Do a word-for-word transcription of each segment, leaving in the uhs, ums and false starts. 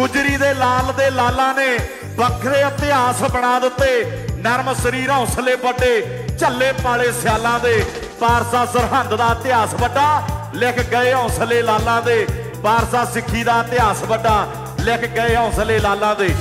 गुजरी दे लाल दे लाला ने वखरे इतिहास बना दिते। नरम शरीर हौसले बड़े झल्ले पाले सियालां दे पारसा सरहंद दा इतिहास वड्डा लिख गए हौसले लालां दे। पारसा सिक्खी दा इतिहास वड्डा लिख गए हौसले लालां दे।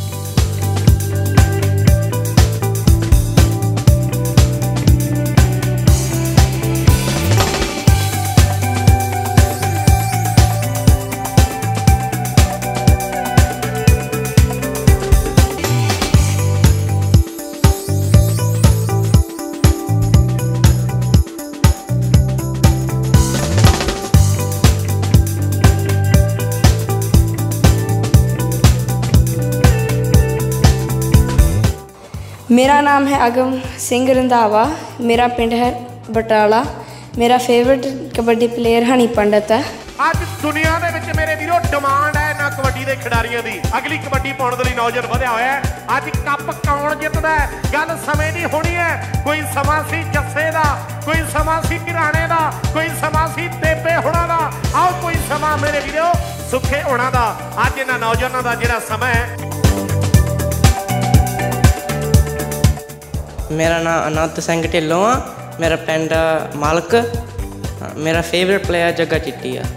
मेरा नाम है अगम सिंह रंधावा, मेरा पिंड है बटाला। मेरा फेवरेट कबड्डी प्लेयर हनी पंडित है। ਅੱਜ ਦੁਨੀਆ ਦੇ ਵਿੱਚ ਮੇਰੇ ਵੀਰੋ ਡਿਮਾਂਡ ਹੈ ਨਾ ਕਬੱਡੀ ਦੇ ਖਿਡਾਰੀਆਂ ਦੀ। ਅਗਲੀ ਕਬੱਡੀ ਪਾਉਣ ਦੇ ਲਈ ਨੌਜਵਾਨ ਵਧਿਆ ਹੋਇਆ ਹੈ। ਅੱਜ ਕੱਪ ਕੌਣ ਜਿੱਤਦਾ ਗੱਲ ਸਮੇਂ ਦੀ ਹੋਣੀ ਹੈ। ਕੋਈ ਸਮਾਂ ਸੀ ਜੱਸੇ ਦਾ, ਕੋਈ ਸਮਾਂ ਸੀ ਘਰਾਣੇ ਦਾ, ਕੋਈ ਸਮਾਂ ਸੀ ਤੇਪੇ ਹੋਣਾ ਦਾ। ਆਓ ਕੋਈ ਸਮਾਂ ਮੇਰੇ ਵੀਰੋ ਸੁੱਖੇ ਹੋਣਾ ਦਾ। ਅੱਜ ਇਹਨਾਂ ਨੌਜਵਾਨਾਂ ਦਾ ਜਿਹੜਾ ਸਮਾਂ ਹੈ। मेरा नाम अनंत सिंह ढिल्लों आ, मेरा पिंड मालक। मेरा फेवरेट प्लेयर जग्गा चिट्टी आ।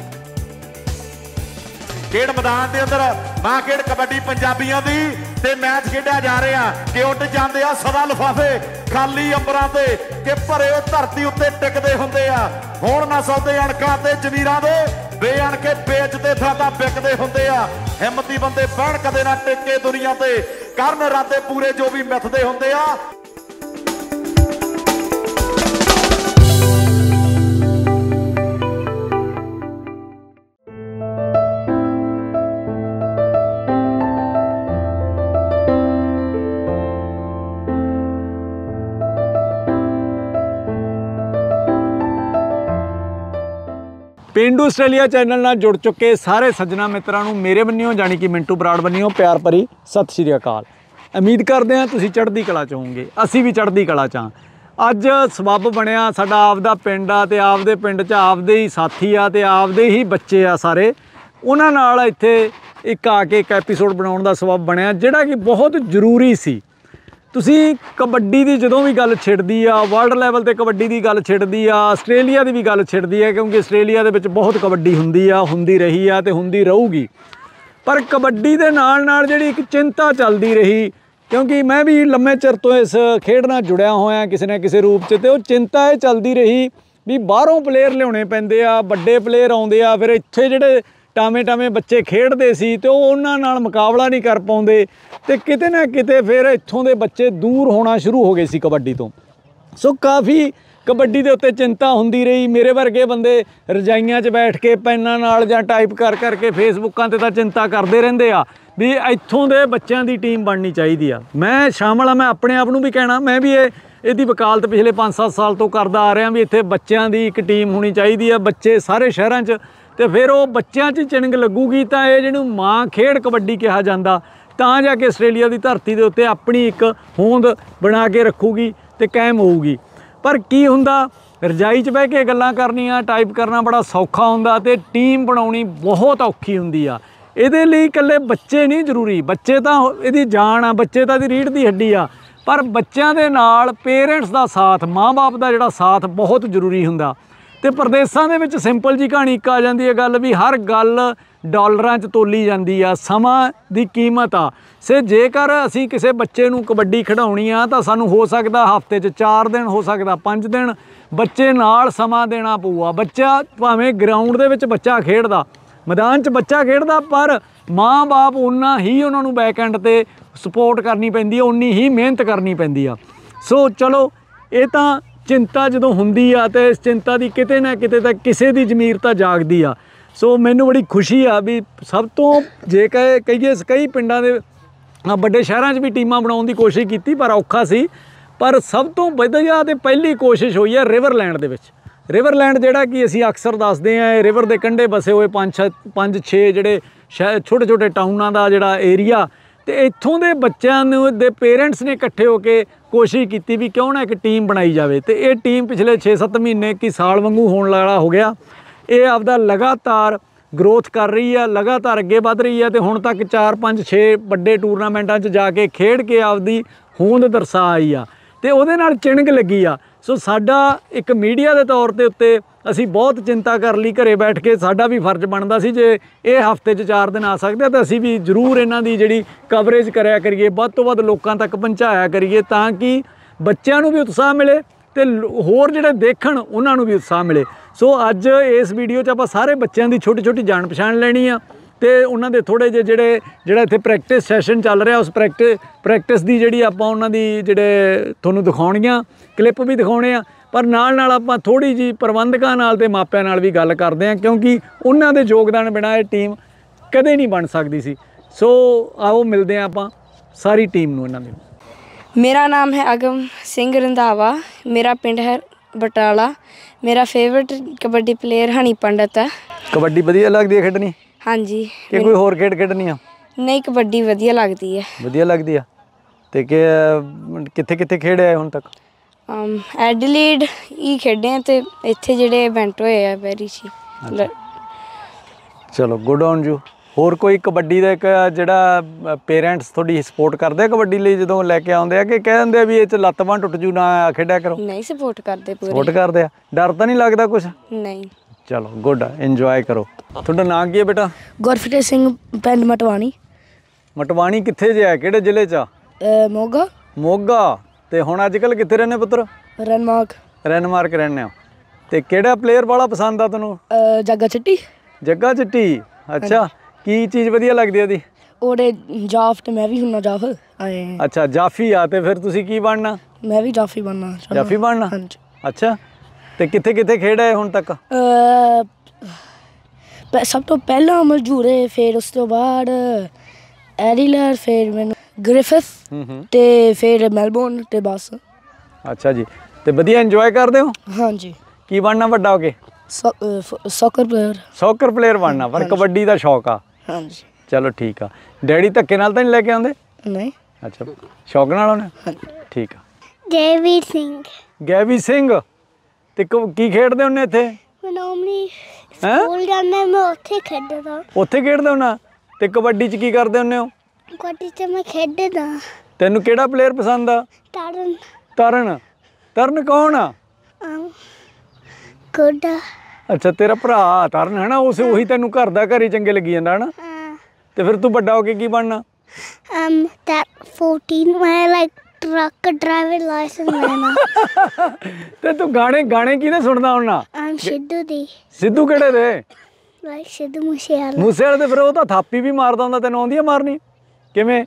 खेड मैदान के अंदर मां खेड कबड्डी पंजाबियों की ते मैच खेडिया जा रहा कि उठ जाते आ सदा लिफाफे खाली अंबरां ते कि भरे धरती उत्ते टिकदे हुंदे आ। हुण नस्ल दे अणकां ते जमीरां दे बेअणके बेचते थां बिकदे हुंदे आ। हिम्मती बंदे बहण कदे ना टिके दुनिया ते करन इरादे पूरे जो भी मिथदे हुंदे आ। पेंडू आस्ट्रेलिया चैनल नाल जुड़ चुके सारे सज्जना मित्रां नूं मेरे बन्नियों जानी कि मिंटू बराड़ बन्नियों प्यार भरी सत श्री अकाल। उम्मीद करते हैं तुसीं चढ़दी कला च होवोगे, असीं भी चढ़दी कला च हां। अज सबब बनिया साडा आपदा पिंड आ ते आपदे पिंड च आपदे ही साथी आ ते आपदे ही बच्चे आ सारे। उन्हां नाल इत्थे एक आके एक एपीसोड बनाउण दा सबब बनिया जिहड़ा कि बहुत जरूरी सी। तुसीं कबड्डी की जदों भी गल छिड़दी आ, वर्ल्ड लैवल ते कबड्डी की गल छिड़दी आ, आस्ट्रेलिया की भी गल छिड़दी है, क्योंकि आस्ट्रेलिया दे विच बहुत कबड्डी हुंदी आ, हुंदी रही आ ते हुंदी रहूगी। पर कबड्डी दे नाल नाल जिहड़ी एक चिंता चलदी रही, क्योंकि मैं भी लंबे चिर तो इस खेड नाल जुड़िया होया किसी न किसी रूप च, ते ओह चिंता ये चलदी रही भी बाहरों प्लेयर लियाउणे पैंदे आ, वड्डे प्लेयर आउंदे आ, फिर इत्थे जिहड़े टावें टावें बच्चे खेडदे सी ते उन्हां नाल मुकाबला नहीं कर पाउंदे ते किते ना किते फिर इत्थों दे बच्चे दूर होना शुरू हो गए सी कबड्डी तो। सो काफ़ी कबड्डी दे उत्ते चिंता हुंदी रही। मेरे वर्गे बंदे रजाइयां च बैठ के पैनां नाल जां टाइप कर करके फेसबुकां ते तां चिंता करदे रहिंदे आ भी इत्थों दे बच्चों की टीम बननी चाहिए आ। मैं शामिल हाँ, मैं अपने आप नूं भी कहना, मैं भी ये ਇਹਦੀ वकालत पिछले पाँच सत्त साल तो करदा आ रहा भी इत्थे बच्चों की एक टीम होनी चाहिए है। बच्चे सारे शहरों च तो फिर वो बच्चों च चिणग लगूगी तो ये जिहनूं मां खेड कबड्डी कहा जाता तां जाके आस्ट्रेलिया की धरती के उत्ते अपनी एक होंद बना के रखूगी तो कायम होऊगी। पर की हुंदा रजाई च बह के गल्लां करनियां टाइप करना बड़ा सौखा हुंदा ते टीम बनाउणी बहुत औखी हुंदी आ। इहदे लई इकल्ले बच्चे नहीं जरूरी, बच्चे तां इहदी जान आ, बच्चे तां इहदी रीढ़ दी हड्डी आ, पर बच्चों के नाल पेरेंट्स का साथ, माँ बाप का जिहड़ा साथ बहुत जरूरी हुंदा। तो प्रदेशों के विच सिंपल जी कहानी एक आ जाती है गल भी हर गल डॉलरां च तोली जाती आ, समा की कीमत आ। से जेकर असी किसी बच्चे नूं कबड्डी खिडाउणी आ तां सानूं हो सकदा हफ्ते च चार दिन, हो सकदा पंज दिन बच्चे नाल समा देना पऊगा। बच्चा भावें ग्राउंड दे विच बच्चा खेडदा, मैदान च बच्चा खेडदा, पर माँ बाप उन्ना ही उन्होंने बैकएंड ते सपोर्ट करनी पैंदी है, उन्नी ही मेहनत करनी पैंदी आ। सो चलो ये तां चिंता जो हुंदी आ ते इस चिंता की किते ना किते तक किसी की जमीर तां जागदी आ। सो मैनू बड़ी खुशी आ भी सब तो जे कहे कहीए कई पिंडां दे बड़े शहरों भी टीमां बनाउण दी कोशिश की, पर औखा सी। पर सब तो वधिया ते पहली कोशिश हुई है रिवरलैंड दे विच। रिवरलैंड जिहड़ा कि असीं अक्सर दसदे आ, रिवर के कंढे बसे हुए पंज छे पंज छे जिहड़े शहर छोटे छोटे टाउनां दा जिहड़ा एरिया, तो इत्थों के बच्चों दे पेरेंट्स ने इकट्ठे होकर कोशिश की भी क्यों ना एक टीम बनाई जाए। तो ये टीम पिछले छे सत्त महीने की साल वांगू होने वाला हो गया। ये आपदा लगातार ਗਰੋਥ ਕਰ ਰਹੀ ਆ, ਲਗਾਤਾਰ ਅੱਗੇ ਵੱਧ ਰਹੀ ਆ ਤੇ ਹੁਣ ਤੱਕ ਚਾਰ ਪੰਜ ਛੇ ਵੱਡੇ ਟੂਰਨਾਮੈਂਟਾਂ 'ਚ ਜਾ ਕੇ ਖੇਡ ਕੇ ਆਪਦੀ ਹੋਂਦ ਦਰਸਾ ਆਈ ਆ ਤੇ ਉਹਦੇ ਨਾਲ ਚਿਣਗ ਲੱਗੀ ਆ। ਸੋ ਸਾਡਾ ਇੱਕ ਮੀਡੀਆ ਦੇ ਤੌਰ ਤੇ ਉੱਤੇ ਅਸੀਂ ਬਹੁਤ ਚਿੰਤਾ ਕਰ ਲਈ ਘਰੇ ਬੈਠ ਕੇ। ਸਾਡਾ ਵੀ ਫਰਜ਼ ਬਣਦਾ ਸੀ ਜੇ ਇਹ ਹਫ਼ਤੇ 'ਚ ਚਾਰ ਦਿਨ ਆ ਸਕਦੇ ਤਾਂ ਅਸੀਂ ਵੀ ਜ਼ਰੂਰ ਇਹਨਾਂ ਦੀ ਜਿਹੜੀ ਕਵਰੇਜ ਕਰਿਆ ਕਰੀਏ, ਵੱਧ ਤੋਂ ਵੱਧ ਲੋਕਾਂ ਤੱਕ ਪਹੁੰਚਾਇਆ ਕਰੀਏ ਤਾਂ ਕਿ ਬੱਚਿਆਂ ਨੂੰ ਵੀ ਉਤਸ਼ਾਹ ਮਿਲੇ ਤੇ ਹੋਰ ਜਿਹੜੇ ਦੇਖਣ ਉਹਨਾਂ ਨੂੰ ਵੀ ਉਤਸ਼ਾਹ ਮਿਲੇ। ਸੋ ਅੱਜ ਇਸ ਵੀਡੀਓ 'ਚ ਆਪਾਂ ਸਾਰੇ ਬੱਚਿਆਂ ਦੀ ਛੋਟੀ ਛੋਟੀ ਜਾਣ ਪਛਾਣ ਲੈਣੀ ਆ ਤੇ ਉਹਨਾਂ ਦੇ ਥੋੜ੍ਹੇ ਜਿਹੇ ਜਿਹੜੇ ਜਿਹੜਾ ਇੱਥੇ ਪ੍ਰੈਕਟਿਸ ਸੈਸ਼ਨ ਚੱਲ ਰਿਹਾ ਉਸ ਪ੍ਰੈਕਟਿਸ ਪ੍ਰੈਕਟਿਸ ਦੀ ਜਿਹੜੀ ਆਪਾਂ ਉਹਨਾਂ ਦੀ ਜਿਹੜੇ ਤੁਹਾਨੂੰ ਦਿਖਾਉਣੀਆਂ ਕਲਿੱਪ ਵੀ ਦਿਖਾਉਣੇ ਆ, ਪਰ ਨਾਲ ਨਾਲ ਆਪਾਂ ਥੋੜ੍ਹੀ ਜਿਹੀ ਪ੍ਰਬੰਧਕਾਂ ਨਾਲ ਤੇ ਮਾਪਿਆਂ ਨਾਲ ਵੀ ਗੱਲ ਕਰਦੇ ਹਾਂ ਕਿਉਂਕਿ ਉਹਨਾਂ ਦੇ ਯੋਗਦਾਨ ਬਿਨਾਂ ਇਹ ਟੀਮ ਕਦੇ ਨਹੀਂ ਬਣ ਸਕਦੀ ਸੀ। ਸੋ ਆਓ ਮਿਲਦੇ ਹਾਂ ਆਪਾਂ ਸਾਰੀ ਟੀਮ ਨੂੰ ਇਹਨਾਂ ਦੀ। मेरा नाम है अगम सिंह रंधावा, मेरा पिंड है बटाला, मेरा फेवरेट कबड्डी प्लेयर हनी पंडित है। कबड्डी ਵਧੀਆ ਲੱਗਦੀ ਹੈ ਖੇਡਣੀ? हाँ जी। ਕਿ ਕੋਈ ਹੋਰ ਖੇਡ ਖੇਡਣੀ ਆ? नहीं, कबड्डी वधिया लगती है। ਵਧੀਆ ਲੱਗਦੀ ਆ ਤੇ ਕਿ ਕਿੱਥੇ ਕਿੱਥੇ ਖੇਡਿਆ ਹੁਣ ਤੱਕ? ਐਡੀਲੇਡ ਹੀ ਖੇਡੇ ਆ ਤੇ ਇੱਥੇ ਜਿਹੜੇ ਇਵੈਂਟ ਹੋਏ ਆ ਵੈਰੀ ਸੀ। ਚਲੋ ਗੁੱਡ ਔਨ ਯੂ। ਹੋਰ ਕੋਈ ਕਬੱਡੀ ਦਾ ਇੱਕ ਜਿਹੜਾ ਪੇਰੈਂਟਸ ਤੁਹਾਡੀ ਸਪੋਰਟ ਕਰਦੇ ਆ ਕਬੱਡੀ ਲਈ ਜਦੋਂ ਲੈ ਕੇ ਆਉਂਦੇ ਆ ਕਿ ਕਹਿ ਦਿੰਦੇ ਆ ਵੀ ਇਹ 'ਚ ਲੱਤ ਬਾਂਹ ਟੁੱਟ ਜੂ ਨਾ ਖੇਡਿਆ ਕਰੋ? ਨਹੀਂ, ਸਪੋਰਟ ਕਰਦੇ ਪੂਰੇ। ਸਪੋਰਟ ਕਰਦੇ ਆ? ਡਰ ਤਾਂ ਨਹੀਂ ਲੱਗਦਾ ਕੁਛ? ਨਹੀਂ। ਚਲੋ ਗੁੱਡ, ਇੰਜੋਏ ਕਰੋ। ਤੁਹਾਡਾ ਨਾਂ ਕੀ ਹੈ ਬੇਟਾ? ਗੁਰਫਤਿਹ ਸਿੰਘ, ਪਿੰਡ ਮਟਵਾਣੀ। ਮਟਵਾਣੀ ਕਿੱਥੇ ਜਿਹਾ, ਕਿਹੜੇ ਜ਼ਿਲ੍ਹੇ 'ਚ ਆ? ਮੋਗਾ। ਮੋਗਾ। ਤੇ ਹੁਣ ਅੱਜ ਕੱਲ੍ਹ ਕਿੱਥੇ ਰਹਿੰਦੇ ਪੁੱਤਰ? ਰੈਨਮਾਰਕ। ਰੈਨਮਾਰਕ ਰਹਿੰਦੇ ਆ। ਤੇ ਕਿਹੜਾ ਪਲੇਅਰ ਵਾਲਾ ਪਸੰਦ ਆ ਤੁਹਾਨੂੰ? ਜੱਗਾ ਚਿੱਟੀ। ਜੱਗਾ ਚਿੱਟੀ, ਅੱਛਾ। ਕੀ ਚੀਜ਼ ਵਧੀਆ ਲੱਗਦੀ ਉਹਦੀ? ਉਹਦੇ ਜਾਫ ਤੇ ਮੈਂ ਵੀ ਹੁੰਨਾ ਜਾਫ। ਅੱਛਾ, ਜਾਫੀ ਆ। ਤੇ ਫਿਰ ਤੁਸੀਂ ਕੀ ਬਣਨਾ? ਮੈਂ ਵੀ ਜਾਫੀ ਬਣਨਾ। ਜਾਫੀ ਬਣਨਾ? ਹਾਂਜੀ। ਅੱਛਾ, ਤੇ ਕਿੱਥੇ ਕਿੱਥੇ ਖੇਡਿਆ ਹੁਣ ਤੱਕ? ਸਭ ਤੋਂ ਪਹਿਲਾਂ ਮਲਜੂਰੇ, ਫਿਰ ਉਸ ਤੋਂ ਬਾਅਦ ਐਡੀਲੇਡ, ਫਿਰ ਮੈਨੂੰ ਗ੍ਰਿਫਿਥ ਤੇ ਫਿਰ ਮੈਲਬੌਰਨ ਤੇ ਬਸ। ਅੱਛਾ ਜੀ। ਤੇ ਵਧੀਆ ਇੰਜੋਏ ਕਰਦੇ ਹੋ? ਹਾਂਜੀ। ਕੀ ਬਣਨਾ ਵੱਡਾ ਹੋ ਕੇ? Soccer player. ਸੌਕਰ ਪਲੇਅਰ ਬਣਨਾ, ਪਰ ਕਬੱਡੀ ਦਾ ਸ਼ੌਕ ਆ? ਹਾਂਜੀ। ਚਲੋ ਠੀਕ ਆ। ਡੈਡੀ ਧੱਕੇ ਨਾਲ ਤਾਂ ਨਹੀਂ ਲੈ ਕੇ ਆਉਂਦੇ? ਨਹੀਂ। ਅੱਛਾ, ਸ਼ੌਕ ਨਾਲ ਆਉਣੇ? ਠੀਕ ਆ। ਗੈਵੀ ਸਿੰਘ। ਗੈਵੀ ਸਿੰਘ। ਤੇ ਕੀ ਖੇਡਦੇ ਹੁੰਦੇ ਇੱਥੇ? ਮੈਂ ਨਾਰਮਲੀ ਸਕੂਲ ਜਾਂਦਾ, ਮੈਂ ਉੱਥੇ ਖੇਡਦਾ। ਉੱਥੇ ਖੇਡਦੇ ਹੁੰਨਾ? ਤੇ ਕਬੱਡੀ 'ਚ ਕੀ ਕਰਦੇ ਹੁੰਦੇ ਹੋ? ਕਬੱਡੀ 'ਚ ਮੈਂ ਖੇਡਦਾ। ਤੈਨੂੰ ਕਿਹੜਾ ਪਲੇਅਰ ਪਸੰਦ ਆ? ਤਰਨ। ਤਰਨ? ਤਰਨ ਕੌਣ ਆ? ਕੋਡਾ। ਅੱਛਾ, ਤੇਰਾ ਭਰਾ ਤਰਨ ਹੈ ਨਾ? ਉਸ ਉਹੀ ਤੈਨੂੰ ਘਰ ਦਾ ਘਰ ਹੀ ਚੰਗੇ ਲੱਗੀ ਜਾਂਦਾ ਹੈ ਨਾ? ਤੇ ਫਿਰ ਤੂੰ ਵੱਡਾ ਹੋ ਕੇ ਕੀ ਬਣਨਾ? um that fourteen ਮੈਂ ਲਾਈਕ ਟਰੱਕ ਡਰਾਈਵਰ ਲਾਇਸੈਂਸ ਲੈਣਾ। ਤੇ ਤੂੰ ਗਾਣੇ ਗਾਣੇ ਕਿਹਦੇ ਸੁਣਦਾ ਹੁੰਨਾ? ਆਮ ਸਿੱਧੂ ਦੀ। ਸਿੱਧੂ ਕਿਹੜੇ ਦੇ? ਲਾਈਕ ਸਿੱਧੂ ਮੂਸੇਵਾਲਾ। ਮੂਸੇਵਾਲੇ ਤੇ ਫਿਰ ਉਹ ਤਾਂ ਥਾਪੀ ਵੀ ਮਾਰਦਾ ਹੁੰਦਾ, ਤੈਨੂੰ ਆਉਂਦੀ ਆ ਮਾਰਨੀ? ਕਿਵੇਂ?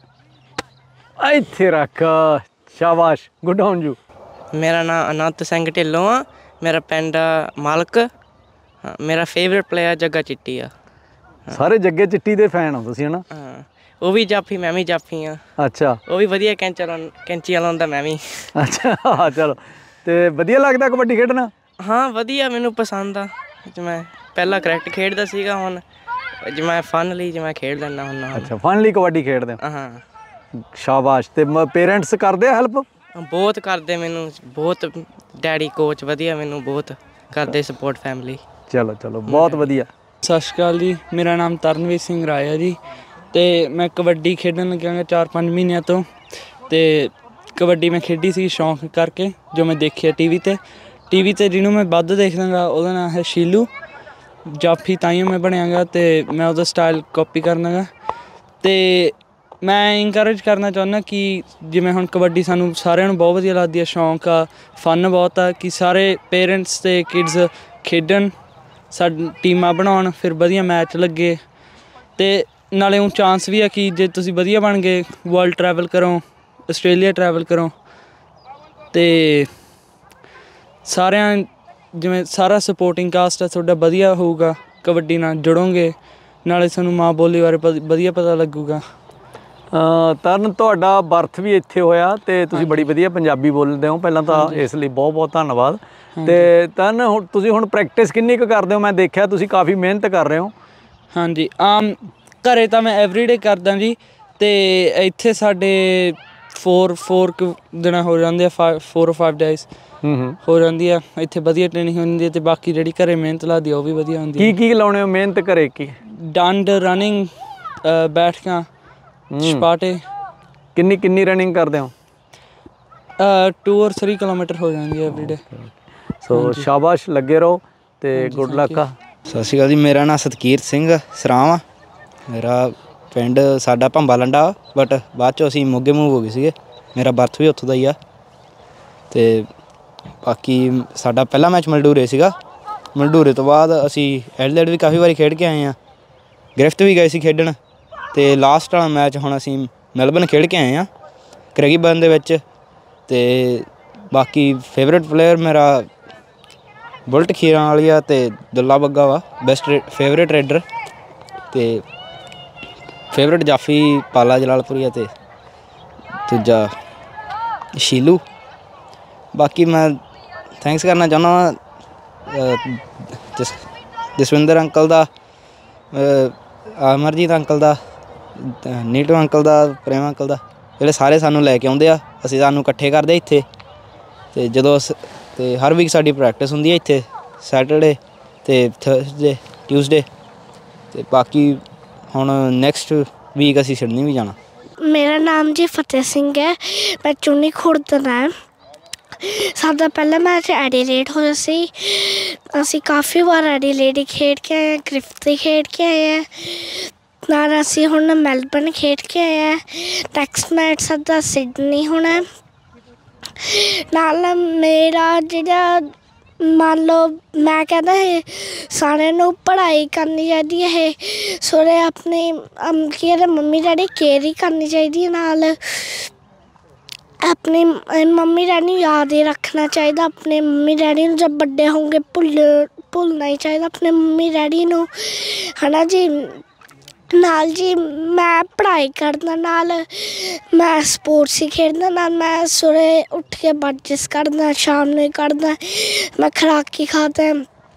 ਇੱਥੇ ਰੱਖ, ਸ਼ਾਬਾਸ਼, ਗੁੱਡ ਔਨ ਯੂ। ਮੇਰਾ ਨਾਮ ਅਨੰਤ ਸਿੰਘ ਢਿੱਲੋਂ ਆ, ਮੇਰਾ ਪਿੰਡ ਮਾਲਕ। ਮੇਰਾ ਫੇਵਰੇਟ ਪਲੇਅਰ ਜੱਗਾ ਚਿੱਟੀ ਆ। ਸਾਰੇ ਜੱਗੇ ਚਿੱਟੀ ਦੇ ਫੈਨ ਹੋ ਤੁਸੀਂ ਹਨਾ? ਹਾਂ, ਉਹ ਵੀ ਜਾਫੀ, ਮੈਂ ਵੀ ਜਾਫੀ ਆ। ਅੱਛਾ। ਉਹ ਵੀ ਵਧੀਆ ਕੈਂਚਾ ਕੈਂਚੀਆਂ ਲਾਉਂਦਾ, ਮੈਂ ਵੀ। ਅੱਛਾ, ਚਲੋ। ਤੇ ਵਧੀਆ ਲੱਗਦਾ ਕਬੱਡੀ ਖੇਡਣਾ? ਹਾਂ ਵਧੀਆ, ਮੈਨੂੰ ਪਸੰਦ ਆ। ਜਿਵੇਂ ਪਹਿਲਾਂ ਕ੍ਰਿਕਟ ਖੇਡਦਾ ਸੀਗਾ, ਹੁਣ ਜਿਵੇਂ ਫਨ ਲਈ ਜਿਵੇਂ ਖੇਡ ਲੈਂਦਾ ਹੁੰਦਾ। ਅੱਛਾ, ਫਨ ਲਈ ਕਬੱਡੀ ਖੇਡਦੇ ਹੋ? ਹਾਂ। ਸ਼ਾਬਾਸ਼। ਤੇ ਪੇਰੈਂਟਸ ਕਰਦੇ ਆ ਹੈਲਪ? ਬਹੁਤ ਕਰਦੇ, ਮੈਨੂੰ ਬਹੁਤ। ਡੈਡੀ ਕੋਚ ਵਧੀਆ, ਮੈਨੂੰ ਬਹੁਤ ਕਰਦੇ ਸਪੋਰਟ ਫੈਮਿਲੀ। ਚਲੋ ਚਲੋ, ਬਹੁਤ ਵਧੀਆ। ਸਤਿ ਸ਼੍ਰੀ ਅਕਾਲ ਜੀ, ਮੇਰਾ ਨਾਮ ਤਰਨਵੀਰ ਸਿੰਘ ਰਾਏ ਹੈ ਜੀ ਅਤੇ ਮੈਂ ਕਬੱਡੀ ਖੇਡਣ ਲੱਗਿਆ ਚਾਰ ਪੰਜ ਮਹੀਨਿਆਂ ਤੋਂ। ਅਤੇ ਕਬੱਡੀ ਮੈਂ ਖੇਡੀ ਸੀ ਸ਼ੌਂਕ ਕਰਕੇ, ਜੋ ਮੈਂ ਦੇਖਿਆ ਟੀ ਵੀ 'ਤੇ ਟੀ ਵੀ 'ਤੇ ਜਿਹਨੂੰ ਮੈਂ ਵੱਧ ਦੇਖਦਾ ਗਾ ਉਹਦਾ ਨਾਮ ਹੈ ਸ਼ੀਲੂ। ਜਾਫੀ ਤਾਈਓ ਮੈਂ ਬਣਿਆ ਗਾ ਅਤੇ ਮੈਂ ਉਹਦਾ ਸਟਾਈਲ ਕਾਪੀ ਕਰਨਾ ਗਾ। ਅਤੇ ਮੈਂ ਇਨਕਰੇਜ ਕਰਨਾ ਚਾਹੁੰਦਾ ਕਿ ਜਿਵੇਂ ਹੁਣ ਕਬੱਡੀ ਸਾਨੂੰ ਸਾਰਿਆਂ ਨੂੰ ਬਹੁਤ ਵਧੀਆ ਲੱਗਦੀ ਹੈ, ਸ਼ੌਂਕ ਆ, ਫਨ ਬਹੁਤ ਆ, ਕਿ ਸਾਰੇ ਪੇਰੈਂਟਸ ਅਤੇ ਕਿਡਸ ਖੇਡਣ, ਸਾਡੀ ਟੀਮਾਂ ਬਣਾਉਣ, ਫਿਰ ਵਧੀਆ ਮੈਚ ਲੱਗੇ। ਅਤੇ ਨਾਲੇ ਉਹ ਚਾਂਸ ਵੀ ਆ ਕਿ ਜੇ ਤੁਸੀਂ ਵਧੀਆ ਬਣ ਗਏ, ਵਰਲਡ ਟਰੈਵਲ ਕਰੋ, ਆਸਟ੍ਰੇਲੀਆ ਟਰੈਵਲ ਕਰੋ। ਅਤੇ ਸਾਰਿਆਂ ਜਿਵੇਂ ਸਾਰਾ ਸਪੋਰਟਿੰਗ ਕਾਸਟ ਆ ਤੁਹਾਡਾ ਵਧੀਆ ਹੋਊਗਾ, ਕਬੱਡੀ ਨਾਲ ਜੁੜੋਗੇ, ਨਾਲੇ ਤੁਹਾਨੂੰ ਮਾਂ ਬੋਲੀ ਬਾਰੇ ਵਧੀਆ ਪਤਾ ਲੱਗੂਗਾ। ਤਰਨ, ਤੁਹਾਡਾ ਬਰਥ ਵੀ ਇੱਥੇ ਹੋਇਆ ਅਤੇ ਤੁਸੀਂ ਬੜੀ ਵਧੀਆ ਪੰਜਾਬੀ ਬੋਲਦੇ ਹੋ, ਪਹਿਲਾਂ ਤਾਂ ਇਸ ਲਈ ਬਹੁਤ ਬਹੁਤ ਧੰਨਵਾਦ। ਅਤੇ ਤਰਨ, ਹੁਣ ਤੁਸੀਂ ਹੁਣ ਪ੍ਰੈਕਟਿਸ ਕਿੰਨੀ ਕੁ ਕਰਦੇ ਹੋ? ਮੈਂ ਦੇਖਿਆ ਤੁਸੀਂ ਕਾਫੀ ਮਿਹਨਤ ਕਰ ਰਹੇ ਹੋ। ਹਾਂਜੀ, ਆਮ ਘਰ ਤਾਂ ਮੈਂ ਐਵਰੀਡੇ ਕਰਦਾ ਜੀ, ਅਤੇ ਇੱਥੇ ਸਾਡੇ ਫੋਰ ਫੋਰ ਕੁ ਦਿਨਾਂ ਹੋ ਜਾਂਦੇ ਆ, ਫਾਈਵ ਫੋਰ ਫਾਈਵ ਡੇਜ਼ ਹੋ ਜਾਂਦੀ ਆ। ਇੱਥੇ ਵਧੀਆ ਟ੍ਰੇਨਿੰਗ ਹੁੰਦੀ ਹੈ ਅਤੇ ਬਾਕੀ ਜਿਹੜੀ ਘਰੇ ਮਿਹਨਤ ਲੱਗਦੀ ਆ ਉਹ ਵੀ ਵਧੀਆ ਹੁੰਦੀ ਕੀ ਕੀ ਲਾਉਣੇ ਹੋ ਮਿਹਨਤ ਘਰੇ? ਕੀ ਡੰਡ, ਰਨਿੰਗ, ਬੈਠਕਾਂ, ਛਪਾਟੇ। ਕਿੰਨੀ ਕਿੰਨੀ ਰਨਿੰਗ ਕਰਦੇ ਹੋ? ਟੂ ਔਰ ਥ੍ਰੀ ਕਿਲੋਮੀਟਰ ਹੋ ਜਾਂਦੀ ਹੈ ਐਵਰੀਡੇ। ਸੋ ਸ਼ਾਬਾਸ਼, ਲੱਗੇ ਰਹੋ ਤੇ ਗੁੱਡ ਲੱਕ ਆ। ਸਤਿ ਸ਼੍ਰੀ ਅਕਾਲ ਜੀ, ਮੇਰਾ ਨਾਮ ਸਤਕੀਰਤ ਸਿੰਘ ਸਰਾਂ ਵਾ। ਮੇਰਾ ਪਿੰਡ ਸਾਡਾ ਭੰਬਾ ਲੰਡਾ, ਬਟ ਬਾਅਦ 'ਚੋਂ ਅਸੀਂ ਮੋਗੇ ਮੂਵ ਹੋ ਗਏ ਸੀਗੇ। ਮੇਰਾ ਬਰਥ ਵੀ ਉੱਥੋਂ ਦਾ ਹੀ ਆ। ਅਤੇ ਬਾਕੀ ਸਾਡਾ ਪਹਿਲਾ ਮੈਚ ਮਲਡੂਰੇ ਸੀਗਾ। ਮਲਡੂਰੇ ਤੋਂ ਬਾਅਦ ਅਸੀਂ ਐਡਲੈਡ ਵੀ ਕਾਫੀ ਵਾਰੀ ਖੇਡ ਕੇ ਆਏ ਹਾਂ, ਗ੍ਰਿਫਤ ਵੀ ਗਏ ਸੀ ਖੇਡਣ। ਅਤੇ ਲਾਸਟ ਵਾਲਾ ਮੈਚ ਹੁਣ ਅਸੀਂ ਮੈਲਬਨ ਖੇਡ ਕੇ ਆਏ ਹਾਂ ਕ੍ਰੈਗੀਬਰਨ ਦੇ ਵਿੱਚ। ਅਤੇ ਬਾਕੀ ਫੇਵਰੇਟ ਪਲੇਅਰ ਮੇਰਾ ਬੁਲਟ ਖੀਰਾਂ ਵਾਲੀ ਆ ਅਤੇ ਦੁੱਲਾ ਬੱਗਾ ਵਾ ਬੈਸਟ ਫੇਵਰੇਟ ਰੇਡਰ। ਅਤੇ ਫੇਵਰੇਟ ਜਾਫੀ ਪਾਲਾ ਜਲਾਲਪੁਰੀ ਆ ਅਤੇ ਦੂਜਾ ਸ਼ੀਲੂ। ਬਾਕੀ ਮੈਂ ਥੈਂਕਸ ਕਰਨਾ ਚਾਹੁੰਦਾ ਵਾਂ ਜਸ ਜਸਵਿੰਦਰ ਅੰਕਲ ਦਾ, ਅਮਰਜੀਤ ਅੰਕਲ ਦਾ, ਨੀਟੂ ਅੰਕਲ ਦਾ, ਪ੍ਰੇਮ ਅੰਕਲ ਦਾ, ਜਿਹੜੇ ਸਾਰੇ ਸਾਨੂੰ ਲੈ ਕੇ ਆਉਂਦੇ ਆ। ਅਸੀਂ ਸਾਨੂੰ ਇਕੱਠੇ ਕਰਦੇ ਇੱਥੇ। ਅਤੇ ਜਦੋਂ ਅਤੇ ਹਰ ਵੀਕ ਸਾਡੀ ਪ੍ਰੈਕਟਿਸ ਹੁੰਦੀ ਹੈ ਇੱਥੇ, ਸੈਟਰਡੇ ਅਤੇ ਥਰਸਡੇ ਟਿਊਸਡੇ। ਅਤੇ ਬਾਕੀ ਹੁਣ ਨੈਕਸਟ ਵੀਕ ਅਸੀਂ ਸਿਡਨੀ ਵੀ ਜਾਣਾ। ਮੇਰਾ ਨਾਮ ਜੀ ਫਤਿਹ ਸਿੰਘ ਹੈ, ਮੈਂ ਚੁੰਨੀ ਖੁਰਦ ਦਾ। ਸਾਡਾ ਪਹਿਲਾ ਮੈਚ ਐਡੀਲੇਡ ਹੋਇਆ ਸੀ। ਅਸੀਂ ਕਾਫੀ ਵਾਰ ਐਡੀਲੇਡ ਖੇਡ ਕੇ ਆਏ ਹਾਂ, ਗ੍ਰਿਫਤ ਖੇਡ ਕੇ ਆਏ ਹਾਂ, ਨਾਲ ਅਸੀਂ ਹੁਣ ਮੈਲਬਰਨ ਖੇਡ ਕੇ ਆਏ ਹਾਂ। ਨੈਕਸਟ ਮੈਚ ਸਾਡਾ ਸਿਡਨੀ ਹੋਣਾ। ਨਾਲ ਮੇਰਾ ਜਿਹੜਾ ਮੰਨ ਲਓ ਮੈਂ ਕਹਿੰਦਾ ਇਹ ਸਾਰਿਆਂ ਨੂੰ ਪੜ੍ਹਾਈ ਕਰਨੀ ਚਾਹੀਦੀ ਹੈ, ਸੋਰੇ ਆਪਣੇ ਕੀ ਕਹਿੰਦੇ ਮੰਮੀ ਡੈਡੀ ਕੇਅਰ ਹੀ ਕਰਨੀ ਚਾਹੀਦੀ ਹੈ। ਨਾਲ ਆਪਣੇ ਮੰਮੀ ਡੈਡੀ ਨੂੰ ਯਾਦ ਹੀ ਰੱਖਣਾ ਚਾਹੀਦਾ। ਆਪਣੇ ਮੰਮੀ ਡੈਡੀ ਨੂੰ ਜਦ ਵੱਡੇ ਹੋਣਗੇ ਭੁੱਲ ਭੁੱਲਣਾ ਹੀ ਚਾਹੀਦਾ ਆਪਣੇ ਮੰਮੀ ਡੈਡੀ ਨੂੰ, ਹੈ ਨਾ ਜੀ। ਨਾਲ ਜੀ ਮੈਂ ਪੜ੍ਹਾਈ ਕਰਦਾ, ਨਾਲ ਮੈਂ ਸਪੋਰਟਸ ਹੀ ਖੇਡਦਾ, ਨਾਲ ਮੈਂ ਸਵੇਰੇ ਉੱਠ ਕੇ ਵਰਜਿਸ਼ ਕਰਦਾ, ਸ਼ਾਮ ਨੂੰ ਹੀ ਕਰਦਾ, ਮੈਂ ਖੁਰਾਕ ਹੀ ਖਾਦਾ।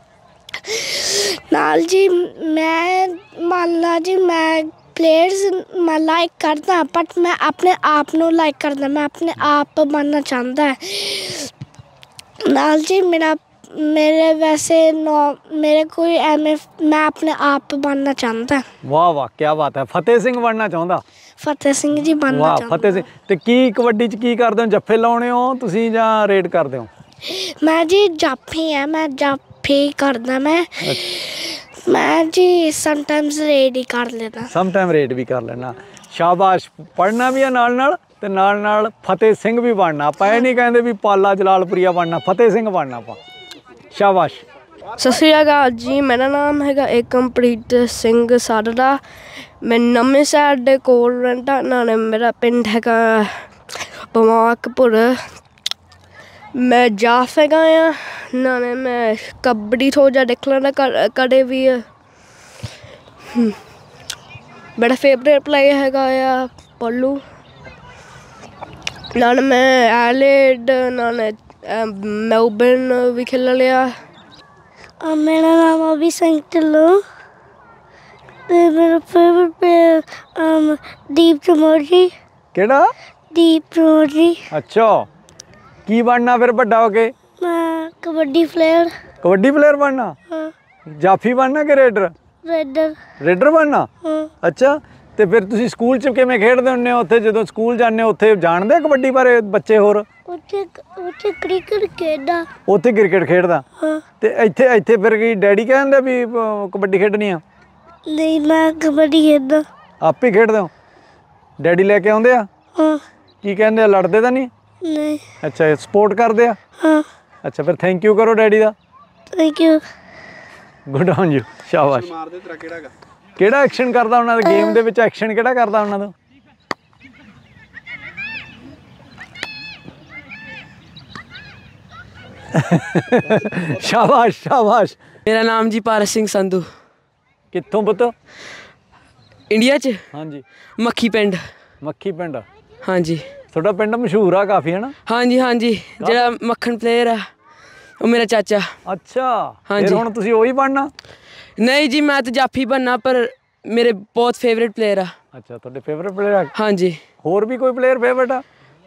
ਨਾਲ ਜੀ ਮੈਂ ਮੰਨ ਲਾ ਜੀ ਮੈਂ ਪਲੇਅਰਸ ਮੈਂ ਲਾਈਕ ਕਰਦਾ, ਬਟ ਮੈਂ ਆਪਣੇ ਆਪ ਨੂੰ ਲਾਈਕ ਕਰਦਾ, ਮੈਂ ਆਪਣੇ ਆਪ ਬਣਨਾ ਚਾਹੁੰਦਾ। ਨਾਲ ਜੀ ਮੇਰਾ ਮੇਰੇ ਵੈਸੇ ਨੌ ਮੇਰੇ ਕੋਈ ਐਵੇਂ ਮੈਂ ਆਪਣੇ ਆਪ ਬਣਨਾ ਚਾਹੁੰਦਾ। ਵਾਹ ਵਾਹ, ਕੀ ਬਾਤ ਹੈ। ਫਤਿਹ ਸਿੰਘ ਬਣਨਾ ਚਾਹੁੰਦਾ? ਫਤਿਹ ਸਿੰਘ ਜੀ ਬਣਨਾ ਵਾਹ ਚਾਹੁੰਦਾ। ਫਤਿਹ ਸਿੰਘ। ਅਤੇ ਕੀ ਕਬੱਡੀ 'ਚ ਕੀ ਕਰਦੇ ਹੋ? ਜੱਫੇ ਲਾਉਣੇ ਹੋ ਤੁਸੀਂ ਜਾਂ ਰੇਡ ਕਰਦੇ ਹੋ? ਮੈਂ ਜੀ ਜਾਫੀ ਹਾਂ, ਮੈਂ ਜਾਫੀ ਕਰਦਾ। ਮੈਂ ਮੈਂ ਜੀ ਸਮਟਾਈਮਸ ਰੇਡ ਹੀ ਕਰ ਲੈਂਦਾ। ਸਮਟਾਈਮ ਰੇਡ ਵੀ ਕਰ ਲੈਣਾ। ਸ਼ਾਬਾਸ਼, ਪੜ੍ਹਨਾ ਵੀ ਆ ਨਾਲ ਨਾਲ ਅਤੇ ਨਾਲ ਨਾਲ ਫਤਿਹ ਸਿੰਘ ਵੀ ਬਣਨਾ। ਆਪਾਂ ਇਹ ਨਹੀਂ ਕਹਿੰਦੇ ਵੀ ਪਾਲਾ ਜਲਾਲਪੁਰੀਆ ਬਣਨਾ, ਫਤਿਹ ਸਿੰਘ ਬਣਨਾ ਆਪਾਂ। ਸ਼ਾਬਾਸ਼। ਸਤਿ ਸ਼੍ਰੀ ਅਕਾਲ ਜੀ, ਮੇਰਾ ਨਾਮ ਹੈਗਾ ਏਕਮਪ੍ਰੀਤ ਸਿੰਘ ਸਾਡਾ। ਮੈਂ ਨਵੇਂ ਸ਼ਹਿਰ ਦੇ ਕੋਲ ਰਹਿੰਦਾ। ਨਾਲੇ ਮੇਰਾ ਪਿੰਡ ਹੈਗਾ ਬਮਾਕਪੁਰ। ਮੈਂ ਜਾਫ ਹੈਗਾ ਆ। ਨਾਲੇ ਮੈਂ ਕਬੱਡੀ ਥੋੜ੍ਹਾ ਜਿਹਾ ਦੇਖ ਲੈਂਦਾ ਕਦੇ ਵੀ। ਮੇਰਾ ਫੇਵਰੇਟ ਪਲੇਅਰ ਹੈਗਾ ਆ ਪੱਲੂ। ਨਾਲ ਮੈਂ ਐਲੇਡ ਨਾਲੇ ਮੈਲਬਰਨ ਵੀ ਖੇਲ ਲਿਆ। ਮੇਰਾ ਨਾਮ ਅਭੀ ਸਿੰਘ ਢਿੱਲੋਂ ਅਤੇ ਮੇਰਾ ਫੇਵਰੇਟ ਪਲੇਅਰ ਦੀਪ ਚਮੋਜੀ। ਕਿਹੜਾ? ਦੀਪ ਚਮੋਜੀ। ਅੱਛਾ, ਕੀ ਬਣਨਾ ਫਿਰ ਵੱਡਾ ਹੋ ਕੇ? ਮੈਂ ਕਬੱਡੀ ਪਲੇਅਰ। ਕਬੱਡੀ ਪਲੇਅਰ ਬਣਨਾ? ਹਾਂ। ਜਾਫੀ ਬਣਨਾ ਕਿ ਰੇਡਰ? ਰੇਡਰ। ਰੇਡਰ ਬਣਨਾ? ਹਾਂ। ਅੱਛਾ, ਅਤੇ ਫਿਰ ਤੁਸੀਂ ਸਕੂਲ 'ਚ ਕਿਵੇਂ ਖੇਡਦੇ ਹੁੰਦੇ ਹੋ? ਉੱਥੇ ਜਦੋਂ ਸਕੂਲ ਜਾਂਦੇ ਹੋ ਉੱਥੇ ਜਾਣਦੇ ਆ ਕਬੱਡੀ ਬਾਰੇ ਬੱਚੇ? ਹੋਰ ਉੱਥੇ ਉੱਥੇ ਕ੍ਰਿਕਟ ਖੇਡਦਾ। ਉੱਥੇ ਕ੍ਰਿਕਟ ਖੇਡਦਾ? ਹਾਂ। ਅਤੇ ਇੱਥੇ ਇੱਥੇ ਫਿਰ ਕੀ ਡੈਡੀ ਕਹਿੰਦੇ ਵੀ ਕਬੱਡੀ ਖੇਡਣੀ ਆ? ਨਹੀਂ, ਮੈਂ ਕਬੱਡੀ ਖੇਡਦਾ। ਆਪੇ ਹੀ ਖੇਡਦੇ ਹੋ? ਡੈਡੀ ਲੈ ਕੇ ਆਉਂਦੇ ਆ? ਹਾਂ। ਕੀ ਕਹਿੰਦੇ ਆ, ਲੜਦੇ ਤਾਂ ਨਹੀਂ? ਨਹੀਂ। ਅੱਛਾ, ਸਪੋਰਟ ਕਰਦੇ ਆ? ਹਾਂ। ਅੱਛਾ, ਫਿਰ ਥੈਂਕ ਯੂ ਕਰੋ ਡੈਡੀ ਦਾ। Thank you. Good on you. ਸ਼ਾਬਾਸ਼। ਕਿਹੜਾ ਐਕਸ਼ਨ ਕਰਦਾ ਉਹਨਾਂ ਦਾ ਗੇਮ ਦੇ ਵਿੱਚ? ਐਕਸ਼ਨ ਕਿਹੜਾ ਕਰਦਾ ਉਹਨਾਂ ਦਾ? ਸ਼ਾਬਾਸ਼ ਸ਼ਾਬਾਸ਼। ਮੇਰਾ ਨਾਮ ਜੀ ਪਾਰਸ ਸਿੰਘ ਸੰਧੂ। ਕਿੱਥੋਂ ਪੁੱਤ? ਇੰਡੀਆ 'ਚ? ਹਾਂਜੀ। ਮੱਖੀ ਪਿੰਡ। ਮੱਖੀ ਪਿੰਡ? ਹਾਂਜੀ। ਤੁਹਾਡਾ ਪਿੰਡ ਮਸ਼ਹੂਰ ਆ ਕਾਫੀ, ਹੈ ਨਾ? ਹਾਂਜੀ ਹਾਂਜੀ, ਜਿਹੜਾ ਮੱਖਣ ਪਲੇਅਰ ਆ ਉਹ ਮੇਰਾ ਚਾਚਾ। ਅੱਛਾ, ਹਾਂਜੀ। ਹੁਣ ਤੁਸੀਂ ਉਹੀ ਬਣਨਾ? ਨਹੀਂ ਜੀ, ਮੈਂ ਤਾਂ ਜਾਫੀ ਬਣਨਾ, ਪਰ ਮੇਰੇ ਬਹੁਤ ਫੇਵਰੇਟ ਪਲੇਅਰ ਆ। ਅੱਛਾ, ਤੁਹਾਡੇ ਫੇਵਰੇਟ ਪਲੇਅਰ ਆ? ਹਾਂਜੀ। ਹੋਰ ਵੀ ਕੋਈ ਪਲੇਅਰ ਫੇਵਰੇਟ ਆ?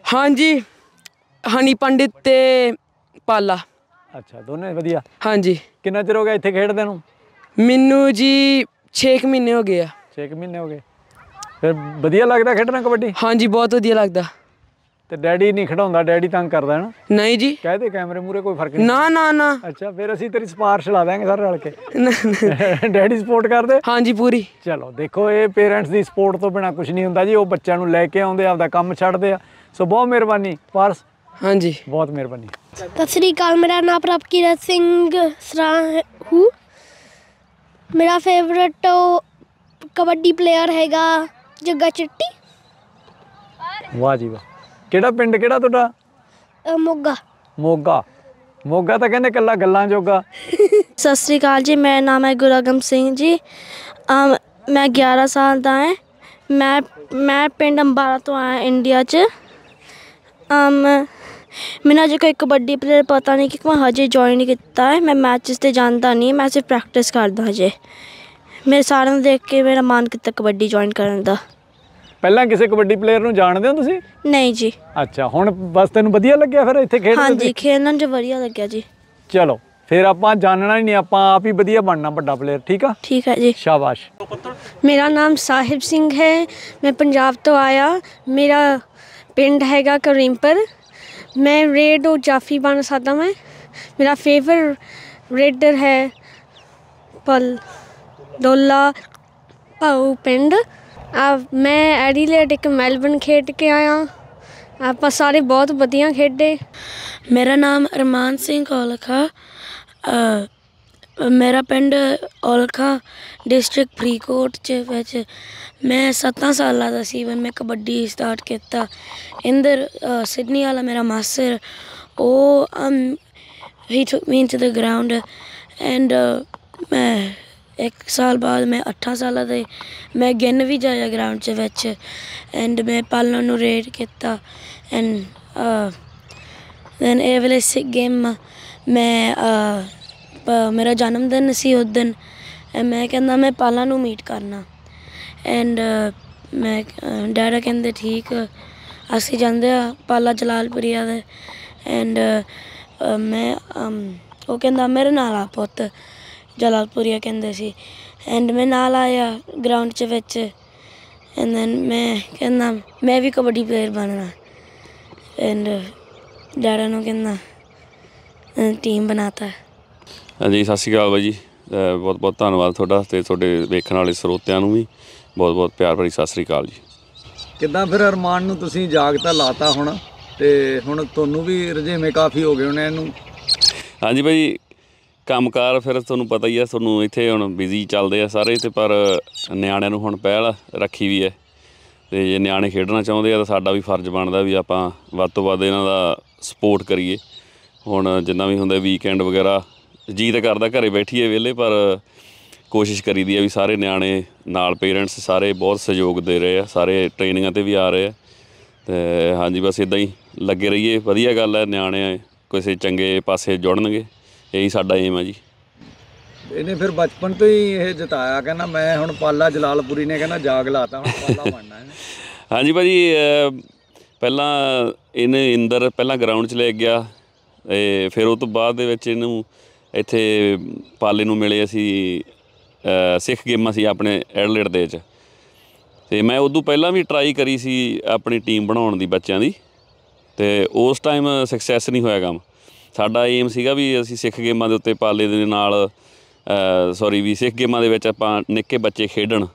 हाँ जी हनी पंडित ते पाला। अच्छा दोनों वधिया। हाँ जी। कितना चिर हो गया इत्थे खेडदे नूं? मैनू जी छे क महीने हो गए आ। छे क महीने हो गए। फिर वधिया लगदा खेडना कबड्डी? हाँ जी बहुत वधिया लगदा। ते डैडी नहीं खिडाउंदा, डैडी तंग करदा है ना? नहीं जी। कहते कैमरे मूरे कोई फर्क नहीं? ना ना ना। अच्छा फिर असीं तेरी सिफारिश ला देंगे सारे रल के। डैडी सपोर्ट करदे? हाँ जी पूरी। चलो देखो ये पेरेंट्स की सपोर्ट तो बिना कुछ नहीं हुंदा जी, वो बच्चों नूं लैके आउंदे, आपदा काम छड्डदे आ। सो बहुत मेहरबानी पारस। हाँ जी बहुत मेहरबानी। सत श्री अकाल, मेरा नाम प्रभकीरत सिंह सराहू। मेरा फेवरेट तो कबड्डी प्लेयर हैगा जग्गा चिट्टी। वाह जी वाह। ਕਿਹੜਾ ਪਿੰਡ ਕਿਹੜਾ ਤੁਹਾਡਾ? ਮੋਗਾ। ਮੋਗਾ। ਮੋਗਾ ਤਾਂ ਕਹਿੰਦੇ ਕੱਲਾ ਗੱਲਾਂ ਜੋਗਾ। ਸਤਿ ਸ਼੍ਰੀ ਅਕਾਲ ਜੀ, ਮੇਰਾ ਨਾਮ ਹੈ ਗੁਰਅਗਮ ਸਿੰਘ ਜੀ। ਅਮ ਮੈਂ ਗਿਆਰਾਂ ਸਾਲ ਦਾ ਹੈ। ਮੈਂ ਮੈਂ ਪਿੰਡ ਅੰਬਾਲਾ ਤੋਂ ਆਇਆ ਇੰਡੀਆ 'ਚ। ਅਮ ਮੈਨੂੰ ਅਜੇ ਕੋਈ ਕਬੱਡੀ ਪਲੇਅਰ ਪਤਾ ਨਹੀਂ ਕਿ ਮੈਂ ਹਜੇ ਜੁਆਇਨ ਕੀਤਾ ਹੈ। ਮੈਂ ਮੈਚਿਸ 'ਤੇ ਜਾਂਦਾ ਨਹੀਂ, ਮੈਂ ਸਿਰਫ ਪ੍ਰੈਕਟਿਸ ਕਰਦਾ ਹਜੇ। ਮੇਰੇ ਸਾਰਿਆਂ ਨੂੰ ਦੇਖ ਕੇ ਮੇਰਾ ਮਨ ਕੀਤਾ ਕਬੱਡੀ ਜੁਆਇਨ ਕਰਨ ਦਾ। ਪਹਿਲਾਂ ਕਿਸੇ ਕਬੱਡੀ ਪਲੇਅਰ ਨੂੰ ਜਾਣਦੇ ਹੋ ਤੁਸੀਂ? ਨਹੀਂ ਜੀ। ਅੱਛਾ ਹੁਣ ਬਸ ਤੈਨੂੰ ਵਧੀਆ ਲੱਗਿਆ ਫਿਰ ਇੱਥੇ ਖੇਡਣ? ਹਾਂਜੀ ਖੇਡਣ 'ਚ ਵਧੀਆ ਲੱਗਿਆ ਜੀ। ਚਲੋ ਫਿਰ ਆਪਾਂ ਜਾਣਨਾ ਹੀ ਨਹੀਂ, ਆਪਾਂ ਆਪ ਹੀ ਵਧੀਆ ਬਣਨਾ ਵੱਡਾ ਪਲੇਅਰ। ਠੀਕ ਆ? ਠੀਕ ਹੈ ਜੀ। ਸ਼ਾਬਾਸ਼। ਮੇਰਾ ਨਾਮ ਸਾਹਿਬ ਸਿੰਘ ਹੈ। ਮੈਂ ਪੰਜਾਬ ਤੋਂ ਆਇਆ। ਮੇਰਾ ਪਿੰਡ ਹੈਗਾ ਕਰੀਮਪੁਰ। ਮੈਂ ਰੇਡ ਔਰ ਜਾਫੀ ਬਣ ਸਕਦਾ। ਮੈਂ ਮੇਰਾ ਫੇਵਰਟ ਰੇਡਰ ਹੈ ਪਲ ਡੋਲਾ ਭਾਊ ਪਿੰਡ। ਮੈਂ ਐਡੀਲੇਡ ਇੱਕ ਮੈਲਬਨ ਖੇਡ ਕੇ ਆਇਆ। ਆਪਾਂ ਸਾਰੇ ਬਹੁਤ ਵਧੀਆ ਖੇਡੇ। ਮੇਰਾ ਨਾਮ ਅਰਮਾਨ ਸਿੰਘ ਔਲਖਾ। ਮੇਰਾ ਪਿੰਡ ਔਲਖਾ ਡਿਸਟ੍ਰਿਕਟ ਫਰੀਦਕੋਟ 'ਚ ਵਿੱਚ। ਮੈਂ ਸੱਤਾਂ ਸਾਲਾਂ ਦਾ ਸੀ when ਮੈਂ ਕਬੱਡੀ ਸਟਾਰਟ ਕੀਤਾ। ਇੰਦਰ ਸਿਡਨੀ ਵਾਲਾ ਮੇਰਾ ਮਾਸਰ ਉਹ he took me into the ground and ਮੈਂ ਇੱਕ ਸਾਲ ਬਾਅਦ ਮੈਂ ਅੱਠਾਂ ਸਾਲਾਂ ਦੇ ਮੈਂ ਗਿਣ ਵੀ ਜਾਇਆ ਗਰਾਊਂਡ 'ਚ ਵਿੱਚ। ਐਂਡ ਮੈਂ ਪਾਲਣ ਨੂੰ ਰੇਡ ਕੀਤਾ। ਐਂਡ ਦੈਨ ਇਹ ਵੇਲੇ ਸਿੱਖ ਗੇਮ ਮੈਂ ਮੇਰਾ ਜਨਮ ਦਿਨ ਸੀ ਉਸ ਦਿਨ। ਮੈਂ ਕਹਿੰਦਾ ਮੈਂ ਪਾਲਾਂ ਨੂੰ ਮੀਟ ਕਰਨਾ। ਐਂਡ ਮੈਂ ਡੈਡਾ ਕਹਿੰਦੇ ਠੀਕ ਅਸੀਂ ਜਾਂਦੇ ਆ ਪਾਲਾ ਜਲਾਲਪੁਰੀਆ ਦੇ। ਐਂਡ ਮੈਂ ਉਹ ਕਹਿੰਦਾ ਮੇਰੇ ਨਾਲ ਆ ਪੁੱਤ, ਜਲਾਲਪੁਰੀਆ ਕਹਿੰਦੇ ਸੀ। ਐਂਡ ਮੈਂ ਨਾਲ ਆਇਆ ਗਰਾਊਂਡ 'ਚ ਵਿੱਚ। ਐਂਡ ਦੈਨ ਮੈਂ ਕਹਿੰਦਾ ਮੈਂ ਵੀ ਕਬੱਡੀ ਪਲੇਅਰ ਬਣਨਾ। ਐਂਡ ਡੈਡਾ ਨੂੰ ਕਹਿੰਦਾ ਟੀਮ ਬਣਾਤਾ। ਹਾਂਜੀ ਸਤਿ ਸ਼੍ਰੀ ਅਕਾਲ ਬਾਈ ਜੀ, ਬਹੁਤ ਬਹੁਤ ਧੰਨਵਾਦ ਤੁਹਾਡਾ ਅਤੇ ਤੁਹਾਡੇ ਵੇਖਣ ਵਾਲੇ ਸਰੋਤਿਆਂ ਨੂੰ ਵੀ ਬਹੁਤ ਬਹੁਤ ਪਿਆਰ ਭਰੀ ਸਤਿ ਸ਼੍ਰੀ ਅਕਾਲ ਜੀ। ਕਿੱਦਾਂ ਫਿਰ ਅਰਮਾਨ ਨੂੰ ਤੁਸੀਂ ਜਾਗ ਤਾਂ ਲਾਤਾ ਹੁਣ, ਅਤੇ ਹੁਣ ਤੁਹਾਨੂੰ ਵੀ ਰੁਝੇਵੇਂ ਕਾਫੀ ਹੋ ਗਏ ਹੋਣੇ ਇਹਨੂੰ? ਹਾਂਜੀ ਬਾਈ ਕੰਮਕਾਰ ਫਿਰ ਤੁਹਾਨੂੰ ਪਤਾ ਹੀ ਆ, ਤੁਹਾਨੂੰ ਇੱਥੇ ਹੁਣ ਬਿਜ਼ੀ ਚੱਲਦੇ ਆ ਸਾਰੇ, ਅਤੇ ਪਰ ਨਿਆਣਿਆਂ ਨੂੰ ਹੁਣ ਪਹਿਲ ਰੱਖੀ ਵੀ ਹੈ। ਅਤੇ ਜੇ ਨਿਆਣੇ ਖੇਡਣਾ ਚਾਹੁੰਦੇ ਆ ਤਾਂ ਸਾਡਾ ਵੀ ਫਰਜ਼ ਬਣਦਾ ਵੀ ਆਪਾਂ ਵੱਧ ਤੋਂ ਵੱਧ ਇਹਨਾਂ ਦਾ ਸਪੋਰਟ ਕਰੀਏ। ਹੁਣ ਜਿੰਨਾ ਵੀ ਹੁੰਦਾ ਵੀਕਐਂਡ ਵਗੈਰਾ ਜੀਅ ਤਾਂ ਕਰਦਾ ਘਰੇ ਬੈਠੀਏ ਵਿਹਲੇ, ਪਰ ਕੋਸ਼ਿਸ਼ ਕਰੀਦੀ ਆ ਵੀ ਸਾਰੇ ਨਿਆਣੇ ਨਾਲ ਪੇਰੈਂਟਸ ਸਾਰੇ ਬਹੁਤ ਸਹਿਯੋਗ ਦੇ ਰਹੇ ਆ, ਸਾਰੇ ਟ੍ਰੇਨਿੰਗਾਂ 'ਤੇ ਵੀ ਆ ਰਹੇ ਆ। ਅਤੇ ਹਾਂਜੀ ਬਸ ਇੱਦਾਂ ਹੀ ਲੱਗੇ ਰਹੀਏ, ਵਧੀਆ ਗੱਲ ਹੈ ਨਿਆਣੇ ਕਿਸੇ ਚੰਗੇ ਪਾਸੇ ਜੁੜਨਗੇ, ਇਹੀ ਸਾਡਾ ਏਮ ਆ ਜੀ। ਇਹਨੇ ਫਿਰ ਬਚਪਨ ਤੋਂ ਹੀ ਇਹ ਜਤਾਇਆ ਕਹਿੰਦਾ ਮੈਂ ਹੁਣ ਪਾਲਾ ਜਲਾਲਪੁਰੀ ਨੇ ਕਹਿੰਦਾ ਜਾਗ ਲਾਤਾ ਹੁਣ ਪਾਲਾ ਬਣਨਾ ਹੈ। ਹਾਂਜੀ ਭਾਅ ਜੀ ਪਹਿਲਾਂ ਇਹਨੇ ਇੰਦਰ ਪਹਿਲਾਂ ਗਰਾਊਂਡ 'ਚ ਲੈ ਗਿਆ, ਅਤੇ ਫਿਰ ਉਹ ਤੋਂ ਬਾਅਦ ਦੇ ਵਿੱਚ ਇਹਨੂੰ ਇੱਥੇ ਪਾਲੇ ਨੂੰ ਮਿਲੇ ਅਸੀਂ ਸਿੱਖ ਗੇਮਾਂ ਸੀ ਆਪਣੇ ਐਡਲੇਟ ਦੇ ਵਿੱਚ, ਅਤੇ ਮੈਂ ਉਦੋਂ ਪਹਿਲਾਂ ਵੀ ਟਰਾਈ ਕਰੀ ਸੀ ਆਪਣੀ ਟੀਮ ਬਣਾਉਣ ਦੀ ਬੱਚਿਆਂ ਦੀ, ਅਤੇ ਉਸ ਟਾਈਮ ਸਕਸੈਸ ਨਹੀਂ ਹੋਇਆ ਕੰਮ। ਸਾਡਾ ਏਮ ਸੀਗਾ ਵੀ ਅਸੀਂ ਸਿੱਖ ਗੇਮਾਂ ਦੇ ਉੱਤੇ ਪਾਲੇ ਦੇ ਨਾਲ ਸੌਰੀ ਵੀ ਸਿੱਖ ਗੇਮਾਂ ਦੇ ਵਿੱਚ ਆਪਾਂ ਨਿੱਕੇ ਬੱਚੇ ਖੇਡਣ,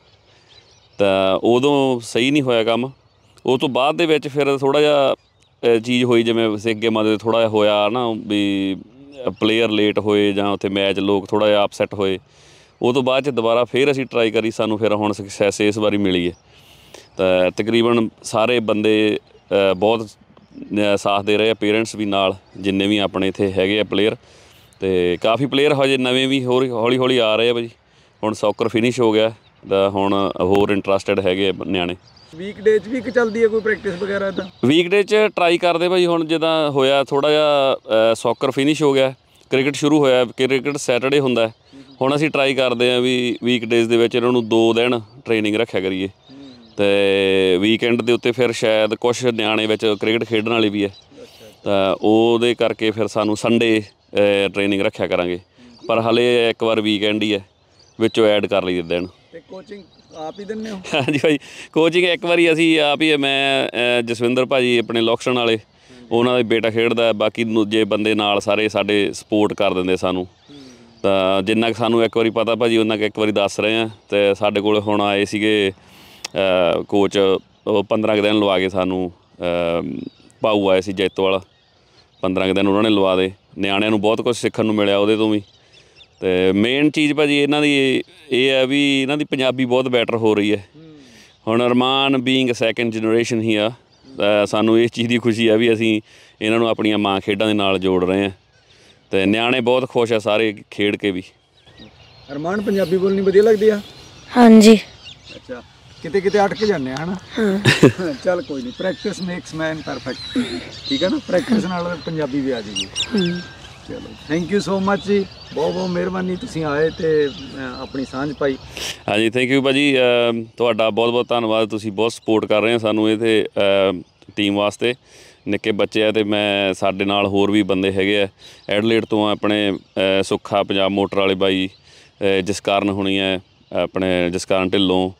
ਤਾਂ ਉਦੋਂ ਸਹੀ ਨਹੀਂ ਹੋਇਆ ਕੰਮ। ਉਸ ਤੋਂ ਬਾਅਦ ਦੇ ਵਿੱਚ ਫਿਰ ਥੋੜ੍ਹਾ ਜਿਹਾ ਚੀਜ਼ ਹੋਈ ਜਿਵੇਂ ਸਿੱਖ ਗੇਮਾਂ ਦੇ ਥੋੜ੍ਹਾ ਜਿਹਾ ਹੋਇਆ ਨਾ ਵੀ ਪਲੇਅਰ ਲੇਟ ਹੋਏ ਜਾਂ ਉੱਥੇ ਮੈਚ ਲੋਕ ਥੋੜ੍ਹਾ ਜਿਹਾ ਅਪਸੈਟ ਹੋਏ। ਉਹ ਤੋਂ ਬਾਅਦ 'ਚ ਦੁਬਾਰਾ ਫਿਰ ਅਸੀਂ ਟਰਾਈ ਕਰੀ, ਸਾਨੂੰ ਫਿਰ ਹੁਣ ਸਕਸੈਸ ਇਸ ਵਾਰੀ ਮਿਲੀ ਹੈ। ਤਾਂ ਤਕਰੀਬਨ ਸਾਰੇ ਬੰਦੇ ਬਹੁਤ ਸਾਥ ਦੇ ਰਹੇ ਆ, ਪੇਰੈਂਟਸ ਵੀ ਨਾਲ ਜਿੰਨੇ ਵੀ ਆਪਣੇ ਇੱਥੇ ਹੈਗੇ ਆ ਪਲੇਅਰ, ਅਤੇ ਕਾਫੀ ਪਲੇਅਰ ਹਜੇ ਨਵੇਂ ਵੀ ਹੋਰ ਹੌਲੀ ਹੌਲੀ ਆ ਰਹੇ ਆ ਭਾਜੀ। ਹੁਣ ਸੌਕਰ ਫਿਨਿਸ਼ ਹੋ ਗਿਆ ਤਾਂ ਹੁਣ ਹੋਰ ਇੰਟਰਸਟਿਡ ਹੈਗੇ ਨਿਆਣੇ। ਵੀਕ ਡੇ 'ਚ ਵੀ ਇੱਕ ਚੱਲਦੀ ਹੈ ਕੋਈ ਪ੍ਰੈਕਟਿਸ ਵਗੈਰਾ ਤਾਂ? ਵੀਕ ਡੇ 'ਚ ਟਰਾਈ ਕਰਦੇ ਭਾਜੀ। ਹੁਣ ਜਿੱਦਾਂ ਹੋਇਆ ਥੋੜ੍ਹਾ ਜਿਹਾ ਸੌਕਰ ਫਿਨਿਸ਼ ਹੋ ਗਿਆ, ਕ੍ਰਿਕਟ ਸ਼ੁਰੂ ਹੋਇਆ, ਕ੍ਰਿਕਟ ਸੈਟਰਡੇ ਹੁੰਦਾ। ਹੁਣ ਅਸੀਂ ਟਰਾਈ ਕਰਦੇ ਹਾਂ ਵੀ ਵੀਕ ਡੇਜ਼ ਦੇ ਵਿੱਚ ਇਹਨਾਂ ਨੂੰ ਦੋ ਦਿਨ ਟ੍ਰੇਨਿੰਗ ਰੱਖਿਆ ਕਰੀਏ, ਤੇ ਵੀਕਐਂਡ ਦੇ ਉੱਤੇ ਫਿਰ ਸ਼ਾਇਦ ਕੁਛ ਨਿਆਣੇ ਵਿੱਚ ਕ੍ਰਿਕਟ ਖੇਡਣ ਵਾਲੇ ਵੀ ਹੈ ਤਾਂ ਉਹਦੇ ਕਰਕੇ ਫਿਰ ਸਾਨੂੰ ਸੰਡੇ ਟ੍ਰੇਨਿੰਗ ਰੱਖਿਆ ਕਰਾਂਗੇ ਪਰ ਹਲੇ ਇੱਕ ਵਾਰ ਵੀਕਐਂਡ ਹੀ ਹੈ ਵਿੱਚੋਂ ਐਡ ਕਰ ਲਈ ਦਿਨ। ਤੇ ਕੋਚਿੰਗ ਆਪ ਹੀ ਦਿੰਦੇ ਹੋ? ਹਾਂਜੀ ਭਾਈ ਕੋਚਿੰਗ ਇੱਕ ਵਾਰੀ ਅਸੀਂ ਆਪ ਹੀ ਮੈਂ ਜਸਵਿੰਦਰ ਭਾਜੀ ਆਪਣੇ ਲੋਕਸ਼ਨ ਵਾਲੇ ਉਹਨਾਂ ਦਾ ਬੇਟਾ ਖੇਡਦਾ ਬਾਕੀ ਦੂਜੇ ਬੰਦੇ ਨਾਲ ਸਾਰੇ ਸਾਡੇ ਸਪੋਰਟ ਕਰ ਦਿੰਦੇ ਸਾਨੂੰ ਤਾਂ ਜਿੰਨਾ ਕੁ ਸਾਨੂੰ ਇੱਕ ਵਾਰੀ ਪਤਾ ਭਾਜੀ ਉਹਨਾਂ ਕੁ ਇੱਕ ਵਾਰੀ ਦੱਸ ਰਹੇ ਹਾਂ ਅਤੇ ਸਾਡੇ ਕੋਲ ਹੁਣ ਆਏ ਸੀਗੇ ਕੋਚ ਉਹ ਪੰਦਰਾਂ ਕੁ ਦਿਨ ਲਵਾ ਕੇ ਸਾਨੂੰ ਭਾਊ ਆਏ ਸੀ ਜੈਤੋ ਵਾਲਾ ਪੰਦਰਾਂ ਕੁ ਦਿਨ ਉਹਨਾਂ ਨੇ ਲਵਾ ਦੇ ਨਿਆਣਿਆਂ ਨੂੰ ਬਹੁਤ ਕੁਛ ਸਿੱਖਣ ਨੂੰ ਮਿਲਿਆ ਉਹਦੇ ਤੋਂ ਵੀ ਅਤੇ ਮੇਨ ਚੀਜ਼ ਭਾਜੀ ਇਹਨਾਂ ਦੀ ਇਹ ਹੈ ਵੀ ਇਹਨਾਂ ਦੀ ਪੰਜਾਬੀ ਬਹੁਤ ਬੈਟਰ ਹੋ ਰਹੀ ਹੈ ਹੁਣ ਅਰਮਾਨ ਬੀਇੰਗ ਸੈਕਿੰਡ ਜਨਰੇਸ਼ਨ ਹੀ ਆ ਸਾਨੂੰ ਇਸ ਚੀਜ਼ ਦੀ ਖੁਸ਼ੀ ਹੈ ਵੀ ਅਸੀਂ ਇਹਨਾਂ ਨੂੰ ਆਪਣੀਆਂ ਮਾਂ ਖੇਡਾਂ ਦੇ ਨਾਲ ਜੋੜ ਰਹੇ ਹਾਂ ਅਤੇ ਨਿਆਣੇ ਬਹੁਤ ਖੁਸ਼ ਆ ਸਾਰੇ ਖੇਡ ਕੇ ਵੀ। ਅਰਮਾਨ ਪੰਜਾਬੀ ਬੋਲਣੀ ਵਧੀਆ ਲੱਗਦੀ ਆ? ਹਾਂਜੀ। ਅੱਛਾ ਕਿਤੇ ਕਿਤੇ ਅਟਕ ਜਾਂਦੇ ਆ ਹੈ ਨਾ? ਚੱਲ ਕੋਈ ਨਹੀਂ ਪ੍ਰੈਕਟਿਸ ਮੇਕਸ ਮੈਨ ਪਰਫੈਕਟ ਠੀਕ ਹੈ ਨਾ ਪ੍ਰੈਕਟਿਸ ਨਾਲ ਪੰਜਾਬੀ ਵੀ ਆ ਜਾਏਗੀ। ਚਲੋ ਥੈਂਕ ਯੂ ਸੋ ਮਚ ਜੀ ਬਹੁਤ ਬਹੁਤ ਮਿਹਰਬਾਨੀ ਤੁਸੀਂ ਆਏ ਅਤੇ ਆਪਣੀ ਸਾਂਝ ਪਾਈ। ਹਾਂਜੀ ਥੈਂਕ ਯੂ ਭਾਅ ਜੀ ਤੁਹਾਡਾ ਬਹੁਤ ਬਹੁਤ ਧੰਨਵਾਦ ਤੁਸੀਂ ਬਹੁਤ ਸਪੋਰਟ ਕਰ ਰਹੇ ਹੋ ਸਾਨੂੰ ਇਹਦੇ ਟੀਮ ਵਾਸਤੇ ਨਿੱਕੇ ਬੱਚੇ ਆ ਅਤੇ ਮੈਂ ਸਾਡੇ ਨਾਲ ਹੋਰ ਵੀ ਬੰਦੇ ਹੈਗੇ ਆ ਐਡਲੇਟ ਤੋਂ ਆਪਣੇ ਸੁੱਖਾ ਪੰਜਾਬ ਮੋਟਰ ਵਾਲੇ ਬਾਈ ਜਸਕਾਰਨ ਹੋਣੀ ਹੈ ਆਪਣੇ ਜਸਕਾਰਨ ਢਿੱਲੋਂ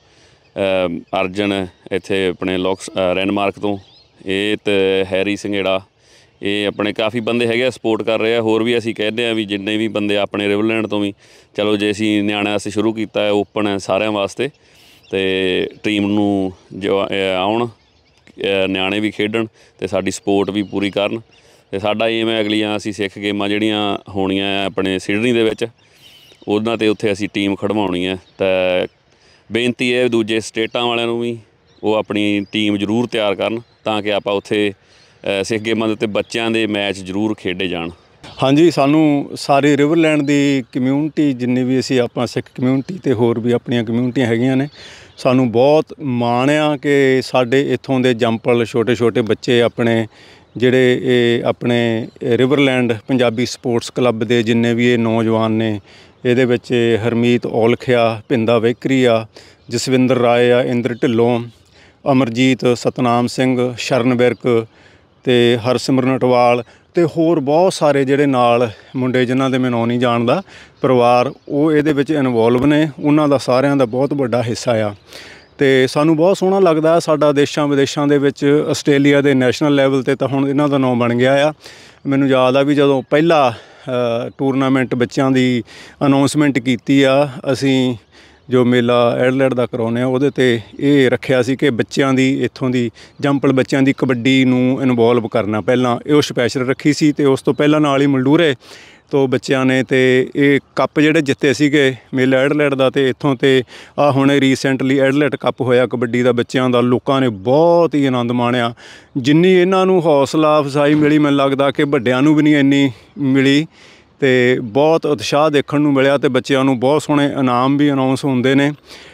ਅਰਜਨ ਇੱਥੇ ਆਪਣੇ ਲੋਕਸ ਰੈਨਮਾਰਕ ਤੋਂ ਇਹ ਅਤੇ ਹੈਰੀ ਸੰਘੇੜਾ ਇਹ ਆਪਣੇ ਕਾਫੀ ਬੰਦੇ ਹੈਗੇ ਆ ਸਪੋਰਟ ਕਰ ਰਹੇ ਆ ਹੋਰ ਵੀ ਅਸੀਂ ਕਹਿੰਦੇ ਹਾਂ ਵੀ ਜਿੰਨੇ ਵੀ ਬੰਦੇ ਆਪਣੇ ਰਿਵਰਲੈਂਡ ਤੋਂ ਵੀ ਚਲੋ ਜੇ ਅਸੀਂ ਨਿਆਣਿਆਂ ਵਾਸਤੇ ਸ਼ੁਰੂ ਕੀਤਾ ਹੈ ਓਪਨ ਹੈ ਸਾਰਿਆਂ ਵਾਸਤੇ ਅਤੇ ਟੀਮ ਨੂੰ ਜੋ ਆਉਣ ਨਿਆਣੇ ਵੀ ਖੇਡਣ ਅਤੇ ਸਾਡੀ ਸਪੋਰਟ ਵੀ ਪੂਰੀ ਕਰਨ ਅਤੇ ਸਾਡਾ ਏਮ ਹੈ ਅਗਲੀਆਂ ਅਸੀਂ ਸਿੱਖ ਗੇਮਾਂ ਜਿਹੜੀਆਂ ਹੋਣੀਆਂ ਆਪਣੇ ਸਿਡਨੀ ਦੇ ਵਿੱਚ ਉਹਨਾਂ 'ਤੇ ਉੱਥੇ ਅਸੀਂ ਟੀਮ ਖੜਵਾਉਣੀ ਹੈ ਤਾਂ ਬੇਨਤੀ ਹੈ ਦੂਜੇ ਸਟੇਟਾਂ ਵਾਲਿਆਂ ਨੂੰ ਵੀ ਉਹ ਆਪਣੀ ਟੀਮ ਜ਼ਰੂਰ ਤਿਆਰ ਕਰਨ ਤਾਂ ਕਿ ਆਪਾਂ ਉੱਥੇ ਸਿੱਖ ਗੇਮਾਂ ਦੇ ਉੱਤੇ ਬੱਚਿਆਂ ਦੇ ਮੈਚ ਜ਼ਰੂਰ ਖੇਡੇ ਜਾਣ। ਹਾਂਜੀ ਸਾਨੂੰ ਸਾਰੇ ਰਿਵਰਲੈਂਡ ਦੀ ਕਮਿਊਨਿਟੀ ਜਿੰਨੀ ਵੀ ਅਸੀਂ ਆਪਾਂ ਸਿੱਖ ਕਮਿਊਨਿਟੀ ਅਤੇ ਹੋਰ ਵੀ ਆਪਣੀਆਂ ਕਮਿਊਨਿਟੀਆਂ ਹੈਗੀਆਂ ਨੇ ਸਾਨੂੰ ਬਹੁਤ ਮਾਣ ਆ ਕਿ ਸਾਡੇ ਇੱਥੋਂ ਦੇ ਜੰਪਲ ਛੋਟੇ ਛੋਟੇ ਬੱਚੇ ਆਪਣੇ ਜਿਹੜੇ ਇਹ ਆਪਣੇ ਰਿਵਰਲੈਂਡ ਪੰਜਾਬੀ ਸਪੋਰਟਸ ਕਲੱਬ ਦੇ ਜਿੰਨੇ ਵੀ ਇਹ ਨੌਜਵਾਨ ਨੇ ਇਹਦੇ ਵਿੱਚ ਹਰਮੀਤ ਔਲਖ ਆ ਭਿੰਦਾ ਵੈਕਰੀ ਆ ਜਸਵਿੰਦਰ ਰਾਏ ਆ ਇੰਦਰ ਢਿੱਲੋਂ ਅਮਰਜੀਤ ਸਤਨਾਮ ਸਿੰਘ ਸ਼ਰਨ ਵਿਰਕ ਅਤੇ ਹਰਸਿਮਰਨ ਅਟਵਾਲ ਅਤੇ ਹੋਰ ਬਹੁਤ ਸਾਰੇ ਜਿਹੜੇ ਨਾਲ ਮੁੰਡੇ ਜਿਨ੍ਹਾਂ ਦੇ ਮੈਂ ਨਾਂ ਨਹੀਂ ਜਾਣਦਾ ਪਰਿਵਾਰ ਉਹ ਇਹਦੇ ਵਿੱਚ ਇਨਵੋਲਵ ਨੇ ਉਹਨਾਂ ਦਾ ਸਾਰਿਆਂ ਦਾ ਬਹੁਤ ਵੱਡਾ ਹਿੱਸਾ ਆ ਅਤੇ ਸਾਨੂੰ ਬਹੁਤ ਸੋਹਣਾ ਲੱਗਦਾ ਸਾਡਾ ਦੇਸ਼ਾਂ ਵਿਦੇਸ਼ਾਂ ਦੇ ਵਿੱਚ ਆਸਟ੍ਰੇਲੀਆ ਦੇ ਨੈਸ਼ਨਲ ਲੈਵਲ 'ਤੇ ਤਾਂ ਹੁਣ ਇਹਨਾਂ ਦਾ ਨਾਂ ਬਣ ਗਿਆ ਆ। ਮੈਨੂੰ ਯਾਦ ਆ ਵੀ ਜਦੋਂ ਪਹਿਲਾ ਟੂਰਨਾਮੈਂਟ ਬੱਚਿਆਂ ਦੀ ਅਨਾਊਂਸਮੈਂਟ ਕੀਤੀ ਆ ਅਸੀਂ ਜੋ ਮੇਲਾ ਐਡਲੇਡ ਦਾ ਕਰਾਉਂਦੇ ਆ ਉਹਦੇ 'ਤੇ ਇਹ ਰੱਖਿਆ ਸੀ ਕਿ ਬੱਚਿਆਂ ਦੀ ਇੱਥੋਂ ਦੀ ਜੰਪਲ ਬੱਚਿਆਂ ਦੀ ਕਬੱਡੀ ਨੂੰ ਇਨਵੋਲਵ ਕਰਨਾ ਪਹਿਲਾਂ ਇਹ ਉਹ ਸਪੈਸ਼ਲ ਰੱਖੀ ਸੀ ਅਤੇ ਉਸ ਤੋਂ ਪਹਿਲਾਂ ਨਾਲ ਹੀ ਮਲਡੂਰੇ ਤੋਂ ਬੱਚਿਆਂ ਨੇ ਅਤੇ ਇਹ ਕੱਪ ਜਿਹੜੇ ਜਿੱਤੇ ਸੀਗੇ ਮੇਲਾ ਐਡਲੇਡ ਦਾ ਅਤੇ ਇੱਥੋਂ ਅਤੇ ਆਹ ਹੁਣੇ ਰੀਸੈਂਟਲੀ ਐਡਲੇਡ ਕੱਪ ਹੋਇਆ ਕਬੱਡੀ ਦਾ ਬੱਚਿਆਂ ਦਾ ਲੋਕਾਂ ਨੇ ਬਹੁਤ ਹੀ ਆਨੰਦ ਮਾਣਿਆ ਜਿੰਨੀ ਇਹਨਾਂ ਨੂੰ ਹੌਸਲਾ ਅਫਜ਼ਾਈ ਮਿਲੀ ਮੈਨੂੰ ਲੱਗਦਾ ਕਿ ਵੱਡਿਆਂ ਨੂੰ ਵੀ ਨਹੀਂ ਇੰਨੀ ਮਿਲੀ ਅਤੇ ਬਹੁਤ ਉਤਸ਼ਾਹ ਦੇਖਣ ਨੂੰ ਮਿਲਿਆ ਅਤੇ ਬੱਚਿਆਂ ਨੂੰ ਬਹੁਤ ਸੋਹਣੇ ਇਨਾਮ ਵੀ ਅਨਾਊਂਸ ਹੁੰਦੇ ਨੇ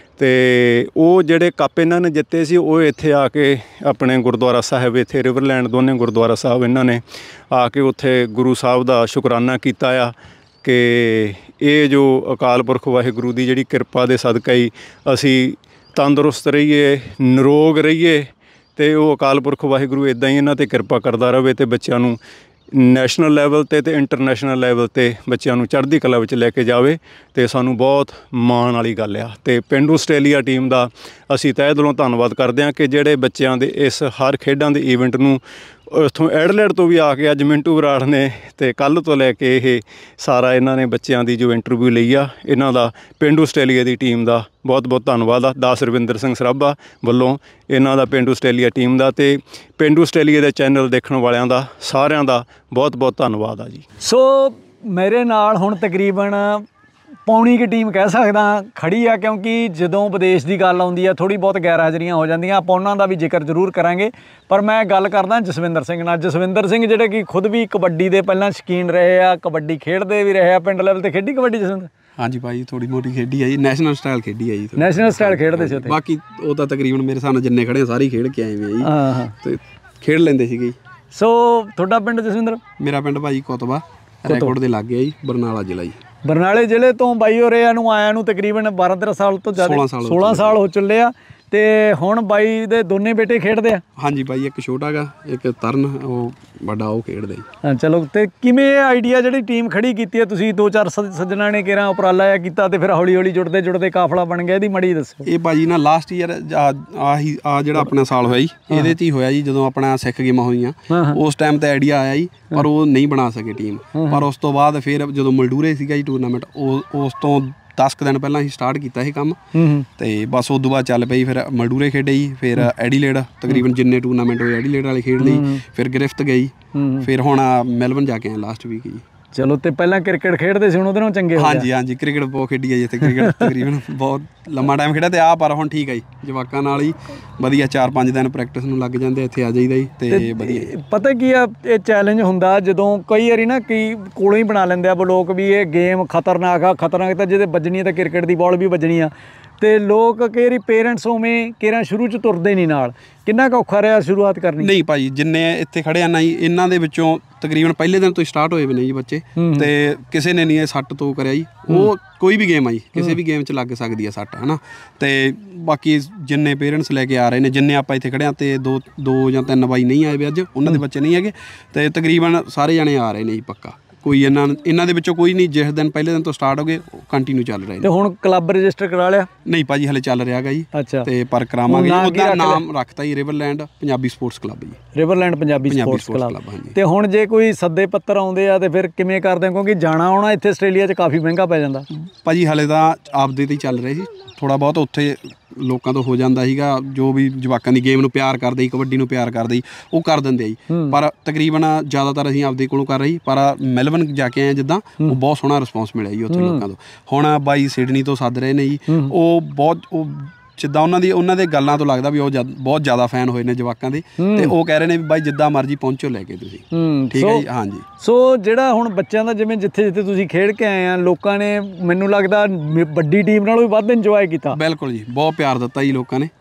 ਅਤੇ ਉਹ ਜਿਹੜੇ ਕੱਪ ਇਹਨਾਂ ਨੇ ਜਿੱਤੇ ਸੀ ਉਹ ਇੱਥੇ ਆ ਕੇ ਆਪਣੇ ਗੁਰਦੁਆਰਾ ਸਾਹਿਬ ਇੱਥੇ ਰਿਵਰਲੈਂਡ ਦੋਨੇ ਗੁਰਦੁਆਰਾ ਸਾਹਿਬ ਇਹਨਾਂ ਨੇ ਆ ਕੇ ਉੱਥੇ ਗੁਰੂ ਸਾਹਿਬ ਦਾ ਸ਼ੁਕਰਾਨਾ ਕੀਤਾ ਆ ਕਿ ਇਹ ਜੋ ਅਕਾਲ ਪੁਰਖ ਵਾਹਿਗੁਰੂ ਦੀ ਜਿਹੜੀ ਕਿਰਪਾ ਦੇ ਸਦਕਾ ਹੀ ਅਸੀਂ ਤੰਦਰੁਸਤ ਰਹੀਏ ਨਿਰੋਗ ਰਹੀਏ ਅਤੇ ਉਹ ਅਕਾਲ ਪੁਰਖ ਵਾਹਿਗੁਰੂ ਇੱਦਾਂ ਹੀ ਇਹਨਾਂ 'ਤੇ ਕਿਰਪਾ ਕਰਦਾ ਰਹੇ ਅਤੇ ਬੱਚਿਆਂ ਨੂੰ ਨੈਸ਼ਨਲ ਲੈਵਲ 'ਤੇ ਅਤੇ ਇੰਟਰਨੈਸ਼ਨਲ ਲੈਵਲ 'ਤੇ ਬੱਚਿਆਂ ਨੂੰ ਚੜ੍ਹਦੀ ਕਲਾ ਵਿੱਚ ਲੈ ਕੇ ਜਾਵੇ ਅਤੇ ਸਾਨੂੰ ਬਹੁਤ ਮਾਣ ਵਾਲੀ ਗੱਲ ਆ। ਅਤੇ ਪੇਂਡੂ ਆਸਟ੍ਰੇਲੀਆ ਟੀਮ ਦਾ ਅਸੀਂ ਤਹਿ ਦਿਲੋਂ ਧੰਨਵਾਦ ਕਰਦੇ ਹਾਂ ਕਿ ਜਿਹੜੇ ਬੱਚਿਆਂ ਦੇ ਇਸ ਹਰ ਖੇਡਾਂ ਦੇ ਈਵੈਂਟ ਨੂੰ ਉੱਥੋਂ ਐਡਲੇਡ ਤੋਂ ਵੀ ਆ ਕੇ ਅੱਜ ਮਿੰਟੂ ਬਰਾੜ ਨੇ ਅਤੇ ਕੱਲ੍ਹ ਤੋਂ ਲੈ ਕੇ ਇਹ ਸਾਰਾ ਇਹਨਾਂ ਨੇ ਬੱਚਿਆਂ ਦੀ ਜੋ ਇੰਟਰਵਿਊ ਲਈ ਆ ਇਹਨਾਂ ਦਾ ਪੇਂਡੂ ਆਸਟ੍ਰੇਲੀਆ ਦੀ ਟੀਮ ਦਾ ਬਹੁਤ ਬਹੁਤ ਧੰਨਵਾਦ ਆ ਦਾਸ ਰਵਿੰਦਰ ਸਿੰਘ ਸਰਾਭਾ ਵੱਲੋਂ ਇਹਨਾਂ ਦਾ ਪੇਂਡੂ ਆਸਟ੍ਰੇਲੀਆ ਟੀਮ ਦਾ ਅਤੇ ਪੇਂਡੂ ਆਸਟ੍ਰੇਲੀਆ ਦੇ ਚੈਨਲ ਦੇਖਣ ਵਾਲਿਆਂ ਦਾ ਸਾਰਿਆਂ ਦਾ ਬਹੁਤ ਬਹੁਤ ਧੰਨਵਾਦ ਆ ਜੀ। ਸੋ ਮੇਰੇ ਨਾਲ ਹੁਣ ਤਕਰੀਬਨ ਪੌਣੀ ਕੁ ਟੀਮ ਕਹਿ ਸਕਦਾ ਖੜੀ ਆ ਕਿਉਂਕਿ ਜਦੋਂ ਵਿਦੇਸ਼ ਦੀ ਗੱਲ ਆਉਂਦੀ ਆ ਥੋੜ੍ਹੀ ਬਹੁਤ ਗੈਰ ਹਾਜ਼ਰੀਆਂ ਹੋ ਜਾਂਦੀਆਂ ਆਪਾਂ ਉਹਨਾਂ ਦਾ ਵੀ ਜ਼ਿਕਰ ਜ਼ਰੂਰ ਕਰਾਂਗੇ ਪਰ ਮੈਂ ਗੱਲ ਕਰਦਾ ਜਸਵਿੰਦਰ ਸਿੰਘ ਨਾਲ। ਜਸਵਿੰਦਰ ਸਿੰਘ ਜਿਹੜੇ ਕਿ ਖੁਦ ਵੀ ਕਬੱਡੀ ਦੇ ਪਹਿਲਾਂ ਸ਼ੌਕੀਨ ਰਹੇ ਆ ਕਬੱਡੀ ਖੇਡਦੇ ਵੀ ਰਹੇ ਆ ਪਿੰਡ ਲੈਵਲ 'ਤੇ ਖੇਡੀ ਕਬੱਡੀ ਜਸਵਿੰਦਰ? ਹਾਂਜੀ ਭਾਈ ਥੋੜ੍ਹੀ ਮੋਟੀ ਖੇਡੀ ਆ ਜੀ ਨੈਸ਼ਨਲ ਸਟਾਈਲ ਖੇਡੀ ਆ ਜੀ ਨੈਸ਼ਨਲ ਸਟਾਈਲ ਖੇਡਦੇ ਸੀ ਉੱਥੇ ਬਾਕੀ ਉਹ ਤਾਂ ਤਕਰੀਬਨ ਮੇਰੇ ਹਿਸਾਬ ਨਾਲ ਜਿੰਨੇ ਖੜੇ ਆ ਸਾਰੇ ਖੇਡ ਕੇ ਆਏ ਵੇ ਜੀ ਹਾਂ ਅਤੇ ਖੇਡ ਲੈਂਦੇ ਸੀਗੇ। ਸੋ ਤੁਹਾਡਾ ਪਿੰਡ ਜਸਵਿੰਦਰ? ਮੇਰਾ ਪਿੰਡ ਭਾਈ ਕੋਤਬਾ ਰੈਕੋਰਡ ਦੇ ਲਾਗੇ ਆ ਜੀ ਬਰਨਾਲਾ ਜ਼ਿਲ੍ਹਾ ਜੀ। ਬਰਨਾਲੇ ਜ਼ਿਲ੍ਹੇ ਤੋਂ ਬਾਈ ਹੋਰਿਆਂ ਨੂੰ ਆਇਆਂ ਨੂੰ ਤਕਰੀਬਨ ਬਾਰਾਂ ਤੇਰਾਂ ਸਾਲ ਤੋਂ ਜ਼ਿਆਦਾ ਸੋਲਾਂ ਸਾਲ ਹੋ ਚੱਲੇ ਆ ਤੇ ਹੁਣ ਬਾਈ ਦੇ ਦੋਨੇ ਬੇਟੇ ਖੇਡਦੇ ਆ? ਹਾਂਜੀ ਬਾਈ, ਇੱਕ ਛੋਟਾ ਗਾ, ਇੱਕ ਤਰਨ, ਉਹ ਵੱਡਾ ਉਹ ਖੇਡਦੇ। ਹਾਂ ਚਲੋ, ਤੇ ਕਿਵੇਂ ਇਹ ਆਈਡੀਆ ਜਿਹੜੀ ਟੀਮ ਖੜੀ ਕੀਤੀ ਹੈ ਤੁਸੀਂ, ਦੋ ਚਾਰ ਸੱਜਣਾ ਨੇ ਕਿਹੜਾ ਉਪਰਾਲਾ ਆ ਕੀਤਾ ਤੇ ਫਿਰ ਹੌਲੀ ਹੌਲੀ ਜੁੜਦੇ ਜੁੜਦੇ ਕਾਫਲਾ ਬਣ ਗਿਆ, ਇਹਦੀ ਮੜੀ ਦੱਸੋ। ਇਹ ਭਾਜੀ ਨਾ ਲਾਸਟ ਈਅਰ ਆਹੀ ਆ ਜਿਹੜਾ ਆਪਣਾ ਸਾਲ ਹੋਇਆ ਜੀ, ਇਹਦੇ 'ਚ ਹੀ ਹੋਇਆ ਜੀ, ਜਦੋਂ ਆਪਣਾ ਸਿੱਖ ਗੇਮਾਂ ਹੋਈਆਂ ਉਸ ਟਾਈਮ ਤੇ ਆਈਡੀਆ ਆਇਆ ਜੀ, ਪਰ ਉਹ ਨਹੀਂ ਬਣਾ ਸਕੇ ਟੀਮ। ਪਰ ਉਸ ਤੋਂ ਬਾਅਦ ਫਿਰ ਜਦੋਂ ਮਲਡੂਰੇ ਸੀਗਾ ਜੀ ਟੂਰਨਾਮੈਂਟ, ਉਹ ਉਸ ਤੋਂ ਦਸ ਕੁ ਦਿਨ ਪਹਿਲਾਂ ਅਸੀਂ ਸਟਾਰਟ ਕੀਤਾ ਇਹ ਕੰਮ, ਤੇ ਬਸ ਉਸ ਤੋਂ ਬਾਅਦ ਚੱਲ ਪਈ। ਫਿਰ ਮਲਡੂਰੇ ਖੇਡੇ ਜੀ, ਫਿਰ ਐਡੀਲੇਡ ਤਕਰੀਬਨ ਜਿੰਨੇ ਟੂਰਨਾਮੈਂਟ ਹੋਏ ਐਡੀਲੇਡ ਵਾਲੇ ਖੇਡ ਲਈ, ਫਿਰ ਗ੍ਰਿਫਤ ਗਈ, ਫਿਰ ਹੁਣ ਮੈਲਬਨ ਜਾ ਕੇ ਆਏ ਲਾਸਟ ਵੀਕ ਜੀ। ਚਲੋ, ਤੇ ਪਹਿਲਾਂ ਕ੍ਰਿਕਟ ਖੇਡਦੇ ਸੀ, ਹੁਣ ਉਹਦੇ ਨਾਲ ਚੰਗੇ ਹੋ ਗਏ? ਹਾਂਜੀ ਹਾਂਜੀ, ਕ੍ਰਿਕਟ ਬਹੁਤ ਖੇਡੀ ਹੈ ਜੀ ਇੱਥੇ, ਕ੍ਰਿਕਟ ਤਕਰੀਬਨ ਬਹੁਤ ਲੰਮਾ ਟਾਈਮ ਖੇਡਿਆ ਤੇ ਆ, ਪਰ ਹੁਣ ਠੀਕ ਹੈ ਜੀ, ਜਵਾਕਾਂ ਨਾਲ ਹੀ ਵਧੀਆ ਚਾਰ ਪੰਜ ਦਿਨ ਪ੍ਰੈਕਟਿਸ ਨੂੰ ਲੱਗ ਜਾਂਦੇ, ਇੱਥੇ ਆ ਜਾਈਦਾ ਜੀ ਤੇ ਵਧੀਆ। ਪਤਾ ਕੀ ਆ, ਇਹ ਚੈਲੰਜ ਹੁੰਦਾ ਜਦੋਂ ਕਈ ਵਾਰੀ ਨਾ ਕਈ ਕੋਲੋਂ ਹੀ ਬਣਾ ਲੈਂਦੇ ਆ ਲੋਕ ਵੀ ਇਹ ਗੇਮ ਖਤਰਨਾਕ ਆ, ਖਤਰਨਾਕ ਤਾਂ ਜਿਹਦੇ ਵੱਜਣੀ ਆ ਤਾਂ ਕ੍ਰਿਕਟ ਦੀ ਬਾਲ ਵੀ ਵੱਜਣੀ ਆ, ਤੇ ਲੋਕ ਕਈ ਵਾਰੀ ਪੇਰੈਂਟਸ ਉਵੇਂ ਕਿਹੜਾ ਸ਼ੁਰੂ 'ਚ ਤੁਰਦੇ ਨਹੀਂ ਨਾਲ। ਕਿੰਨਾ ਕੁ ਔਖਾ ਰਿਹਾ ਸ਼ੁਰੂਆਤ ਕਰਨੀ? ਨਹੀਂ ਭਾਜੀ, ਜਿੰਨੇ ਇੱਥੇ ਖੜੇ ਆ ਨਾ ਜੀ, ਇਹਨਾਂ ਦੇ ਵਿੱਚੋਂ ਤਕਰੀਬਨ ਪਹਿਲੇ ਦਿਨ ਤੋਂ ਹੀ ਸਟਾਰਟ ਹੋਏ ਵੀ ਨੇ ਜੀ ਬੱਚੇ, ਤੇ ਕਿਸੇ ਨੇ ਨਹੀਂ ਇਹ ਸੱਟ ਤੋਂ ਕਰਿਆ ਜੀ। ਉਹ ਕੋਈ ਵੀ ਗੇਮ ਆ ਜੀ, ਕਿਸੇ ਵੀ ਗੇਮ 'ਚ ਲੱਗ ਸਕਦੀ ਆ ਸੱਟ, ਹੈ ਨਾ। ਤੇ ਬਾਕੀ ਜਿੰਨੇ ਪੇਰੈਂਟਸ ਲੈ ਕੇ ਆ ਰਹੇ ਨੇ, ਜਿੰਨੇ ਆਪਾਂ ਇੱਥੇ ਖੜੇ ਆ, ਤੇ ਦੋ ਦੋ ਜਾਂ ਤਿੰਨ ਬਾਈ ਨਹੀਂ ਆਏ ਵੀ ਅੱਜ, ਉਹਨਾਂ ਦੇ ਬੱਚੇ ਨਹੀਂ ਹੈਗੇ, ਤੇ ਤਕਰੀਬਨ ਸਾਰੇ ਜਣੇ ਆ ਰਹੇ ਨੇ ਜੀ ਪੱਕਾ। ਕੋਈ ਇਹਨਾਂ ਇਹਨਾਂ ਦੇ ਵਿੱਚੋਂ ਕੋਈ ਨਹੀਂ, ਜਿਸ ਦਿਨ ਪਹਿਲੇ ਦਿਨ ਤੋਂ ਸਟਾਰਟ ਹੋ ਗਏ ਕੰਟੀਨਿਊ ਚੱਲ ਰਹੇ ਨੇ। ਤੇ ਹੁਣ ਕਲੱਬ ਰਜਿਸਟਰ ਕਰਾ ਲਿਆ? ਨਹੀਂ ਭਾਜੀ, ਹਲੇ ਚੱਲ ਰਿਹਾ ਗਾ ਜੀ। ਅੱਛਾ, ਤੇ ਪਰ ਕਰਾਵਾਂਗੇ। ਉਹਦਾ ਨਾਮ ਰੱਖਤਾ ਜੀ ਰਿਵਰਲੈਂਡ ਪੰਜਾਬੀ ਸਪੋਰਟਸ ਕਲੱਬ ਜੀ। Riverland Punjabi sports club. ਤੇ ਹੁਣ ਜੇ ਕੋਈ ਸੱਦੇ ਪੱਤਰ ਆਉਂਦੇ ਆ ਤੇ ਫਿਰ ਕਿਵੇਂ ਕਰਦੇ ਹੋ, ਕਿਉਂਕਿ ਜਾਣਾ ਆਉਣਾ ਇੱਥੇ ਆਸਟ੍ਰੇਲੀਆ 'ਚ ਕਾਫੀ ਮਹਿੰਗਾ ਪੈ ਜਾਂਦਾ ਭਾਜੀ? ਹਲੇ ਤਾਂ ਆਪਦੇ ਤੇ ਹੀ ਚੱਲ ਰਹੇ ਸੀ, ਥੋੜ੍ਹਾ ਬਹੁਤ ਉੱਥੇ ਲੋਕਾਂ ਤੋਂ ਹੋ ਜਾਂਦਾ ਸੀਗਾ, ਜੋ ਵੀ ਜਵਾਕਾਂ ਦੀ ਗੇਮ ਨੂੰ ਪਿਆਰ ਕਰਦੇ ਸੀ, ਕਬੱਡੀ ਨੂੰ ਪਿਆਰ ਕਰਦੇ ਸੀ, ਉਹ ਕਰ ਦਿੰਦੇ ਜੀ। ਪਰ ਤਕਰੀਬਨ ਜ਼ਿਆਦਾਤਰ ਅਸੀਂ ਆਪਦੇ ਕੋਲੋਂ ਕਰ ਰਹੇ ਸੀ, ਪਰ ਮੈਲਬਨ ਜਾ ਕੇ ਆਏ ਜਿੱਦਾਂ, ਉਹ ਬਹੁਤ ਸੋਹਣਾ ਰਿਸਪੌਂਸ ਮਿਲਿਆ ਜੀ ਉੱਥੇ ਲੋਕਾਂ ਤੋਂ। ਹੁਣ ਬਾਈ ਸਿਡਨੀ ਤੋਂ ਸੱਦ ਰਹੇ ਨੇ ਜੀ, ਉਹ ਬਹੁਤ ਉਹ ਜਿੱਦਾਂ ਉਹਨਾਂ ਦੀ ਉਹਨਾਂ ਦੇ ਗੱਲਾਂ ਤੋਂ ਲੱਗਦਾ ਵੀ ਉਹ ਬਹੁਤ ਜ਼ਿਆਦਾ ਫੈਨ ਹੋਏ ਨੇ ਜਵਾਕਾਂ ਦੇ, ਤੇ ਉਹ ਕਹਿ ਰਹੇ ਨੇ ਵੀ ਬਾਈ ਜਿੱਦਾਂ ਮਰਜ਼ੀ ਪਹੁੰਚੋ ਲੈ ਕੇ ਤੁਸੀਂ। ਠੀਕ ਹੈ ਜੀ। ਹਾਂਜੀ। ਸੋ ਜਿਹੜਾ ਹੁਣ ਬੱਚਿਆਂ ਦਾ ਜਿਵੇਂ ਜਿੱਥੇ ਜਿੱਥੇ ਤੁਸੀਂ ਖੇਡ ਕੇ ਆਏ ਆ, ਲੋਕਾਂ ਨੇ ਮੈਨੂੰ ਲੱਗਦਾ ਵੱਡੀ ਟੀਮ ਨਾਲੋਂ ਵੀ ਵੱਧ ਇੰਜੋਏ ਕੀਤਾ। ਬਿਲਕੁਲ ਜੀ, ਬਹੁਤ ਪਿਆਰ ਦਿੱਤਾ ਜੀ ਲੋਕਾਂ ਨੇ,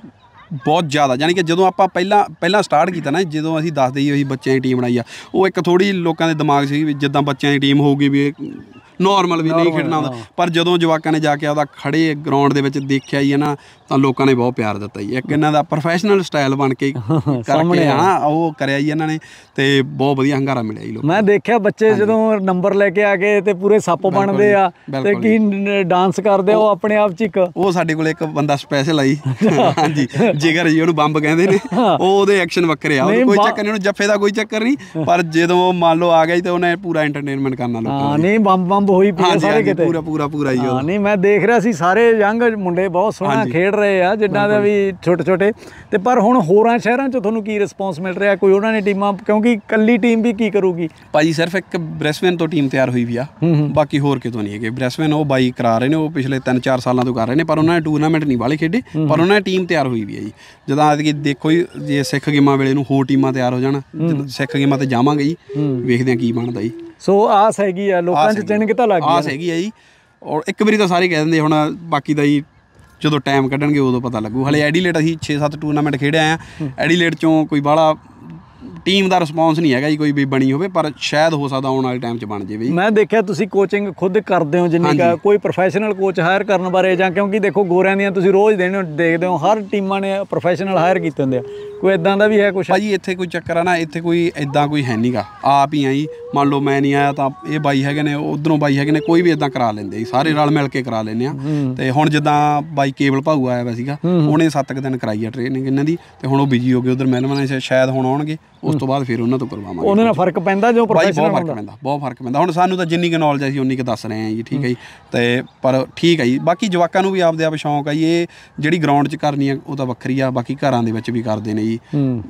ਬਹੁਤ ਜ਼ਿਆਦਾ। ਯਾਨੀ ਕਿ ਜਦੋਂ ਆਪਾਂ ਪਹਿਲਾਂ ਪਹਿਲਾਂ ਸਟਾਰਟ ਕੀਤਾ ਨਾ, ਜਦੋਂ ਅਸੀਂ ਦੱਸਦੇ ਸੀ ਅਸੀਂ ਬੱਚਿਆਂ ਦੀ ਟੀਮ ਬਣਾਈ ਆ, ਉਹ ਇੱਕ ਥੋੜ੍ਹੀ ਲੋਕਾਂ ਦੇ ਦਿਮਾਗ ਸੀ ਵੀ ਜਿੱਦਾਂ ਬੱਚਿਆਂ ਦੀ ਟੀਮ ਹੋਊਗੀ ਵੀ ਨੋਰਮਲ ਵੀ ਨਹੀਂ ਖੇਡਣਾ ਹੁੰਦਾ। ਪਰ ਜਦੋਂ ਜਵਾਕਾਂ ਨੇ ਜਾ ਕੇ ਆਪਦਾ ਖੜੇ ਗਰਾਊਂਡ ਦੇ ਵਿੱਚ ਦੇਖਿਆ ਜੀ ਨਾ, ਤਾਂ ਲੋਕਾਂ ਨੇ ਬਹੁਤ ਪਿਆਰ ਦਿੱਤਾ ਜੀ। ਇੱਕ ਇਹਨਾਂ ਦਾ ਪ੍ਰੋਫੈਸ਼ਨਲ ਸਟਾਈਲ ਬਣ ਕੇ ਕਰਕੇ ਹਾਂ ਉਹ ਕਰਿਆ ਜੀ ਇਹਨਾਂ ਨੇ, ਤੇ ਬਹੁਤ ਵਧੀਆ ਹੰਗਾਰਾ ਮਿਲਿਆ ਜੀ ਲੋਕਾਂ। ਮੈਂ ਦੇਖਿਆ ਬੱਚੇ ਜਦੋਂ ਨੰਬਰ ਲੈ ਕੇ ਆ ਗਏ ਤੇ ਪੂਰੇ ਸੱਪ ਬਣਦੇ ਆ, ਤੇ ਕੀ ਡਾਂਸ ਕਰਦੇ ਆ ਉਹ ਆਪਣੇ ਆਪ 'ਚ ਇੱਕ। ਉਹ ਸਾਡੇ ਕੋਲ ਇੱਕ ਬੰਦਾ ਸਪੈਸ਼ਲ ਆਈ, ਹਾਂਜੀ, ਜਿਗਰ ਜੀ ਉਹਨੂੰ ਬੰਬ ਕਹਿੰਦੇ ਨੇ, ਉਹ ਉਹਦੇ ਐਕਸ਼ਨ ਵੱਖਰੇ ਆ, ਕੋਈ ਚੱਕਰ ਨਹੀਂ, ਉਹਨੂੰ ਜੱਫੇ ਦਾ ਕੋਈ ਚੱਕਰ ਨਹੀਂ, ਪਰ ਜਦੋਂ ਮੰਨ ਲਓ ਆ ਗਿਆ ਤੇ ਉਹਨੇ ਪੂਰਾ ਐਂਟਰਟੇਨਮੈਂਟ ਕਰਨਾ ਲੋਕਾਂ ਦਾ। ਨਹੀਂ, ਬੰਬ ਬੰਬ ਹੋਈ ਪਈ ਸਾਰੇ ਕਿਤੇ, ਪੂਰਾ ਪੂਰਾ ਪੂਰਾ ਹੀ। ਹਾਂ, ਨਹੀਂ ਮੈਂ ਦੇਖ ਰਿਹਾ ਸੀ ਸਾਰੇ ਯੰਗ ਮੁੰਡੇ ਬਹੁਤ ਸੋਹਣਾ ਖੇਡ ਰਹੇ ਆ, ਜਿਨ੍ਹਾਂ ਦਾ ਵੀ ਛੋਟੇ ਛੋਟੇ। ਤੇ ਪਰ ਹੁਣ ਹੋਰਾਂ ਸ਼ਹਿਰਾਂ 'ਚ ਤੁਹਾਨੂੰ ਕੀ ਰਿਸਪੌਂਸ ਮਿਲ ਰਿਹਾ? ਕੋਈ ਉਹਨਾਂ ਨੇ ਟੀਮਾਂ, ਕਿਉਂਕਿ ਇਕੱਲੀ ਟੀਮ ਵੀ ਕੀ ਕਰੂਗੀ ਭਾਜੀ? ਸਿਰਫ ਇੱਕ ਬ੍ਰੈਸਬੇਨ ਤੋਂ ਟੀਮ ਤਿਆਰ ਹੋਈ ਵੀ ਆ, ਬਾਕੀ ਹੋਰ ਕਿਤੋਂ ਨਹੀਂ ਹੈਗੇ। ਬ੍ਰੈਸਬੇਨ ਉਹ ਬਾਈ ਕਰਾ ਰਹੇ ਨੇ, ਉਹ ਪਿਛਲੇ ਤਿੰਨ ਚਾਰ ਸਾਲਾਂ ਤੋਂ ਕਰ ਰਹੇ ਨੇ, ਪਰ ਉਹਨਾਂ ਨੇ ਟੂਰਨਾਮੈਂਟ ਨਹੀਂ ਵਾਲੇ ਖੇਡੇ, ਪਰ ਉਹਨਾਂ ਨੇ ਟੀਮ ਤਿਆਰ ਹੋਈ ਵੀ ਆ ਜੀ। ਜਦੋਂ ਐਤਕੀ ਦੇਖੋ ਜੀ, ਜੇ ਸਿੱਖ ਗੇਮਾਂ ਵੇਲੇ ਨੂੰ ਹੋਰ ਟੀਮਾਂ ਤਿਆਰ ਹੋ ਜਾਣ, ਸਿੱਖ ਗੇਮਾਂ ਤੇ ਜਾਵਾਂਗੇ ਜੀ, ਵੇਖਦੇ ਹਾਂ ਕੀ ਬਣਦਾ ਜੀ। ਸੋ ਆਸ ਹੈਗੀ ਆ ਲੋਕਾਂ 'ਚ, ਚਿਣਕਤਾ ਲੱਗ ਗਈ, ਆਸ ਹੈਗੀ ਆ ਜੀ। ਔਰ ਇੱਕ ਵਾਰੀ ਤਾਂ ਸਾਰੇ ਕਹਿ ਦਿੰਦੇ, ਹੁਣ ਬਾਕੀ ਦਾ ਜੀ ਜਦੋਂ ਟਾਈਮ ਕੱਢਣਗੇ ਉਦੋਂ ਪਤਾ ਲੱਗੂ। ਹਲੇ ਐਡੀਲੇਟ ਅਸੀਂ ਛੇ ਸੱਤ ਟੂਰਨਾਮੈਂਟ ਖੇਡੇ ਆਏ ਆ, ਐਡੀਲੇਟ 'ਚੋਂ ਕੋਈ ਬਾਹਲਾ ਟੀਮ ਦਾ ਰਿਸਪੌਂਸ ਨਹੀਂ ਹੈਗਾ ਜੀ ਕੋਈ ਵੀ ਬਣੀ ਹੋਵੇ, ਪਰ ਸ਼ਾਇਦ ਹੋ ਸਕਦਾ ਆਉਣ ਵਾਲੇ ਟਾਈਮ 'ਚ ਬਣ ਜਾਵੇ। ਮੈਂ ਦੇਖਿਆ ਤੁਸੀਂ ਕੋਚਿੰਗ ਖੁਦ ਕਰਦੇ ਹੋ, ਜਿੰਨੀ ਕਾ ਕੋਈ ਪ੍ਰੋਫੈਸ਼ਨਲ ਕੋਚ ਹਾਇਰ ਕਰਨ ਬਾਰੇ, ਜਾਂ ਕਿਉਂਕਿ ਦੇਖੋ ਗੋਰਿਆਂ ਦੀਆਂ ਤੁਸੀਂ ਰੋਜ਼ ਦੇਣੇ ਦੇਖਦੇ ਹੋ, ਹਰ ਟੀਮਾਂ ਨੇ ਪ੍ਰੋਫੈਸ਼ਨਲ ਹਾਇਰ ਕੀਤੇ ਹੁੰਦੇ ਆ, ਕੋਈ ਇੱਦਾਂ ਦਾ ਵੀ ਹੈ ਕੁਛ? ਭਾਜੀ ਇੱਥੇ ਕੋਈ ਚੱਕਰ ਆ ਨਾ, ਇੱਥੇ ਕੋਈ ਇੱਦਾਂ ਕੋਈ ਹੈ ਨਹੀਂ ਗਾ, ਆਪ ਹੀ ਆ ਜੀ। ਮੰਨ ਲਓ ਮੈਂ ਨਹੀਂ ਆਇਆ ਤਾਂ ਇਹ ਬਾਈ ਹੈਗੇ ਨੇ, ਉੱਧਰੋਂ ਬਾਈ ਹੈਗੇ ਨੇ, ਕੋਈ ਵੀ ਇੱਦਾਂ ਕਰਾ ਲੈਂਦੇ ਜੀ, ਸਾਰੇ ਰਲ ਮਿਲ ਕੇ ਕਰਾ ਲੈਂਦੇ ਆ। ਤੇ ਹੁਣ ਜਿੱਦਾਂ ਬਾਈ ਕੇਵਲ ਭਾਊ ਆਇਆ ਵਾ ਸੀਗਾ, ਉਹਨੇ ਸੱਤ ਕੁ ਦਿਨ ਕਰਾਈ ਆ ਟ੍ਰੇਨਿੰਗ ਇਹਨਾਂ ਦੀ, ਤੇ ਹੁਣ ਉਹ ਬਿਜੀ ਹੋ ਗਏ ਉੱਧਰ ਮੈਲਬਨ, ਸ਼ਾਇਦ ਹੁਣ ਆਉਣਗੇ, ਉਸ ਤੋਂ ਬਾਅਦ ਫਿਰ ਉਹਨਾਂ ਤੋਂ ਕਰਵਾਵਾਂਗੇ। ਉਹਦੇ ਨਾਲ ਫਰਕ ਪੈਂਦਾ ਜੋ ਪ੍ਰੋਫੈਸ਼ਨਲ ਬਹੁਤ ਫਰਕ ਪੈਂਦਾ, ਬਹੁਤ ਫਰਕ ਪੈਂਦਾ। ਹੁਣ ਸਾਨੂੰ ਤਾਂ ਜਿੰਨੀ ਕੁ ਨੌਲੇਜ ਅਸੀਂ ਉਨੀ ਕੁ ਦੱਸ ਰਹੇ ਹਾਂ ਜੀ, ਠੀਕ ਹੈ ਜੀ। ਤੇ ਪਰ ਠੀਕ ਹੈ ਜੀ, ਬਾਕੀ ਜਵਾਕਾਂ ਨੂੰ ਵੀ ਆਪਦੇ ਆਪ ਸ਼ੌਂਕ ਆ ਜੀ, ਇਹ ਜਿਹੜੀ ਗਰਾਊਂਡ 'ਚ ਕਰਨੀ ਆ ਉਹ ਤਾਂ ਵੱਖਰੀ ਆ, ਬਾਕੀ ਘਰਾਂ ਦੇ ਵਿੱਚ ਵੀ ਕਰਦੇ ਨੇ ਜੀ,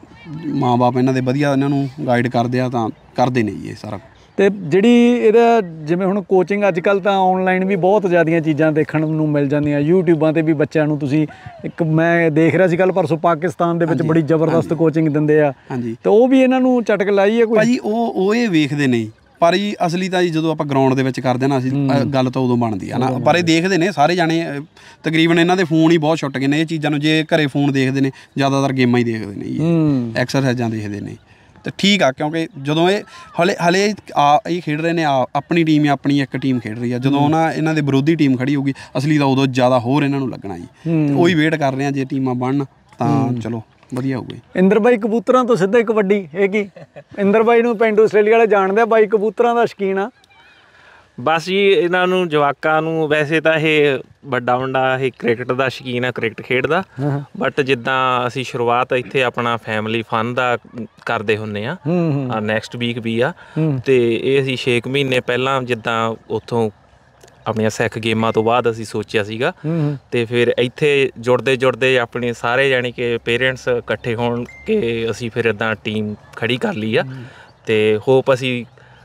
ਮਾਂ ਬਾਪ ਇਹਨਾਂ ਦੇ ਵਧੀਆ ਇਹਨਾਂ ਨੂੰ ਗਾਈਡ ਕਰਦੇ ਆ ਤਾਂ ਕਰਦੇ ਨੇ ਜੀ ਇਹ ਸਾਰਾ। ਤੇ ਜਿਹੜੀ ਇਹਦਾ ਜਿਵੇਂ ਹੁਣ ਕੋਚਿੰਗ ਅੱਜ ਕੱਲ੍ਹ ਤਾਂ ਆਨਲਾਈਨ ਵੀ ਬਹੁਤ ਜ਼ਿਆਦੀਆਂ ਚੀਜ਼ਾਂ ਦੇਖਣ ਨੂੰ ਮਿਲ ਜਾਂਦੀਆਂ, ਯੂਟਿਊਬਾਂ 'ਤੇ ਵੀ ਬੱਚਿਆਂ ਨੂੰ ਤੁਸੀਂ, ਇੱਕ ਮੈਂ ਦੇਖ ਰਿਹਾ ਸੀ ਕੱਲ੍ਹ ਪਰਸੋਂ ਪਾਕਿਸਤਾਨ ਦੇ ਵਿੱਚ ਬੜੀ ਜ਼ਬਰਦਸਤ ਕੋਚਿੰਗ ਦਿੰਦੇ ਆ, ਤੇ ਉਹ ਵੀ ਇਹਨਾਂ ਨੂੰ ਚਟਕ ਲਾਈ ਹੈ ਕੋਈ? ਭਾਜੀ ਉਹ ਉਹ ਇਹ ਵੇਖਦੇ ਨੇ, ਪਰ ਜੀ ਅਸਲੀ ਤਾਂ ਜੀ ਜਦੋਂ ਆਪਾਂ ਗਰਾਊਂਡ ਦੇ ਵਿੱਚ ਕਰਦੇ ਨਾ, ਅਸੀਂ ਗੱਲ ਤਾਂ ਉਦੋਂ ਬਣਦੀ ਆ ਨਾ, ਪਰ ਇਹ ਦੇਖਦੇ ਨੇ ਸਾਰੇ ਜਾਣੇ, ਤਕਰੀਬਨ ਇਹਨਾਂ ਦੇ ਫੋਨ ਹੀ ਬਹੁਤ ਛੁੱਟ ਗਏ ਨੇ ਇਹ ਚੀਜ਼ਾਂ ਨੂੰ। ਜੇ ਘਰੇ ਫੋਨ ਦੇਖਦੇ ਨੇ, ਜ਼ਿਆਦਾਤਰ ਗੇਮਾਂ ਹੀ ਦੇਖਦੇ ਨੇ ਜੀ, ਐਕਸਰਸਾਈਜ਼ਾਂ ਦੇਖਦੇ ਨੇ, ਤੇ ਠੀਕ ਆ, ਕਿਉਂਕਿ ਜਦੋਂ ਇਹ ਹਲੇ ਹਲੇ ਆ ਇਹ ਖੇਡ ਰਹੇ ਨੇ ਆ ਆਪਣੀ ਟੀਮ ਆਪਣੀ ਇੱਕ ਟੀਮ ਖੇਡ ਰਹੀ ਆ, ਜਦੋਂ ਨਾ ਇਹਨਾਂ ਦੇ ਵਿਰੋਧੀ ਟੀਮ ਖੜੀ ਹੋਊਗੀ ਅਸਲੀ ਤਾਂ ਉਦੋਂ ਜ਼ਿਆਦਾ ਹੋਰ ਇਹਨਾਂ ਨੂੰ ਲੱਗਣਾ ਜੀ। ਤੇ ਉਹੀ ਵੇਟ ਕਰ ਰਹੇ ਆ, ਜੇ ਟੀਮਾਂ ਬਣਨ ਤਾਂ ਚਲੋ ਵਧੀਆ ਹੋਊਗੀ। ਇੰਦਰ ਬਾਈ ਕਬੂਤਰਾਂ ਤੋਂ ਸਿੱਧਾ ਹੀ ਕਬੱਡੀ, ਇਹ ਕੀ ਇੰਦਰ ਬਾਈ ਨੂੰ ਪਿੰਡ ਆਸਟ੍ਰੇਲੀਆ ਵਾਲੇ ਜਾਣਦੇ ਆ, ਬਾਈ ਕਬੂਤਰਾਂ ਦਾ ਸ਼ੌਕੀਨ ਆ। ਬਸ ਜੀ ਇਹਨਾਂ ਨੂੰ ਜਵਾਕਾਂ ਨੂੰ ਵੈਸੇ ਤਾਂ ਇਹ ਵੱਡਾ ਮੁੰਡਾ ਇਹ ਕ੍ਰਿਕਟ ਦਾ ਸ਼ੌਕੀਨ ਆ, ਕ੍ਰਿਕਟ ਖੇਡਦਾ, ਬਟ ਜਿੱਦਾਂ ਅਸੀਂ ਸ਼ੁਰੂਆਤ ਇੱਥੇ ਆਪਣਾ ਫੈਮਿਲੀ ਫਨ ਦਾ ਕਰਦੇ ਹੁੰਦੇ ਆ, ਨੈਕਸਟ ਵੀਕ ਵੀ ਆ, ਤੇ ਇਹ ਅਸੀਂ ਛੇ ਕੁ ਮਹੀਨੇ ਪਹਿਲਾਂ ਜਿੱਦਾਂ ਉੱਥੋਂ ਆਪਣੀਆਂ ਸਿੱਖ ਗੇਮਾਂ ਤੋਂ ਬਾਅਦ ਅਸੀਂ ਸੋਚਿਆ ਸੀਗਾ, ਤੇ ਫਿਰ ਇੱਥੇ ਜੁੜਦੇ ਜੁੜਦੇ ਆਪਣੇ ਸਾਰੇ ਜਾਣੀ ਕਿ ਪੇਰੈਂਟਸ ਇਕੱਠੇ ਹੋਣ ਕੇ ਅਸੀਂ ਫਿਰ ਇੱਦਾਂ ਟੀਮ ਖੜੀ ਕਰ ਲਈ ਆ, ਤੇ ਹੋਪ ਅਸੀਂ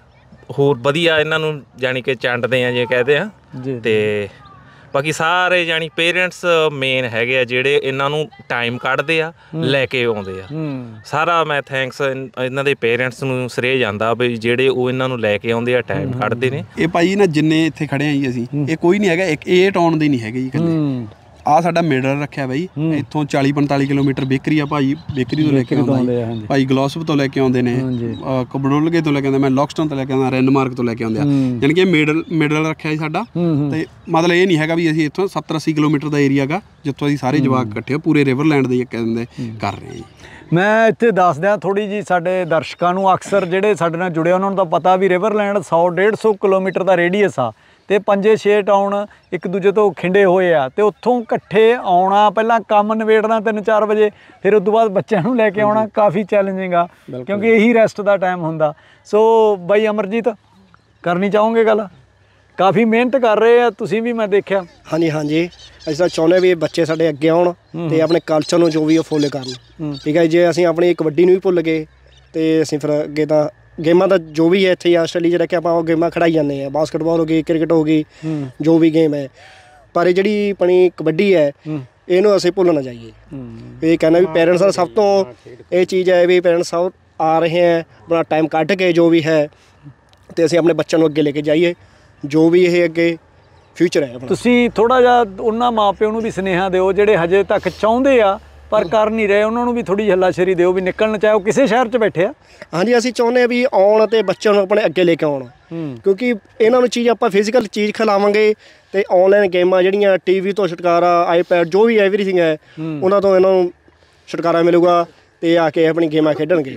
ਹੋਰ ਵਧੀਆ ਇਹਨਾਂ ਨੂੰ ਜਾਣੀ ਕਿ ਚੰਡਦੇ ਆ ਜੇ ਕਹਦੇ ਆ। ਤੇ ਬਾਕੀ ਸਾਰੇ ਜਾਣੀ ਪੇਰੈਂਟਸ ਮੇਨ ਹੈਗੇ ਆ ਜਿਹੜੇ ਇਹਨਾਂ ਨੂੰ ਟਾਈਮ ਕੱਢਦੇ ਆ, ਲੈ ਕੇ ਆਉਂਦੇ ਆ। ਸਾਰਾ ਮੈਂ ਥੈਂਕਸ ਇਹਨਾਂ ਦੇ ਪੇਰੈਂਟਸ ਨੂੰ ਸਰੇ ਜਾਂਦਾ ਵੀ ਜਿਹੜੇ ਉਹ ਇਹਨਾਂ ਨੂੰ ਲੈ ਕੇ ਆਉਂਦੇ ਆ, ਟਾਈਮ ਕੱਢਦੇ ਨੇ। ਇਹ ਭਾਈ ਨਾ ਜਿੰਨੇ ਇੱਥੇ ਖੜੇ ਆ ਜੀ ਅਸੀਂ, ਇਹ ਕੋਈ ਨਹੀਂ ਹੈਗਾ ਇੱਕ ਇਹ ਟਾਊਨ ਦੇ ਨਹੀਂ ਹੈਗੇ ਜੀ ਇਕੱਲੇ। ਆਹ ਸਾਡਾ ਮਿਡਲ ਰੱਖਿਆ ਬਾਈ, ਇੱਥੋਂ ਚਾਲੀ ਪੰਤਾਲੀ ਕਿਲੋਮੀਟਰ ਬੇਕਰੀ ਆ ਭਾਈ, ਬੇਕਰੀ ਤੋਂ ਲੈ ਕੇ ਆਉਂਦੇ ਆ ਭਾਈ, ਗਲੋਸਪ ਤੋਂ ਲੈ ਕੇ ਆਉਂਦੇ ਨੇ, ਕਬਡੋਲਗੇ ਤੋਂ ਲੈ ਕੇ ਆਉਂਦੇ, ਮੈਂ ਲੋਕਸਟਨ ਤੋਂ ਲੈ ਕੇ ਆਉਂਦਾ, ਰੈਨਮਾਰਕ ਤੋਂ ਲੈ ਕੇ ਆਉਂਦੇ ਆ, ਯਾਨੀ ਕਿ ਮਿਡਲ ਮਿਡਲ ਰੱਖਿਆ ਜੀ ਸਾਡਾ। ਤੇ ਮਤਲਬ ਇਹ ਨਹੀਂ ਹੈਗਾ ਵੀ ਅਸੀਂ ਇੱਥੋਂ ਸੱਤਰ ਅੱਸੀ ਕਿਲੋਮੀਟਰ ਦਾ ਏਰੀਆ ਗਾ ਜਿੱਥੋਂ ਅਸੀਂ ਸਾਰੇ ਜਵਾਕ ਇਕੱਠੇ ਪੂਰੇ ਰਿਵਰਲੈਂਡ ਦੇ ਕਹਿੰਦੇ ਕਰ ਰਹੇ ਜੀ। ਮੈਂ ਇੱਥੇ ਦੱਸ ਦਿਆਂ ਥੋੜ੍ਹੀ ਜੀ ਸਾਡੇ ਦਰਸ਼ਕਾਂ ਨੂੰ, ਅਕਸਰ ਜਿਹੜੇ ਸਾਡੇ ਨਾਲ ਜੁੜੇ ਉਹਨਾਂ ਨੂੰ ਤਾਂ ਪਤਾ ਵੀ ਰਿਵਰਲੈਂਡ ਸੌ ਡੇਢ ਸੌ ਕਿਲੋਮੀਟਰ ਦਾ ਰੇਡੀਅਸ ਆ, ਤੇ ਪੰਜੇ ਛੇ ਟਾਊਨ ਇੱਕ ਦੂਜੇ ਤੋਂ ਖਿੰਡੇ ਹੋਏ ਆ, ਤੇ ਉੱਥੋਂ ਇਕੱਠੇ ਆਉਣਾ, ਪਹਿਲਾਂ ਕੰਮ ਨਿਬੇੜਨਾ ਤਿੰਨ ਚਾਰ ਵਜੇ, ਫਿਰ ਉਸ ਤੋਂ ਬਾਅਦ ਬੱਚਿਆਂ ਨੂੰ ਲੈ ਕੇ ਆਉਣਾ ਕਾਫੀ ਚੈਲੰਜਿੰਗ ਆ, ਕਿਉਂਕਿ ਇਹੀ ਰੈਸਟ ਦਾ ਟਾਈਮ ਹੁੰਦਾ। ਸੋ ਬਾਈ ਅਮਰਜੀਤ ਕਰਨੀ ਚਾਹੋਗੇ ਗੱਲ? ਕਾਫੀ ਮਿਹਨਤ ਕਰ ਰਹੇ ਆ ਤੁਸੀਂ ਵੀ, ਮੈਂ ਦੇਖਿਆ। ਹਾਂਜੀ ਹਾਂਜੀ, ਅਸੀਂ ਤਾਂ ਚਾਹੁੰਦੇ ਵੀ ਬੱਚੇ ਸਾਡੇ ਅੱਗੇ ਆਉਣ ਤੇ ਆਪਣੇ ਕਲਚਰ ਨੂੰ ਜੋ ਵੀ ਉਹ ਫੋਲੋ ਕਰਨ, ਠੀਕ ਹੈ। ਜੇ ਅਸੀਂ ਆਪਣੀ ਕਬੱਡੀ ਨੂੰ ਵੀ ਭੁੱਲ ਗਏ ਤੇ ਅਸੀਂ ਫਿਰ ਅੱਗੇ ਤਾਂ ਗੇਮਾਂ ਦਾ ਜੋ ਵੀ ਹੈ ਇੱਥੇ ਆਸਟ੍ਰੇਲੀਆ 'ਚ ਰਹਿ ਕੇ ਆਪਾਂ ਉਹ ਗੇਮਾਂ ਖੜਾਈ ਜਾਂਦੇ ਹਾਂ, ਬਾਸਕਟਬਾਲ ਹੋ ਗਈ, ਕ੍ਰਿਕਟ ਹੋ ਗਈ, ਜੋ ਵੀ ਗੇਮ ਹੈ, ਪਰ ਇਹ ਜਿਹੜੀ ਆਪਣੀ ਕਬੱਡੀ ਹੈ ਇਹਨੂੰ ਅਸੀਂ ਭੁੱਲ ਨਾ ਜਾਈਏ। ਇਹ ਕਹਿੰਦਾ ਵੀ ਪੇਰੈਂਟਸ ਦਾ ਸਭ ਤੋਂ ਇਹ ਚੀਜ਼ ਹੈ ਵੀ ਪੇਰੈਂਟਸ ਸਭ ਆ ਰਹੇ ਹੈ ਆਪਣਾ ਟਾਈਮ ਕੱਢ ਕੇ ਜੋ ਵੀ ਹੈ, ਤੇ ਅਸੀਂ ਆਪਣੇ ਬੱਚਿਆਂ ਨੂੰ ਅੱਗੇ ਲੈ ਕੇ ਜਾਈਏ, ਜੋ ਵੀ ਇਹ ਅੱਗੇ ਫਿਊਚਰ ਹੈ ਆਪਣਾ। ਤੁਸੀਂ ਥੋੜ੍ਹਾ ਜਿਹਾ ਉਹਨਾਂ ਮਾਂ ਪਿਓ ਨੂੰ ਵੀ ਸੁਨੇਹਾ ਦਿਓ ਜਿਹੜੇ ਹਜੇ ਤੱਕ ਚਾਹੁੰਦੇ ਆ ਪਰ ਕਰ ਨਹੀਂ ਰਹੇ, ਉਹਨਾਂ ਨੂੰ ਵੀ ਥੋੜ੍ਹੀ ਜਿਹੀ ਹੱਲਾਸ਼ੇਰੀ ਦਿਓ ਵੀ ਨਿਕਲਣ, ਚਾਹੇ ਉਹ ਕਿਸੇ ਸ਼ਹਿਰ 'ਚ ਬੈਠੇ ਆ। ਹਾਂਜੀ, ਅਸੀਂ ਚਾਹੁੰਦੇ ਹਾਂ ਵੀ ਆਉਣ ਅਤੇ ਬੱਚਿਆਂ ਨੂੰ ਆਪਣੇ ਅੱਗੇ ਲੈ ਕੇ ਆਉਣ, ਕਿਉਂਕਿ ਇਹਨਾਂ ਨੂੰ ਚੀਜ਼ ਆਪਾਂ ਫਿਜ਼ੀਕਲ ਚੀਜ਼ ਖਿਲਾਵਾਂਗੇ ਤੇ ਔਨਲਾਈਨ ਗੇਮਾਂ ਜਿਹੜੀਆਂ ਟੀ ਵੀ ਤੋਂ ਛੁਟਕਾਰਾ, ਆਈਪੈਡ ਜੋ ਵੀ ਐਵਰੀਥਿੰਗ ਹੈ ਉਹਨਾਂ ਤੋਂ ਇਹਨਾਂ ਨੂੰ ਛੁਟਕਾਰਾ ਮਿਲੂਗਾ ਤੇ ਆ ਕੇ ਆਪਣੀ ਗੇਮਾਂ ਖੇਡਣਗੇ।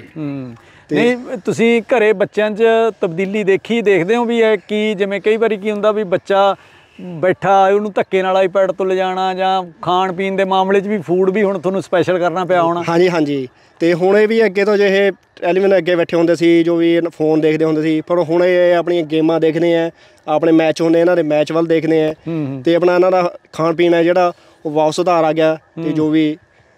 ਨਹੀਂ, ਤੁਸੀਂ ਘਰੇ ਬੱਚਿਆਂ 'ਚ ਤਬਦੀਲੀ ਦੇਖੀ, ਦੇਖਦੇ ਹੋ ਵੀ ਇਹ ਕੀ, ਜਿਵੇਂ ਕਈ ਵਾਰੀ ਕੀ ਹੁੰਦਾ ਵੀ ਬੱਚਾ ਬੈਠਾ ਉਹਨੂੰ ਧੱਕੇ ਨਾਲ ਆਈਪੈਡ ਤੋਂ ਲਿਜਾਣਾ, ਜਾਂ ਖਾਣ ਪੀਣ ਦੇ ਮਾਮਲੇ 'ਚ ਵੀ ਫੂਡ ਵੀ ਹੁਣ ਤੁਹਾਨੂੰ ਸਪੈਸ਼ਲ ਕਰਨਾ ਪਿਆ ਹੋਣਾ? ਹਾਂਜੀ ਹਾਂਜੀ, ਤੇ ਹੁਣ ਇਹ ਵੀ ਅੱਗੇ ਤੋਂ ਜੇ ਇਹ ਟੈਲੀਵਿਜ਼ਨ ਅੱਗੇ ਬੈਠੇ ਹੁੰਦੇ ਸੀ, ਜੋ ਵੀ ਫੋਨ ਦੇਖਦੇ ਹੁੰਦੇ ਸੀ, ਪਰ ਹੁਣ ਇਹ ਆਪਣੀਆਂ ਗੇਮਾਂ ਦੇਖਦੇ ਆ, ਆਪਣੇ ਮੈਚ ਹੁੰਦੇ ਇਹਨਾਂ ਦੇ ਮੈਚ ਵੱਲ ਦੇਖਦੇ ਆ, ਤੇ ਆਪਣਾ ਇਹਨਾਂ ਦਾ ਖਾਣ ਪੀਣ ਹੈ ਜਿਹੜਾ ਉਹ ਵਾਪਸ ਸੁਧਾਰ ਆ ਗਿਆ, ਤੇ ਜੋ ਵੀ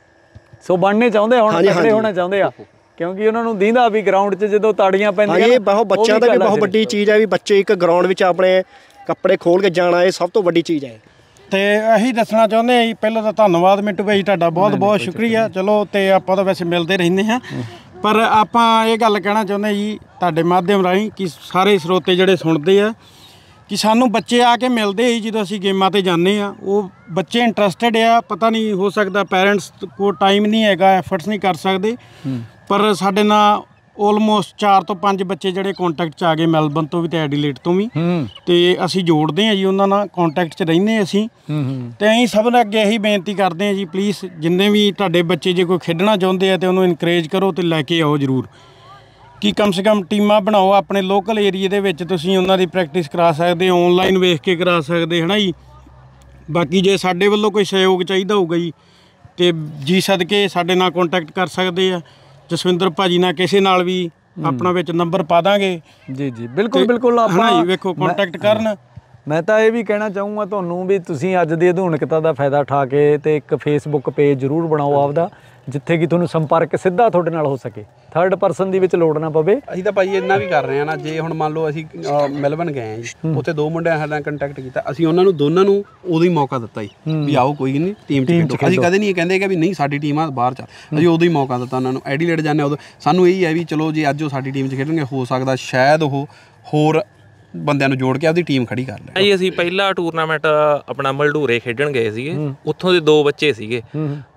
ਸੋ ਬਣਨੇ ਚਾਹੁੰਦੇ ਹੁਣ, ਤਕੜੇ ਹੋਣਾ ਚਾਹੁੰਦੇ ਆ, ਕਿਉਂਕਿ ਉਹਨਾਂ ਨੂੰ ਦੀਂਦਾ ਵੀ ਗਰਾਊਂਡ 'ਚ ਜਦੋਂ ਤਾੜੀਆਂ ਪੈਂਦੀਆਂ। ਇਹ ਬਹੁਤ ਬੱਚਿਆਂ ਦਾ ਵੀ ਬਹੁਤ ਵੱਡੀ ਚੀਜ਼ ਹੈ ਵੀ ਬੱਚੇ ਇੱਕ ਗਰਾਊਂਡ ਵਿੱਚ ਆਪਣੇ ਕੱਪੜੇ ਖੋਲ ਕੇ ਜਾਣਾ, ਇਹ ਸਭ ਤੋਂ ਵੱਡੀ ਚੀਜ਼ ਹੈ। ਤੇ ਅਸੀਂ ਦੱਸਣਾ ਚਾਹੁੰਦੇ ਹਾਂ ਜੀ, ਪਹਿਲਾਂ ਤਾਂ ਧੰਨਵਾਦ ਮਿੰਟੂ ਭਾਈ ਤੁਹਾਡਾ, ਬਹੁਤ ਬਹੁਤ ਸ਼ੁਕਰੀਆ। ਚਲੋ, ਤੇ ਆਪਾਂ ਤਾਂ ਵੈਸੇ ਮਿਲਦੇ ਰਹਿੰਦੇ ਹਾਂ, ਪਰ ਆਪਾਂ ਇਹ ਗੱਲ ਕਹਿਣਾ ਚਾਹੁੰਦੇ ਜੀ ਤੁਹਾਡੇ ਮਾਧਿਅਮ ਰਾਹੀਂ ਕਿ ਸਾਰੇ ਸਰੋਤੇ ਜਿਹੜੇ ਸੁਣਦੇ ਆ ਕਿ ਸਾਨੂੰ ਬੱਚੇ ਆ ਕੇ ਮਿਲਦੇ ਹੀ ਜਦੋਂ ਅਸੀਂ ਗੇਮਾਂ 'ਤੇ ਜਾਂਦੇ ਹਾਂ, ਉਹ ਬੱਚੇ ਇੰਟਰਸਟਿਡ ਆ। ਪਤਾ ਨਹੀਂ, ਹੋ ਸਕਦਾ ਪੈਰੈਂਟਸ ਕੋਲ ਟਾਈਮ ਨਹੀਂ ਹੈਗਾ, ਐਫਰਟਸ ਨਹੀਂ ਕਰ ਸਕਦੇ, ਪਰ ਸਾਡੇ ਨਾਲ ਆਲਮੋਸਟ ਚਾਰ ਤੋਂ ਪੰਜ ਬੱਚੇ ਜਿਹੜੇ ਕੰਟੈਕਟ 'ਚ ਆ ਗਏ, ਮੈਲਬਨ ਤੋਂ ਵੀ ਤੇ ਐਡੀਲੇਡ ਤੋਂ ਵੀ, ਤੇ ਅਸੀਂ ਜੋੜਦੇ ਹਾਂ ਜੀ ਉਹਨਾਂ ਨਾਲ, ਕੰਟੈਕਟ 'ਚ ਰਹਿੰਦੇ ਅਸੀਂ। ਤੇ ਅਸੀਂ ਸਭ ਨੂੰ ਅੱਗੇ ਇਹੀ ਬੇਨਤੀ ਕਰਦੇ ਹਾਂ ਜੀ, ਪਲੀਜ਼ ਜਿੰਨੇ ਵੀ ਤੁਹਾਡੇ ਬੱਚੇ ਜੇ ਕੋਈ ਖੇਡਣਾ ਚਾਹੁੰਦੇ ਆ ਤੇ ਉਹਨੂੰ ਇਨਕਰੇਜ ਕਰੋ ਤੇ ਲੈ ਕੇ ਆਓ ਜ਼ਰੂਰ, ਕਿ ਕਮ ਸੇ ਕਮ ਟੀਮਾਂ ਬਣਾਓ ਆਪਣੇ ਲੋਕਲ ਏਰੀਏ ਦੇ ਵਿੱਚ, ਤੁਸੀਂ ਉਹਨਾਂ ਦੀ ਪ੍ਰੈਕਟਿਸ ਕਰਾ ਸਕਦੇ, ਔਨਲਾਈਨ ਵੇਖ ਕੇ ਕਰਾ ਸਕਦੇ, ਹੈ ਨਾ ਜੀ। ਬਾਕੀ ਜੇ ਸਾਡੇ ਵੱਲੋਂ ਕੋਈ ਸਹਿਯੋਗ ਚਾਹੀਦਾ ਹੋਊਗਾ ਜੀ, ਤੇ ਜੀ ਸਦਕੇ ਸਾਡੇ ਨਾਲ ਕੰਟੈਕਟ ਕਰ ਸਕਦੇ ਆ, ਜਸਵਿੰਦਰ ਭਾਜੀ ਨਾਲ ਕਿਸੇ ਨਾਲ ਵੀ ਆਪਣਾ ਵਿੱਚ ਨੰਬਰ ਪਾ ਦਾਂਗੇ। ਜੀ ਜੀ, ਬਿਲਕੁਲ ਬਿਲਕੁਲ, ਆਪਾਂ ਵੇਖੋ ਕੰਟੈਕਟ ਕਰਨ। ਮੈਂ ਤਾਂ ਇਹ ਵੀ ਕਹਿਣਾ ਚਾਹੂੰਗਾ ਤੁਹਾਨੂੰ ਵੀ ਤੁਸੀਂ ਅੱਜ ਦੀ ਆਧੁਨਿਕਤਾ ਦਾ ਫਾਇਦਾ ਉਠਾ ਕੇ ਤੇ ਇੱਕ ਫੇਸਬੁੱਕ ਪੇਜ ਜ਼ਰੂਰ ਬਣਾਓ ਆਪਦਾ, ਜਿੱਥੇ ਕਿ ਤੁਹਾਨੂੰ ਸੰਪਰਕ ਸਿੱਧਾ ਤੁਹਾਡੇ ਨਾਲ ਹੋ ਸਕੇ, ਥਰਡ ਪਰਸਨ ਦੀ ਵਿੱਚ ਲੋੜ ਨਾ ਪਵੇ। ਅਸੀਂ ਤਾਂ ਭਾਈ ਇੰਨਾ ਵੀ ਕਰ ਰਹੇ ਹਾਂ ਨਾ, ਜੇ ਹੁਣ ਮੰਨ ਲਓ ਅਸੀਂ ਮੈਲਬਨ ਗਏ ਹਾਂ ਜੀ, ਉੱਥੇ ਦੋ ਮੁੰਡਿਆਂ ਸਾਡੇ ਨਾਲ ਕੰਟੈਕਟ ਕੀਤਾ, ਅਸੀਂ ਉਹਨਾਂ ਨੂੰ ਦੋਨਾਂ ਨੂੰ ਉਦੋਂ ਹੀ ਮੌਕਾ ਦਿੱਤਾ ਜੀ ਵੀ ਆਓ ਕੋਈ ਨਹੀਂ ਟੀਮ 'ਚ ਖੇਡੋ। ਅਸੀਂ ਕਦੇ ਨਹੀਂ ਇਹ ਕਹਿੰਦੇ ਕਿ ਵੀ ਨਹੀਂ ਸਾਡੀ ਟੀਮ ਆ ਬਾਹਰ ਚੱਲ, ਅਸੀਂ ਉਦੋਂ ਹੀ ਮੌਕਾ ਦਿੱਤਾ ਉਹਨਾਂ ਨੂੰ। ਐਡੀਲੇਡ ਜਾਂਦੇ ਉਦੋਂ ਸਾਨੂੰ ਇਹੀ ਹੈ ਵੀ ਚਲੋ ਜੇ ਅੱਜ ਉਹ ਸਾਡੀ ਟੀਮ 'ਚ ਖੇਡਣਗੇ, ਹੋ ਸਕਦਾ ਸ਼ਾਇਦ ਉਹ ਹੋਰ ਬੰਦਿਆਂ ਨੂੰ ਜੋੜ ਕੇ ਆਪਦੀ ਟੀਮ ਖੜੀ ਕਰ ਲੈ। ਜੀ ਅਸੀਂ ਪਹਿਲਾ ਟੂਰਨਾਮੈਂਟ ਆਪਣਾ ਮਲਡੂਰੇ ਖੇਡਣ ਗਏ ਸੀਗੇ, ਉੱਥੋਂ ਦੇ ਦੋ ਬੱਚੇ ਸੀਗੇ,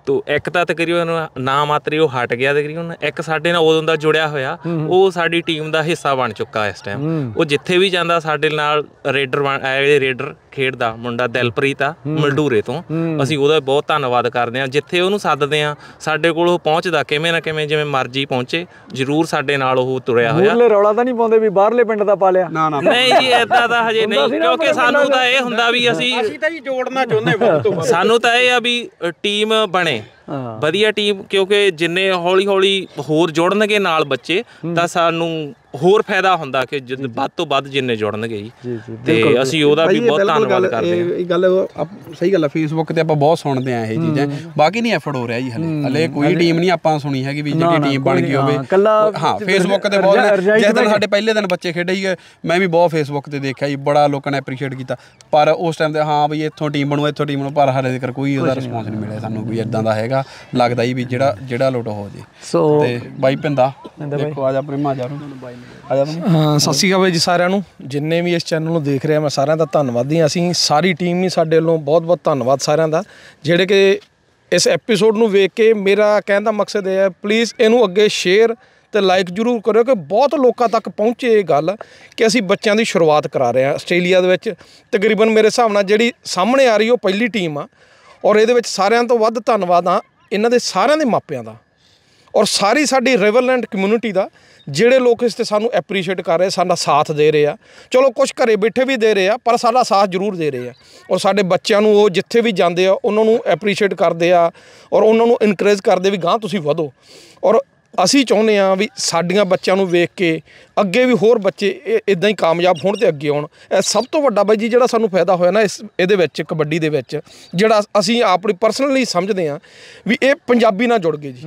ਤੋ ਇੱਕ ਤਾਂ ਤਕਰੀਬਨ ਨਾ ਮਾਤਰੀ ਉਹ ਹਟ ਗਿਆ ਤਕਰੀਬਨ, ਇੱਕ ਸਾਡੇ ਨਾਲ ਉਦੋਂ ਦਾ ਜੁੜਿਆ ਹੋਇਆ ਉਹ ਸਾਡੀ ਟੀਮ ਦਾ ਹਿੱਸਾ ਬਣ ਚੁੱਕਾ ਇਸ ਟਾਈਮ। ਉਹ ਜਿੱਥੇ ਵੀ ਜਾਂਦਾ ਸਾਡੇ ਨਾਲ ਰੇਡਰ ਬਣ ਰੇਡਰ ਖੇਡਦਾ ਮੁੰਡਾ ਦਿਲਪ੍ਰੀਤ ਆ ਮਲਡੂਰੇ ਤੋਂ, ਅਸੀਂ ਉਹਦਾ ਬਹੁਤ ਧੰਨਵਾਦ ਕਰਦੇ ਹਾਂ। ਜਿੱਥੇ ਉਹਨੂੰ ਸੱਦਦੇ ਹਾਂ ਸਾਡੇ ਕੋਲ ਉਹ ਪਹੁੰਚਦਾ, ਕਿਵੇਂ ਨਾ ਕਿਵੇਂ ਜਿਵੇਂ ਮਰਜ਼ੀ ਪਹੁੰਚੇ, ਜ਼ਰੂਰ ਸਾਡੇ ਨਾਲ ਉਹ ਤੁਰਿਆ ਹੋਇਆ। ਮੂਹਰਲੇ ਰੌਲਾ ਤਾਂ ਨਹੀਂ ਪਾਉਂਦੇ ਵੀ ਬਾਹਰਲੇ ਪਿੰਡ ਦਾ ਪਾ ਲਿਆ? ਨਾ ਨਾ ਨਹੀਂ ਜੀ ਏਦਾਂ ਦਾ ਹਜੇ ਨਹੀਂ, ਕਿਉਂਕਿ ਸਾਨੂੰ ਤਾਂ ਇਹ ਹੁੰਦਾ ਵੀ ਅਸੀਂ ਅਸੀਂ ਤਾਂ ਜੀ ਜੋੜਨਾ ਚਾਹੁੰਦੇ ਵੱਧ ਤੋਂ ਵੱਧ। ਸਾਨੂੰ ਤਾਂ ਇਹ ਆ ਵੀ ਟੀਮ ਬਣੇ ਵਧੀਆ ਟੀਮ, ਕਿਉਂਕਿ ਜਿੰਨੇ ਹੌਲੀ ਹੌਲੀ ਹੋਰ ਜੁੜਨਗੇ ਨਾਲ ਬੱਚੇ ਤਾਂ ਸਾਨੂੰ ਹੋਰ ਫਾਇਦਾ ਹੁੰਦਾ ਕਿ ਵੱਧ ਤੋਂ ਵੱਧ ਜਿੰਨੇ ਜੁੜਨਗੇ ਜੀ, ਤੇ ਅਸੀਂ ਉਹਦਾ ਵੀ ਬਹੁਤ ਧੰਨਵਾਦ ਕਰਦੇ ਹਾਂ। ਇਹ ਗੱਲ ਸਹੀ ਗੱਲ ਆ, ਫੇਸਬੁੱਕ ਤੇ ਆਪਾਂ ਬਹੁਤ ਸੁਣਦੇ ਆ ਇਹ ਚੀਜ਼ਾਂ, ਬਾਕੀ ਨਹੀਂ ਐਫਰਟ ਹੋ ਰਿਹਾ ਜੀ ਹਲੇ ਹਲੇ ਕੋਈ ਟੀਮ ਨਹੀਂ ਆਪਾਂ ਸੁਣੀ ਹੈਗੀ ਵੀ ਜਿਹੜੀ ਟੀਮ ਬਣ ਗਈ ਹੋਵੇ। ਹਾਂ ਫੇਸਬੁੱਕ ਤੇ ਬਹੁਤ, ਜਿਸ ਦਿਨ ਸਾਡੇ ਪਹਿਲੇ ਦਿਨ ਬੱਚੇ ਖੇਡੇ ਸੀਗੇ ਮੈਂ ਵੀ ਬਹੁਤ ਫੇਸਬੁੱਕ ਤੇ ਦੇਖਿਆ ਜੀ, ਬੜਾ ਲੋਕਾਂ ਨੇ ਐਪਰੀਸ਼ੀਏਟ ਕੀਤਾ, ਪਰ ਉਸ ਟਾਈਮ ਤੇ ਹਾਂ ਵੀ ਇੱਥੋਂ ਟੀਮ ਬਣੂ ਇੱਥੋਂ ਟੀਮ ਬਣੂ, ਪਰ ਹਾਲੇ ਤੱਕ ਕੋਈ ਉਹਦਾ ਰਿਸਪੌਂਸ ਨਹੀਂ ਮਿਲਿਆ ਸਾਨੂੰ ਕੋਈ ਇੱਦਾਂ ਦਾ ਹੈਗਾ, ਲੱਗਦਾ ਜੀ ਵੀ ਜਿਹੜਾ ਜਿਹੜਾ ਲੁੱਟ ਹੋ ਜੇ। ਤੇ ਬਾਈ ਪਿੰਦਾ ਦੇਖੋ ਅੱਜ ਆਪਣੇ ਮਾਜਾ ਨੂੰ ਹਾਂ ਸਤਿ ਸ਼੍ਰੀ ਅਕਾਲ ਬਾਈ ਜੀ ਸਾਰਿਆਂ ਨੂੰ, ਜਿੰਨੇ ਵੀ ਇਸ ਚੈਨਲ ਨੂੰ ਦੇਖ ਰਹੇ ਆ ਮੈਂ ਸਾਰਿਆਂ ਦਾ ਧੰਨਵਾਦੀ ਹਾਂ। ਅਸੀਂ ਸਾਰੀ ਟੀਮ ਹੀ ਸਾਡੇ ਵੱਲੋਂ ਬਹੁਤ ਬਹੁਤ ਧੰਨਵਾਦ ਸਾਰਿਆਂ ਦਾ, ਜਿਹੜੇ ਕਿ ਇਸ ਐਪੀਸੋਡ ਨੂੰ ਵੇਖ ਕੇ, ਮੇਰਾ ਕਹਿਣ ਦਾ ਮਕਸਦ ਇਹ ਹੈ ਪਲੀਜ਼ ਇਹਨੂੰ ਅੱਗੇ ਸ਼ੇਅਰ ਅਤੇ ਲਾਈਕ ਜ਼ਰੂਰ ਕਰਿਓ ਕਿ ਬਹੁਤ ਲੋਕਾਂ ਤੱਕ ਪਹੁੰਚੇ ਇਹ ਗੱਲ ਕਿ ਅਸੀਂ ਬੱਚਿਆਂ ਦੀ ਸ਼ੁਰੂਆਤ ਕਰਾ ਰਹੇ ਹਾਂ ਆਸਟ੍ਰੇਲੀਆ ਦੇ ਵਿੱਚ। ਤਕਰੀਬਨ ਮੇਰੇ ਹਿਸਾਬ ਨਾਲ ਜਿਹੜੀ ਸਾਹਮਣੇ ਆ ਰਹੀ ਉਹ ਪਹਿਲੀ ਟੀਮ ਆ, ਔਰ ਇਹਦੇ ਵਿੱਚ ਸਾਰਿਆਂ ਤੋਂ ਵੱਧ ਧੰਨਵਾਦ ਆ ਇਹਨਾਂ ਦੇ ਸਾਰਿਆਂ ਦੇ ਮਾਪਿਆਂ ਦਾ ਔਰ ਸਾਰੀ ਸਾਡੀ ਰਿਵਰਲੈਂਡ ਕਮਿਊਨਿਟੀ ਦਾ, ਜਿਹੜੇ ਲੋਕ ਇਸ 'ਤੇ ਸਾਨੂੰ ਐਪਰੀਸ਼ੀਏਟ ਕਰ ਰਹੇ, ਸਾਡਾ ਸਾਥ ਦੇ ਰਹੇ ਆ। ਚਲੋ ਕੁਛ ਘਰੇ ਬੈਠੇ ਵੀ ਦੇ ਰਹੇ ਆ ਪਰ ਸਾਡਾ ਸਾਥ ਜ਼ਰੂਰ ਦੇ ਰਹੇ ਆ, ਔਰ ਸਾਡੇ ਬੱਚਿਆਂ ਨੂੰ ਉਹ ਜਿੱਥੇ ਵੀ ਜਾਂਦੇ ਆ ਉਹਨਾਂ ਨੂੰ ਐਪਰੀਸ਼ੀਏਟ ਕਰਦੇ ਆ ਔਰ ਉਹਨਾਂ ਨੂੰ ਇਨਕਰੇਜ ਕਰਦੇ ਵੀ ਗਾਂਹ ਤੁਸੀਂ ਵਧੋ। ਔਰ ਅਸੀਂ ਚਾਹੁੰਦੇ ਹਾਂ ਵੀ ਸਾਡੀਆਂ ਬੱਚਿਆਂ ਨੂੰ ਵੇਖ ਕੇ ਅੱਗੇ ਵੀ ਹੋਰ ਬੱਚੇ ਇੱਦਾਂ ਹੀ ਕਾਮਯਾਬ ਹੋਣ ਅਤੇ ਅੱਗੇ ਆਉਣ। ਇਹ ਸਭ ਤੋਂ ਵੱਡਾ ਬਾਈ ਜੀ ਜਿਹੜਾ ਸਾਨੂੰ ਫਾਇਦਾ ਹੋਇਆ ਨਾ ਇਸ ਇਹਦੇ ਵਿੱਚ ਕਬੱਡੀ ਦੇ ਵਿੱਚ, ਜਿਹੜਾ ਅਸੀਂ ਆਪਣੀ ਪਰਸਨਲੀ ਸਮਝਦੇ ਹਾਂ ਵੀ ਇਹ ਪੰਜਾਬੀ ਨਾਲ ਜੁੜ ਗਏ ਜੀ।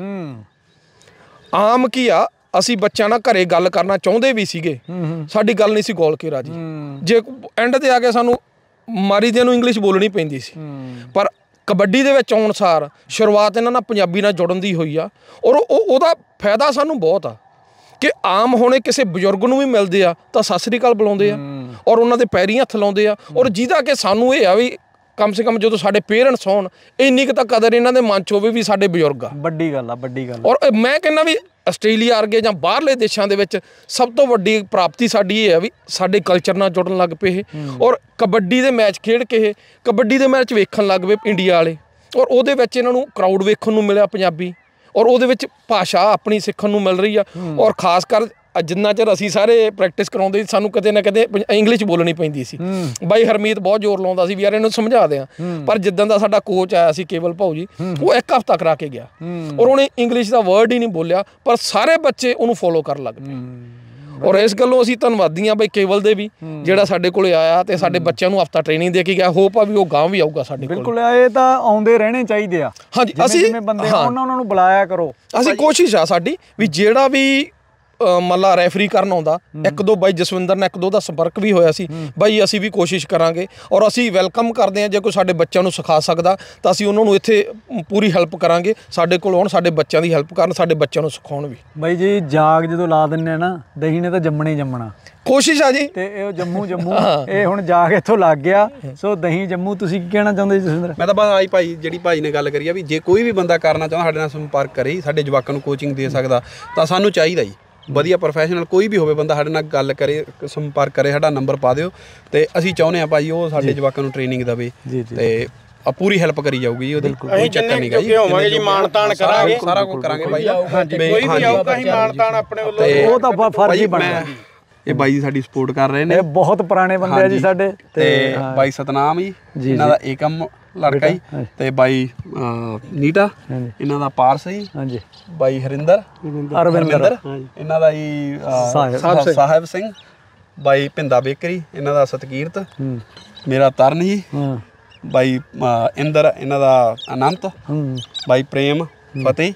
ਆਮ ਕੀ ਆ, ਅਸੀਂ ਬੱਚਿਆਂ ਨਾਲ ਘਰੇ ਗੱਲ ਕਰਨਾ ਚਾਹੁੰਦੇ ਵੀ ਸੀਗੇ, ਸਾਡੀ ਗੱਲ ਨਹੀਂ ਸੀ ਗੋਲ ਕੇ ਰਾਜੀ, ਜੇ ਐਂਡ 'ਤੇ ਆ ਕੇ ਸਾਨੂੰ ਮਾਰੀ ਦਿਆਂ ਨੂੰ ਇੰਗਲਿਸ਼ ਬੋਲਣੀ ਪੈਂਦੀ ਸੀ, ਪਰ ਕਬੱਡੀ ਦੇ ਵਿੱਚ ਆਉਣ ਸਾਰ ਸ਼ੁਰੂਆਤ ਇਹਨਾਂ ਨਾਲ ਪੰਜਾਬੀ ਨਾਲ ਜੁੜਨ ਦੀ ਹੋਈ ਆ। ਔਰ ਉਹ ਉਹਦਾ ਫਾਇਦਾ ਸਾਨੂੰ ਬਹੁਤ ਆ ਕਿ ਆਮ ਹੁਣੇ ਕਿਸੇ ਬਜ਼ੁਰਗ ਨੂੰ ਵੀ ਮਿਲਦੇ ਆ ਤਾਂ ਸਤਿ ਸ੍ਰੀ ਅਕਾਲ ਬੁਲਾਉਂਦੇ ਆ ਔਰ ਉਹਨਾਂ ਦੇ ਪੈਰੀਂ ਹੱਥ ਲਾਉਂਦੇ ਆ, ਔਰ ਜਿਹਦਾ ਕਿ ਸਾਨੂੰ ਇਹ ਆ ਵੀ ਕਮ ਸੇ ਕਮ ਜਦੋਂ ਸਾਡੇ ਪੇਰੈਂਟਸ ਹੋਣ ਇੰਨੀ ਕੁ ਤਾਂ ਕਦਰ ਇਹਨਾਂ ਦੇ ਮਨ 'ਚ ਹੋਵੇ ਵੀ ਸਾਡੇ ਬਜ਼ੁਰਗ ਆ। ਵੱਡੀ ਗੱਲ ਆ, ਵੱਡੀ ਗੱਲ। ਔਰ ਮੈਂ ਕਹਿੰਦਾ ਵੀ ਆਸਟ੍ਰੇਲੀਆ ਵਰਗੇ ਜਾਂ ਬਾਹਰਲੇ ਦੇਸ਼ਾਂ ਦੇ ਵਿੱਚ ਸਭ ਤੋਂ ਵੱਡੀ ਪ੍ਰਾਪਤੀ ਸਾਡੀ ਇਹ ਹੈ ਵੀ ਸਾਡੇ ਕਲਚਰ ਨਾਲ ਜੁੜਨ ਲੱਗ ਪਏ ਇਹ, ਔਰ ਕਬੱਡੀ ਦੇ ਮੈਚ ਖੇਡ ਕੇ ਇਹ ਕਬੱਡੀ ਦੇ ਮੈਚ ਵੇਖਣ ਲੱਗ ਪਏ ਇੰਡੀਆ ਵਾਲੇ, ਔਰ ਉਹਦੇ ਵਿੱਚ ਇਹਨਾਂ ਨੂੰ ਕਰਾਊਡ ਵੇਖਣ ਨੂੰ ਮਿਲਿਆ ਪੰਜਾਬੀ, ਔਰ ਉਹਦੇ ਵਿੱਚ ਭਾਸ਼ਾ ਆਪਣੀ ਸਿੱਖਣ ਨੂੰ ਮਿਲ ਰਹੀ ਆ। ਔਰ ਖਾਸ ਕਰ ਜਿੰਨਾ ਚਿਰ ਅਸੀਂ ਸਾਰੇ ਪ੍ਰੈਕਟਿਸ ਕਰਾਉਂਦੇ ਸੀ ਸਾਨੂੰ ਕਦੇ ਨਾ ਕਦੇ ਇੰਗਲਿਸ਼ ਬੋਲਣੀ ਪੈਂਦੀ ਸੀ। ਬਾਈ ਹਰਮੀਤ ਬਹੁਤ ਜ਼ੋਰ ਲਾਉਂਦਾ ਸੀ ਵੀ ਯਾਰ ਇਹਨੂੰ ਸਮਝਾ ਦਿਆਂ, ਪਰ ਜਿੱਦਾਂ ਦਾ ਸਾਡਾ ਕੋਚ ਆਇਆ ਸੀ ਕੇਵਲ ਭਾਊ ਜੀ, ਉਹ ਇੱਕ ਹਫ਼ਤਾ ਕਰਾ ਕੇ ਗਿਆ ਔਰ ਉਹਨੇ ਇੰਗਲਿਸ਼ ਦਾ ਵਰਡ ਹੀ ਨਹੀਂ ਬੋਲਿਆ, ਪਰ ਸਾਰੇ ਬੱਚੇ ਉਹਨੂੰ ਫੋਲੋ ਕਰਨ ਲੱਗ ਪਏ। ਔਰ ਇਸ ਗੱਲੋਂ ਅਸੀਂ ਧੰਨਵਾਦੀ ਹਾਂ ਬਾਈ ਕੇਵਲ ਦੇ ਵੀ, ਜਿਹੜਾ ਸਾਡੇ ਕੋਲ ਆਇਆ ਤੇ ਸਾਡੇ ਬੱਚਿਆਂ ਨੂੰ ਹਫ਼ਤਾ ਟ੍ਰੇਨਿੰਗ ਦੇ ਕੇ ਗਿਆ। ਹੋਪ ਆ ਵੀ ਉਹ ਗਾਂਹ ਵੀ ਆਊਗਾ ਸਾਡੇ ਕੋਲ। ਬਿਲਕੁਲ, ਇਹ ਤਾਂ ਆਉਂਦੇ ਰਹਿਣੇ ਚਾਹੀਦੇ ਆ। ਹਾਂਜੀ, ਅਸੀਂ ਜਿਵੇਂ ਬੰਦੇ ਉਹਨਾਂ ਉਹਨਾਂ ਨੂੰ ਬੁਲਾਇਆ ਕਰੋ। ਅਸੀਂ ਕੋਸ਼ਿਸ਼ ਆ ਸਾਡੀ ਵੀ ਜਿਹੜਾ ਵੀ ਮੰਨ ਲਾ ਰੈਫਰੀ ਕਰਨ ਆਉਂਦਾ, ਇੱਕ ਦੋ ਬਾਈ ਜਸਵਿੰਦਰ ਨੇ ਇੱਕ ਦੋ ਦਾ ਸੰਪਰਕ ਵੀ ਹੋਇਆ ਸੀ, ਬਾਈ ਅਸੀਂ ਵੀ ਕੋਸ਼ਿਸ਼ ਕਰਾਂਗੇ ਔਰ ਅਸੀਂ ਵੈਲਕਮ ਕਰਦੇ ਹਾਂ ਜੇ ਕੋਈ ਸਾਡੇ ਬੱਚਿਆਂ ਨੂੰ ਸਿਖਾ ਸਕਦਾ ਤਾਂ ਅਸੀਂ ਉਹਨਾਂ ਨੂੰ ਇੱਥੇ ਪੂਰੀ ਹੈਲਪ ਕਰਾਂਗੇ, ਸਾਡੇ ਕੋਲ ਆਉਣ, ਸਾਡੇ ਬੱਚਿਆਂ ਦੀ ਹੈਲਪ ਕਰਨ, ਸਾਡੇ ਬੱਚਿਆਂ ਨੂੰ ਸਿਖਾਉਣ ਵੀ। ਬਾਈ ਜੀ ਜਾਗ ਜਦੋਂ ਲਾ ਦਿੰਦੇ ਆ ਨਾ, ਦਹੀਂ ਨੇ ਤਾਂ ਜੰਮਣਾ ਹੀ ਜੰਮਣਾ। ਕੋਸ਼ਿਸ਼ ਆ ਜੀ, ਤੇ ਇਹ ਜੰਮੂ ਜੰਮੂ ਇਹ ਹੁਣ ਜਾਗ ਇੱਥੋਂ ਲੱਗ ਗਿਆ, ਸੋ ਦਹੀਂ ਜੰਮੂ। ਤੁਸੀਂ ਕੀ ਕਹਿਣਾ ਚਾਹੁੰਦੇ ਜੀ ਜਸਵਿੰਦਰ? ਮੈਂ ਤਾਂ ਬਸ ਆਈ ਭਾਈ ਜਿਹੜੀ ਭਾਈ ਨੇ ਗੱਲ ਕਰੀ ਆ ਵੀ ਜੇ ਕੋਈ ਵੀ ਬੰਦਾ ਕਰਨਾ ਚਾਹੁੰਦਾ ਸਾਡੇ ਨਾਲ ਸੰਪਰਕ ਕਰੇ, ਸਾਡੇ ਜਵਾਕਾਂ ਨੂੰ ਕੋਚਿੰਗ ਦੇ ਸਕਦਾ ਤਾਂ ਸਾਨੂੰ ਚਾਹੀਦਾ ਜੀ ਵਧੀਆ ਪ੍ਰੋਫੈਸ਼ਨਲ ਕੋਈ ਵੀ ਹੋਵੇ ਬੰਦਾ ਸਾਡੇ ਨਾਲ ਗੱਲ ਕਰੇ, ਸੰਪਰਕ ਕਰੇ, ਸਾਡਾ ਨੰਬਰ ਪਾ ਦਿਓ ਤੇ ਅਸੀਂ ਚਾਹੁੰਦੇ ਹਾਂ ਭਾਈ ਉਹ ਸਾਡੇ ਜਵਾਕਾਂ ਨੂੰ ਟ੍ਰੇਨਿੰਗ ਦੇਵੇ ਤੇ ਆ ਪੂਰੀ ਹੈਲਪ ਕਰੀ ਜਾਊਗੀ ਜੀ ਉਹਦੀ, ਕੋਈ ਚੱਕਰ ਨਹੀਂ ਗਾ ਜੀ। ਹੋਵਾਂਗੇ ਜੀ, ਮਾਨਤਾਨ ਕਰਾਂਗੇ, ਸਾਰਾ ਕੁਝ ਕਰਾਂਗੇ ਭਾਈ। ਕੋਈ ਵੀ ਆਊਗਾ ਅਸੀਂ ਮਾਨਤਾਨ ਆਪਣੇ ਵੱਲੋਂ, ਉਹ ਤਾਂ ਫਰਜ਼ ਹੀ ਬਣਦਾ। ਇਹ ਬਾਈ ਜੀ ਸਾਡੀ ਸਪੋਰਟ ਕਰ ਰਹੇ ਨੇ, ਇਹ ਬਹੁਤ ਪੁਰਾਣੇ ਬੰਦੇ ਆ ਜੀ ਸਾਡੇ। ਤੇ ਬਾਈ ਸਤਨਾਮ ਜੀ, ਇਹਨਾਂ ਦਾ ਏਕਮ ਲੜਕਾ ਜੀ, ਤੇ ਬਾਈ ਨੀਟਾ, ਇਹਨਾਂ ਦਾ ਪਾਰਸ ਜੀ, ਹਾਂਜੀ ਬਾਈ ਹਰਿੰਦਰ ਅਰਵਿੰਦਰ, ਇਹਨਾਂ ਦਾ ਜੀ ਸਾਹਿਬ ਸਿੰਘ, ਬਾਈ ਭਿੰਦਾ ਬੇਕਰੀ, ਇਹਨਾਂ ਦਾ ਸਤਕੀਰਤ, ਮੇਰਾ ਤਰਨ ਜੀ, ਬਾਈ ਇੰਦਰ, ਇਹਨਾਂ ਦਾ ਅਨੰਤ, ਬਾਈ ਪ੍ਰੇਮ ਫਤਿਹ,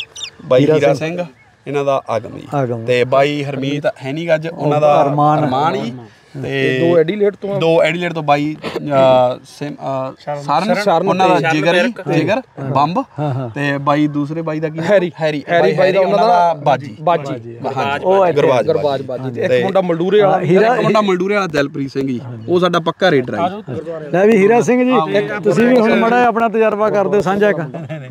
ਬਾਈ ਹੀਰਾ ਸਿੰਘ, ਇਹਨਾਂ ਦਾ ਆਗਮ ਜੀ, ਤੇ ਬਾਈ ਹਰਮੀਤ ਹੈ ਨਹੀਂ ਅੱਜ, ਉਹਨਾਂ ਦਾ ਅਰਮਾਨ ਜੀ, ਤੇ ਦੋ ਐਡੀਲੇਡ ਤੋਂ ਦੋ ਐਡੀਲੇਡ ਤੋਂ ਬਾਈ ਅ, ਸਿਮ ਅ, ਸਰਨ ਉਹਨਾਂ ਦਾ ਜਿਗਰ ਜੀ ਜਿਗਰ ਬੰਬ ਤੇ ਬਾਈ ਦੂਸਰੇ ਬਾਈ ਦਾ ਕੀ ਹੈਰੀ ਹੈਰੀ ਹੈਰੀ ਬਾਈ ਦਾ ਉਹਨਾਂ ਦਾ ਬਾਜੀ ਬਾਜੀ ਹਾਂਜੀ ਉਹ ਗੁਰਬਾਜ ਗੁਰਬਾਜ ਬਾਜੀ ਤੇ ਇੱਕ ਮੁੰਡਾ ਮਲਡੂਰੇ ਵਾਲਾ ਹੀਰਾ ਮੁੰਡਾ ਮਲਡੂਰੇ ਵਾਲਾ ਦਿਲਪ੍ਰੀਤ ਸਿੰਘ ਜੀ ਉਹ ਸਾਡਾ ਪੱਕਾ ਰੇਡਰ ਹੈ ਲੈ ਵੀ ਹੀਰਾ ਸਿੰਘ ਜੀ ਤੁਸੀਂ ਵੀ ਹੁਣ ਮੜਾ ਆਪਣਾ ਤਜਰਬਾ ਕਰ ਦਿਓ ਸਾਂਝਾ ਇੱਕ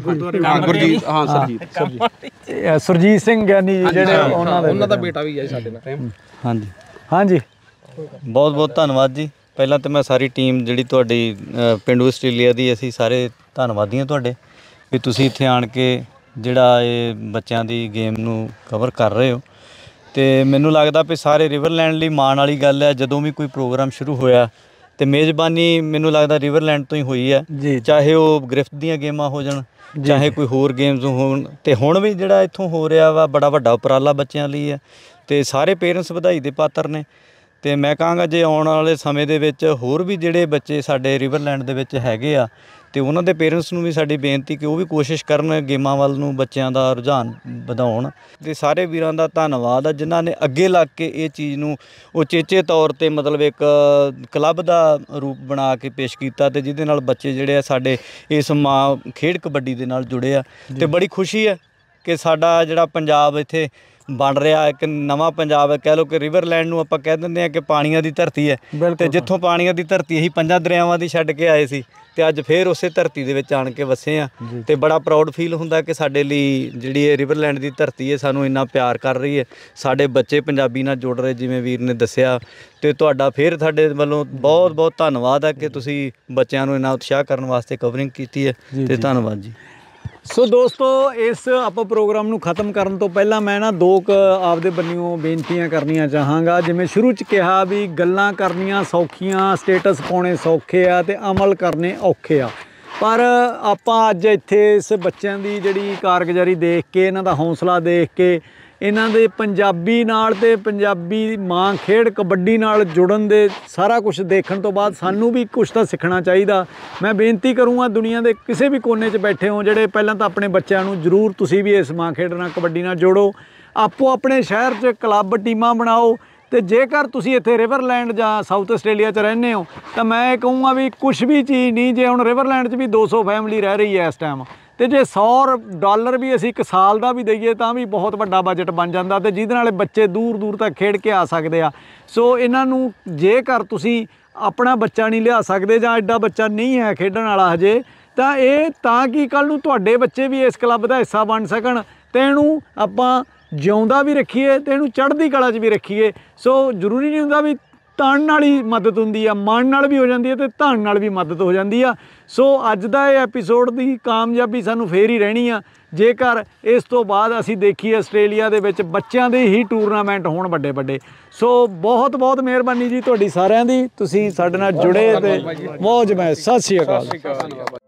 ਗੁਰਜੀਤ ਹਾਂ ਸਰਜੀਤ ਸਰਜੀਤ ਸੁਰਜੀਤ ਸਿੰਘ ਗਿਆਨੀ ਜੀ ਜਿਹੜੇ ਉਹਨਾਂ ਦੇ ਉਹਨਾਂ ਦਾ ਬੇਟਾ ਵੀ ਹੈ ਸਾਡੇ ਨਾਲ ਹਾਂਜੀ ਹਾਂਜੀ ਬਹੁਤ ਬਹੁਤ ਧੰਨਵਾਦ ਜੀ। ਪਹਿਲਾਂ ਤਾਂ ਮੈਂ ਸਾਰੀ ਟੀਮ ਜਿਹੜੀ ਤੁਹਾਡੀ ਪੇਂਡੂ ਆਸਟ੍ਰੇਲੀਆ ਦੀ ਅਸੀਂ ਸਾਰੇ ਧੰਨਵਾਦੀ ਹਾਂ ਤੁਹਾਡੇ ਵੀ ਤੁਸੀਂ ਇੱਥੇ ਆਣ ਕੇ ਜਿਹੜਾ ਇਹ ਬੱਚਿਆਂ ਦੀ ਗੇਮ ਨੂੰ ਕਵਰ ਕਰ ਰਹੇ ਹੋ। ਤੇ ਮੈਨੂੰ ਲੱਗਦਾ ਵੀ ਸਾਰੇ ਰਿਵਰਲੈਂਡ ਲਈ ਮਾਣ ਵਾਲੀ ਗੱਲ ਹੈ। ਜਦੋਂ ਵੀ ਕੋਈ ਪ੍ਰੋਗਰਾਮ ਸ਼ੁਰੂ ਹੋਇਆ ਤੇ ਮੇਜ਼ਬਾਨੀ ਮੈਨੂੰ ਲੱਗਦਾ ਰਿਵਰਲੈਂਡ ਤੋਂ ਹੀ ਹੋਈ ਹੈ, ਚਾਹੇ ਉਹ ਗ੍ਰਿਫਟ ਦੀਆਂ ਗੇਮਾਂ ਹੋ ਜਾਣ ਚਾਹੇ ਕੋਈ ਹੋਰ ਗੇਮਸ ਹੋਣ। ਤੇ ਹੁਣ ਵੀ ਜਿਹੜਾ ਇੱਥੋਂ ਹੋ ਰਿਹਾ ਵਾ ਬੜਾ ਵੱਡਾ ਉਪਰਾਲਾ ਬੱਚਿਆਂ ਲਈ ਹੈ ਤੇ ਸਾਰੇ ਪੇਰੈਂਟਸ ਵਧਾਈ ਦੇ ਪਾਤਰ ਨੇ। ਤੇ ਮੈਂ ਕਹਾਂਗਾ ਜੇ ਆਉਣ ਵਾਲੇ ਸਮੇਂ ਦੇ ਵਿੱਚ ਹੋਰ ਵੀ ਜਿਹੜੇ ਬੱਚੇ ਸਾਡੇ ਰਿਵਰਲੈਂਡ ਦੇ ਵਿੱਚ ਹੈਗੇ ਆ ਤੇ ਉਹਨਾਂ ਦੇ ਪੇਰੈਂਟਸ ਨੂੰ ਵੀ ਸਾਡੀ ਬੇਨਤੀ ਕਿ ਉਹ ਵੀ ਕੋਸ਼ਿਸ਼ ਕਰਨ ਗੇਮਾਂ ਵੱਲ ਨੂੰ ਬੱਚਿਆਂ ਦਾ ਰੁਝਾਨ ਵਧਾਉਣ। ਤੇ ਸਾਰੇ ਵੀਰਾਂ ਦਾ ਧੰਨਵਾਦ ਆ ਜਿਨ੍ਹਾਂ ਨੇ ਅੱਗੇ ਲੱਗ ਕੇ ਇਹ ਚੀਜ਼ ਨੂੰ ਉਚੇਚੇ ਤੌਰ ਤੇ ਮਤਲਬ ਇੱਕ ਕਲੱਬ ਦਾ ਰੂਪ ਬਣਾ ਕੇ ਪੇਸ਼ ਕੀਤਾ ਤੇ ਜਿਹਦੇ ਨਾਲ ਬੱਚੇ ਜਿਹੜੇ ਆ ਸਾਡੇ ਇਸ ਮਾਂ ਖੇਡ ਕਬੱਡੀ ਦੇ ਨਾਲ ਜੁੜੇ ਆ। ਤੇ ਬੜੀ ਖੁਸ਼ੀ ਹੈ ਕਿ ਸਾਡਾ ਜਿਹੜਾ ਪੰਜਾਬ ਇੱਥੇ ਬਣ ਰਿਹਾ ਇੱਕ ਨਵਾਂ ਪੰਜਾਬ ਹੈ। ਕਹਿ ਲਓ ਕਿ ਰਿਵਰਲੈਂਡ ਨੂੰ ਆਪਾਂ ਕਹਿ ਦਿੰਦੇ ਹਾਂ ਕਿ ਪਾਣੀਆਂ ਦੀ ਧਰਤੀ ਹੈ ਤੇ ਜਿੱਥੋਂ ਪਾਣੀਆਂ ਦੀ ਧਰਤੀ ਅਸੀਂ ਪੰਜਾਂ ਦਰਿਆਵਾਂ ਦੀ ਛੱਡ ਕੇ ਆਏ ਸੀ ਤੇ ਅੱਜ ਫੇਰ ਉਸੇ ਧਰਤੀ ਦੇ ਵਿੱਚ ਆਣ ਕੇ ਵਸੇ ਆ ਤੇ ਬੜਾ ਪ੍ਰਾਊਡ ਫੀਲ ਹੁੰਦਾ ਕਿ ਸਾਡੇ ਲਈ ਜਿਹੜੀ ਇਹ ਰਿਵਰਲੈਂਡ ਦੀ ਧਰਤੀ ਹੈ ਸਾਨੂੰ ਇੰਨਾ ਪਿਆਰ ਕਰ ਰਹੀ ਹੈ। ਸਾਡੇ ਬੱਚੇ ਪੰਜਾਬੀ ਨਾਲ ਜੁੜ ਰਹੇ ਜਿਵੇਂ ਵੀਰ ਨੇ ਦੱਸਿਆ ਤੇ ਤੁਹਾਡਾ ਫੇਰ ਸਾਡੇ ਵੱਲੋਂ ਬਹੁਤ ਬਹੁਤ ਧੰਨਵਾਦ ਹੈ ਕਿ ਤੁਸੀਂ ਬੱਚਿਆਂ ਨੂੰ ਇੰਨਾ ਉਤਸ਼ਾਹ ਕਰਨ ਵਾਸਤੇ ਕਵਰਿੰਗ ਕੀਤੀ ਹੈ ਤੇ ਧੰਨਵਾਦ ਜੀ। ਸੋ ਦੋਸਤੋ ਇਸ ਆਪਾਂ ਪ੍ਰੋਗਰਾਮ ਨੂੰ ਖ਼ਤਮ ਕਰਨ ਤੋਂ ਪਹਿਲਾਂ ਮੈਂ ਨਾ ਦੋ ਕੁ ਆਪਦੇ ਬੰਨਿਓਂ ਬੇਨਤੀਆਂ ਕਰਨੀਆਂ ਚਾਹਾਂਗਾ। ਜਿਵੇਂ ਸ਼ੁਰੂ 'ਚ ਕਿਹਾ ਵੀ ਗੱਲਾਂ ਕਰਨੀਆਂ ਸੌਖੀਆਂ, ਸਟੇਟਸ ਪਾਉਣੇ ਸੌਖੇ ਆ ਤੇ ਅਮਲ ਕਰਨੇ ਔਖੇ ਆ, ਪਰ ਆਪਾਂ ਅੱਜ ਇੱਥੇ ਇਸ ਬੱਚਿਆਂ ਦੀ ਜਿਹੜੀ ਕਾਰਗੁਜ਼ਾਰੀ ਦੇਖ ਕੇ ਇਹਨਾਂ ਦਾ ਹੌਸਲਾ ਦੇਖ ਕੇ ਇਹਨਾਂ ਦੇ ਪੰਜਾਬੀ ਨਾਲ ਤੇ ਪੰਜਾਬੀ ਮਾਂ ਖੇਡ ਕਬੱਡੀ ਨਾਲ ਜੁੜਨ ਦੇ ਸਾਰਾ ਕੁਝ ਦੇਖਣ ਤੋਂ ਬਾਅਦ ਸਾਨੂੰ ਵੀ ਕੁਝ ਤਾਂ ਸਿੱਖਣਾ ਚਾਹੀਦਾ। ਮੈਂ ਬੇਨਤੀ ਕਰੂੰਗਾ ਦੁਨੀਆ ਦੇ ਕਿਸੇ ਵੀ ਕੋਨੇ 'ਚ ਬੈਠੇ ਹੋ ਜਿਹੜੇ ਪਹਿਲਾਂ ਤਾਂ ਆਪਣੇ ਬੱਚਿਆਂ ਨੂੰ ਜ਼ਰੂਰ ਤੁਸੀਂ ਵੀ ਇਸ ਮਾਂ ਖੇਡ ਨਾਲ ਕਬੱਡੀ ਨਾਲ ਜੋੜੋ। ਆਪੋ ਆਪਣੇ ਸ਼ਹਿਰ 'ਚ ਕਲੱਬ ਟੀਮਾਂ ਬਣਾਓ ਤੇ ਜੇਕਰ ਤੁਸੀਂ ਇੱਥੇ ਰਿਵਰਲੈਂਡ ਜਾਂ ਸਾਊਥ ਆਸਟ੍ਰੇਲੀਆ 'ਚ ਰਹਿੰਦੇ ਹੋ ਤਾਂ ਮੈਂ ਇਹ ਕਹੂੰਗਾ ਵੀ ਕੁਛ ਵੀ ਚੀਜ਼ ਨਹੀਂ। ਜੇ ਹੁਣ ਰਿਵਰਲੈਂਡ 'ਚ ਵੀ ਦੋ ਸੌ ਫੈਮਿਲੀ ਰਹਿ ਰਹੀ ਹੈ ਇਸ ਟਾਈਮ ਤੇ ਜੇ ਸੌ ਡਾਲਰ ਵੀ ਅਸੀਂ ਇੱਕ ਸਾਲ ਦਾ ਵੀ ਦਈਏ ਤਾਂ ਵੀ ਬਹੁਤ ਵੱਡਾ ਬਜਟ ਬਣ ਜਾਂਦਾ ਤੇ ਜਿਹਦੇ ਨਾਲ ਬੱਚੇ ਦੂਰ ਦੂਰ ਤੱਕ ਖੇਡ ਕੇ ਆ ਸਕਦੇ ਆ। ਸੋ ਇਹਨਾਂ ਨੂੰ ਜੇਕਰ ਤੁਸੀਂ ਆਪਣਾ ਬੱਚਾ ਨਹੀਂ ਲਿਆ ਸਕਦੇ ਜਾਂ ਐਡਾ ਬੱਚਾ ਨਹੀਂ ਹੈ ਖੇਡਣ ਵਾਲਾ ਹਜੇ ਤਾਂ ਇਹ ਤਾਂ ਕਿ ਕੱਲ੍ਹ ਨੂੰ ਤੁਹਾਡੇ ਬੱਚੇ ਵੀ ਇਸ ਕਲੱਬ ਦਾ ਹਿੱਸਾ ਬਣ ਸਕਣ ਤੇ ਇਹਨੂੰ ਆਪਾਂ ਜਿਉਂਦਾ ਵੀ ਰੱਖੀਏ ਤੇ ਇਹਨੂੰ ਚੜ੍ਹਦੀ ਕਲਾ 'ਚ ਵੀ ਰੱਖੀਏ। ਸੋ ਜ਼ਰੂਰੀ ਨਹੀਂ ਹੁੰਦਾ ਵੀ ਤਣ ਨਾਲ ਹੀ ਮਦਦ ਹੁੰਦੀ ਆ, ਮਨ ਨਾਲ ਵੀ ਹੋ ਜਾਂਦੀ ਹੈ ਤੇ ਧਨ ਨਾਲ ਵੀ ਮਦਦ ਹੋ ਜਾਂਦੀ ਆ। ਸੋ ਅੱਜ ਦਾ ਇਹ ਐਪੀਸੋਡ ਦੀ ਕਾਮਯਾਬੀ ਸਾਨੂੰ ਫੇਰ ਹੀ ਰਹਿਣੀ ਆ ਜੇਕਰ ਇਸ ਤੋਂ ਬਾਅਦ ਅਸੀਂ ਦੇਖੀਏ ਆਸਟ੍ਰੇਲੀਆ ਦੇ ਵਿੱਚ ਬੱਚਿਆਂ ਦੇ ਹੀ ਟੂਰਨਾਮੈਂਟ ਹੋਣ ਵੱਡੇ ਵੱਡੇ। ਸੋ ਬਹੁਤ ਬਹੁਤ ਮਿਹਰਬਾਨੀ ਜੀ ਤੁਹਾਡੀ ਸਾਰਿਆਂ ਦੀ, ਤੁਸੀਂ ਸਾਡੇ ਨਾਲ ਜੁੜੇ ਤੇ ਮੌਜ ਮੈਂ। ਸਤਿ ਸ਼੍ਰੀ ਅਕਾਲ।